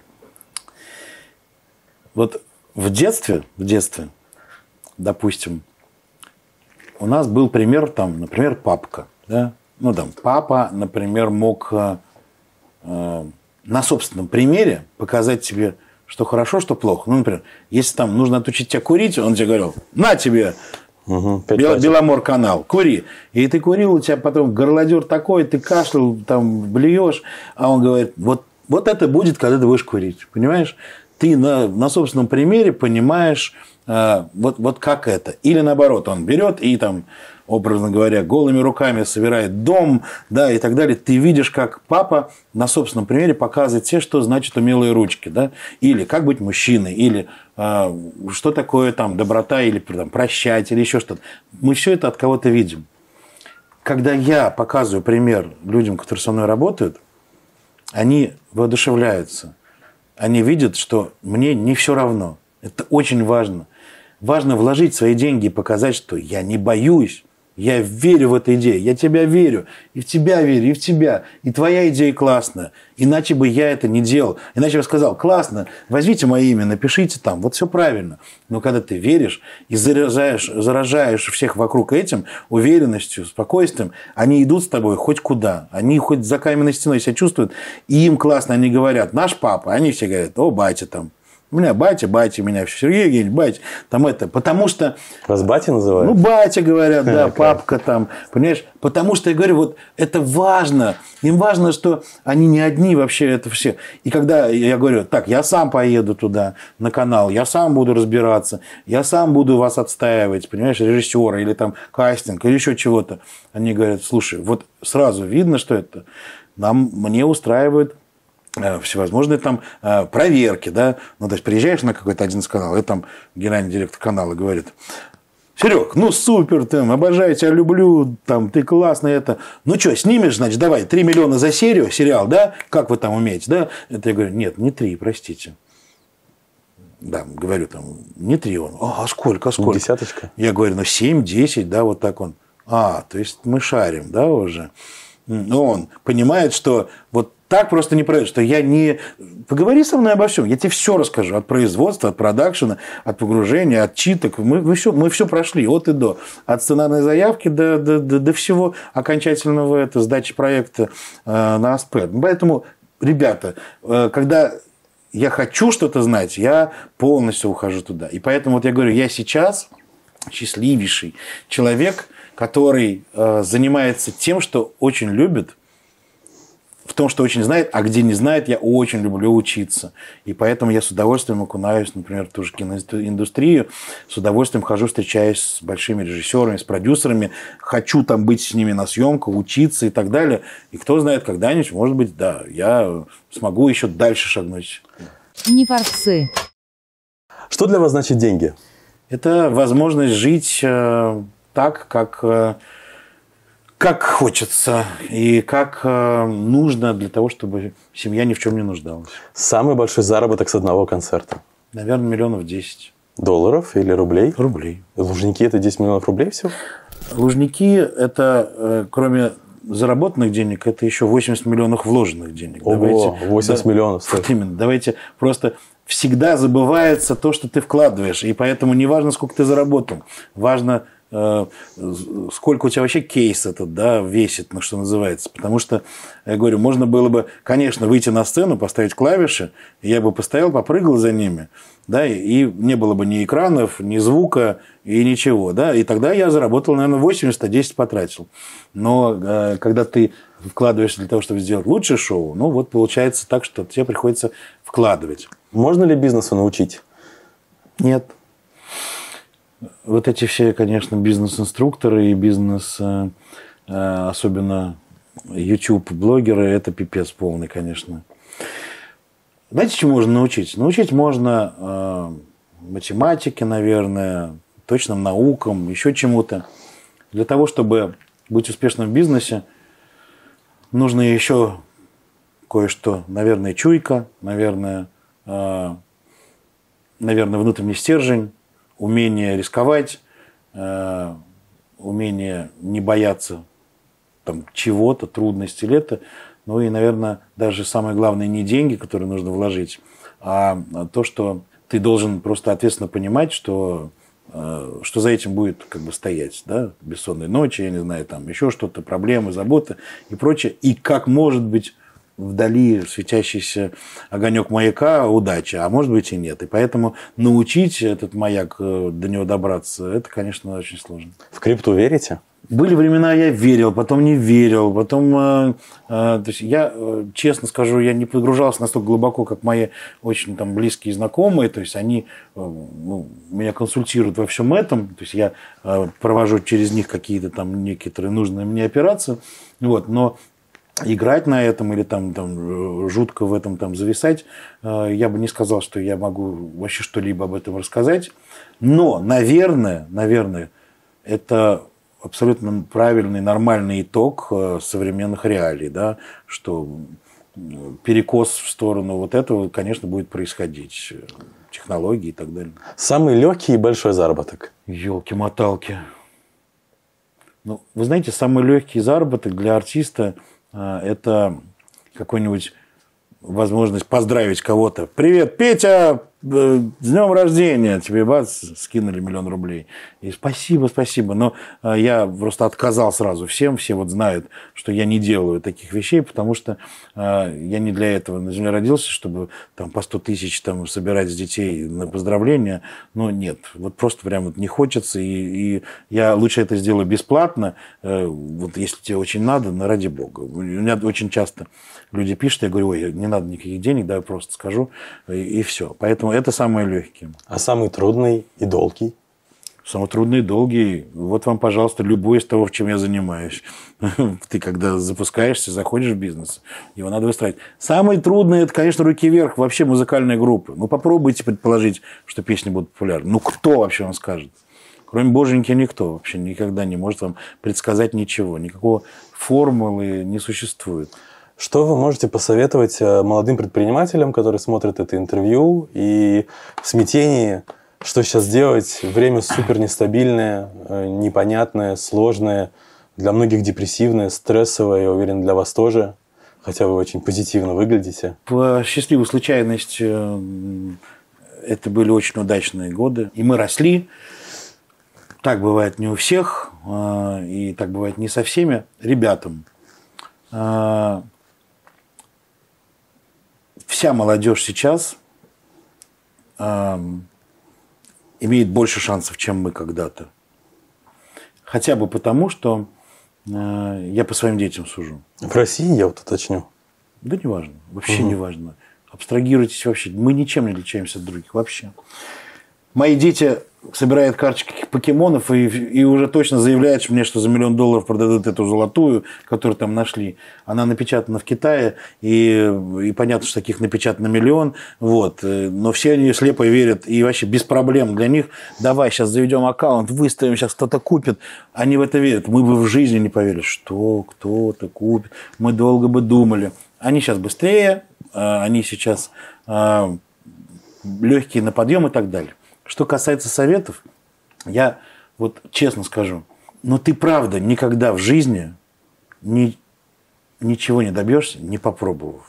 вот в детстве, в детстве, допустим, у нас был пример, там, например, папка, да? Ну, там, папа, например, мог э, э, на собственном примере показать тебе, что хорошо, что плохо. Ну, например, если там нужно отучить тебя курить, он тебе говорил, на тебе, угу, Бел, Беломор-канал, кури. И ты курил, у тебя потом горлодер такой, ты кашлял, там, блюешь, а он говорит, вот Вот это будет, когда ты будешь курить. Понимаешь? Ты на, на собственном примере понимаешь, э, вот, вот как это. Или наоборот, он берет и там, образно говоря, голыми руками собирает дом, да, и так далее. Ты видишь, как папа на собственном примере показывает все, что значит умелые ручки. Да? Или как быть мужчиной, или э, что такое там, доброта, или там, прощать, или еще что-то. Мы все это от кого-то видим. Когда я показываю пример людям, которые со мной работают, они воодушевляются. Они видят, что мне не все равно. Это очень важно. Важно вложить свои деньги и показать, что я не боюсь. Я верю в эту идею, я тебя верю, и в тебя верю, и в тебя, и твоя идея классная. Иначе бы я это не делал. Иначе бы сказал, классно, возьмите мое имя, напишите там, вот все правильно. Но когда ты веришь и заражаешь, заражаешь всех вокруг этим, уверенностью, спокойствием, они идут с тобой хоть куда. Они хоть за каменной стеной себя чувствуют, и им классно, они говорят, наш папа, они все говорят, о, батя там. У меня батя, батя, меня Сергей Евгеньевич, батя, там это, потому что... Вас батя называют? Ну, батя говорят, да, папка там, понимаешь? Потому что, я говорю, вот это важно, им важно, что они не одни вообще, это все. И когда я говорю, так, я сам поеду туда, на канал, я сам буду разбираться, я сам буду вас отстаивать, понимаешь, режиссера или там кастинг, или еще чего-то. Они говорят, слушай, вот сразу видно, что это нам, мне устраивает всевозможные там проверки, да, ну, то есть приезжаешь на какой-то один из каналов, и там генеральный директор канала говорит, Серег, ну супер, ты, обожаю тебя, люблю, там, ты классный, это, ну что, снимешь, значит, давай, три миллиона за серию, сериал, да, как вы там умеете, да, это я говорю, нет, не три, простите. Да, говорю там, не три он, а сколько, а сколько? Десяточка. Я говорю, ну семь, десять, да, вот так он, а, то есть мы шарим, да, уже. Но он понимает, что вот так просто не пройдет, что я не... Поговори со мной обо всем, я тебе все расскажу. От производства, от продакшена, от погружения, от читок. Мы, мы, все, мы все прошли от и до. От сценарной заявки до, до, до, до всего окончательного это, сдачи проекта э, на АСП. Поэтому, ребята, э, когда я хочу что-то знать, я полностью ухожу туда. И поэтому вот я говорю, я сейчас счастливейший человек, который э, занимается тем, что очень любит, в том, что очень знает, а где не знает, я очень люблю учиться. И поэтому я с удовольствием окунаюсь, например, в ту же киноиндустрию, с удовольствием хожу, встречаюсь с большими режиссерами, с продюсерами, хочу там быть с ними на съемках, учиться и так далее. И кто знает, когда-нибудь, может быть, да, я смогу еще дальше шагнуть. Не форцы. Что для вас значит деньги? Это возможность жить э, так, как... Э, как хочется и как э, нужно для того, чтобы семья ни в чем не нуждалась. Самый большой заработок с одного концерта? Наверное, миллионов десять. Долларов или рублей? Рублей. Лужники – это десять миллионов рублей всего? Лужники – это, э, кроме заработанных денег, это еще восемьдесят миллионов вложенных денег. Ого, давайте, восемьдесят да, миллионов. Вот именно. Давайте просто... Всегда забывается то, что ты вкладываешь. И поэтому не важно, сколько ты заработал. Важно... сколько у тебя вообще кейс этот, да, весит, ну, что называется. Потому что, я говорю, можно было бы, конечно, выйти на сцену, поставить клавиши, и я бы постоял, попрыгал за ними, да, и не было бы ни экранов, ни звука, и ничего, да, и тогда я заработал, наверное, восемьдесят, а десять потратил. Но когда ты вкладываешься для того, чтобы сделать лучшее шоу, ну, вот получается так, что тебе приходится вкладывать. Можно ли бизнесу научить? Нет. Вот эти все, конечно, бизнес-инструкторы и бизнес, особенно YouTube-блогеры, это пипец полный, конечно. Знаете, чему можно научить? Научить можно математике, наверное, точным наукам, еще чему-то. Для того, чтобы быть успешным в бизнесе, нужно еще кое-что, наверное, чуйка, наверное, наверное, внутренний стержень, умение рисковать, э, умение не бояться там, чего-то, трудностей или это. Ну и, наверное, даже самое главное не деньги, которые нужно вложить, а то, что ты должен просто ответственно понимать, что, э, что за этим будет как бы стоять. Да? Бессонные ночи, я не знаю, там еще что-то, проблемы, заботы и прочее. И как может быть вдали светящийся огонек маяка удача, а может быть и нет. И поэтому научить этот маяк до него добраться, это, конечно, очень сложно. В крипту верите? Были времена, я верил, потом не верил, потом, э, э, то есть я, э, честно скажу, я не погружался настолько глубоко, как мои очень там близкие знакомые, то есть они э, ну, меня консультируют во всем этом, то есть я э, провожу через них какие-то там некоторые нужные мне операции, вот, но играть на этом или там, там жутко в этом там зависать, я бы не сказал, что я могу вообще что-либо об этом рассказать. Но, наверное, наверное, это абсолютно правильный, нормальный итог современных реалий, да, что перекос в сторону вот этого, конечно, будет происходить. Технологии и так далее. Самый легкий и большой заработок? Ёлки-моталки. Ну, вы знаете, самый легкий заработок для артиста э, – это какой-нибудь возможность поздравить кого-то. Привет, Петя, э, с днем рождения! Тебе бац, скинули миллион рублей. И спасибо, спасибо. Но э, я просто отказал сразу всем. Все вот знают, что я не делаю таких вещей, потому что э, я не для этого на земле родился, чтобы там по сто тысяч там, собирать с детей на поздравления. Но нет, вот просто прям вот не хочется. И, и я лучше это сделаю бесплатно, э, вот если тебе очень надо, но ради бога. У меня очень часто люди пишут, я говорю, ой, не надо никаких денег, да, я просто скажу, и, и все. Поэтому это самое легкое. А самый трудный и долгий? Самый трудный и долгий. Вот вам, пожалуйста, любой из того, чем я занимаюсь. Ты когда запускаешься, заходишь в бизнес, его надо выстраивать. Самый трудный, это, конечно, руки вверх, вообще музыкальные группы. Ну, попробуйте предположить, что песни будут популярны. Ну, кто вообще вам скажет? Кроме боженьки никто вообще никогда не может вам предсказать ничего. Никакого формулы не существует. Что вы можете посоветовать молодым предпринимателям, которые смотрят это интервью и в смятении, что сейчас делать? Время супер нестабильное, непонятное, сложное, для многих депрессивное, стрессовое, я уверен, для вас тоже, хотя вы очень позитивно выглядите. По счастливой случайности это были очень удачные годы, и мы росли. Так бывает не у всех, и так бывает не со всеми ребятам. Вся молодежь сейчас э, имеет больше шансов, чем мы когда-то. Хотя бы потому, что э, я по своим детям сужу. В России, я вот уточню. Да не важно, вообще угу. не важно. Абстрагируйтесь вообще. Мы ничем не отличаемся от других вообще. Мои дети собирают карточки покемонов и, и уже точно заявляют мне, что за миллион долларов продадут эту золотую, которую там нашли. Она напечатана в Китае, и, и понятно, что таких напечатано миллион. Вот. Но все они слепо верят, и вообще без проблем для них. Давай, сейчас заведем аккаунт, выставим, сейчас кто-то купит. Они в это верят. Мы бы в жизни не поверили, что кто-то купит. Мы долго бы думали. Они сейчас быстрее, они сейчас легкие на подъем и так далее. Что касается советов, я вот честно скажу, но ты правда никогда в жизни ни, ничего не добьешься, не попробовав.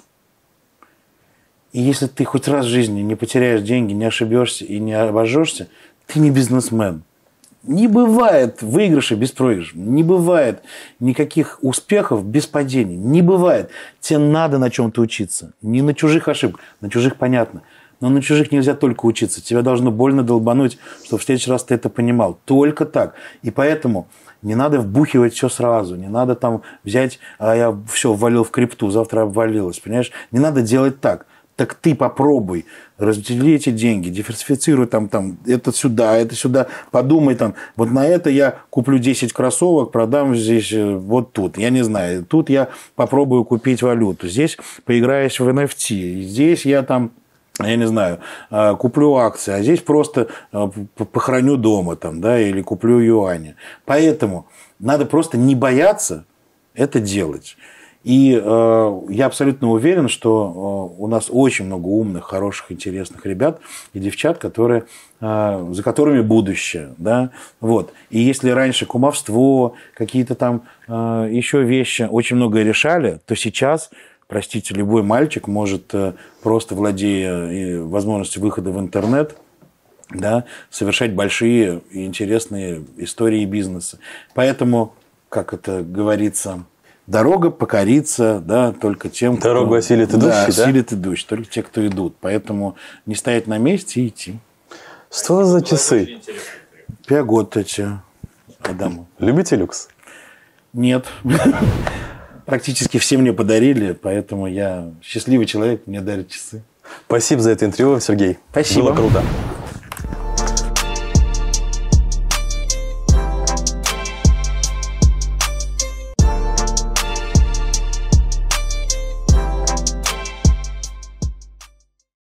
И если ты хоть раз в жизни не потеряешь деньги, не ошибешься и не обожжешься, ты не бизнесмен. Не бывает выигрышей без проигрыша. Не бывает никаких успехов без падений. Не бывает. Тебе надо на чем-то учиться. Не на чужих ошибках. На чужих понятно. Но на чужих нельзя только учиться. Тебя должно больно долбануть, чтобы в следующий раз ты это понимал. Только так. И поэтому не надо вбухивать все сразу. Не надо там взять, а я все ввалил в крипту, завтра обвалилось. Понимаешь? Не надо делать так. Так ты попробуй, раздели эти деньги, диверсифицируй там, там, это сюда, это сюда, подумай там, вот на это я куплю десять кроссовок, продам здесь вот тут, я не знаю, тут я попробую купить валюту, здесь поиграешь в эн эф ти, здесь я там, я не знаю, куплю акции, а здесь просто похороню дома там, да, или куплю юани. Поэтому надо просто не бояться это делать. И э, я абсолютно уверен, что э, у нас очень много умных, хороших, интересных ребят и девчат, которые, э, за которыми будущее. Да? Вот. И если раньше кумовство, какие-то там э, еще вещи очень многое решали, то сейчас, простите, любой мальчик может, э, просто владея возможностью выхода в интернет, да, совершать большие и интересные истории бизнеса. Поэтому, как это говорится... Дорога покорится, да, только тем, кто... Дорогу осилит идущий, да? осилит идущий, только те, кто идут. Поэтому не стоять на месте и идти. Что за часы? Пиаготтача Адаму. Любите люкс? Нет. Практически все мне подарили, поэтому я счастливый человек, мне дарят часы. Спасибо за это интервью, Сергей. Спасибо. Было круто.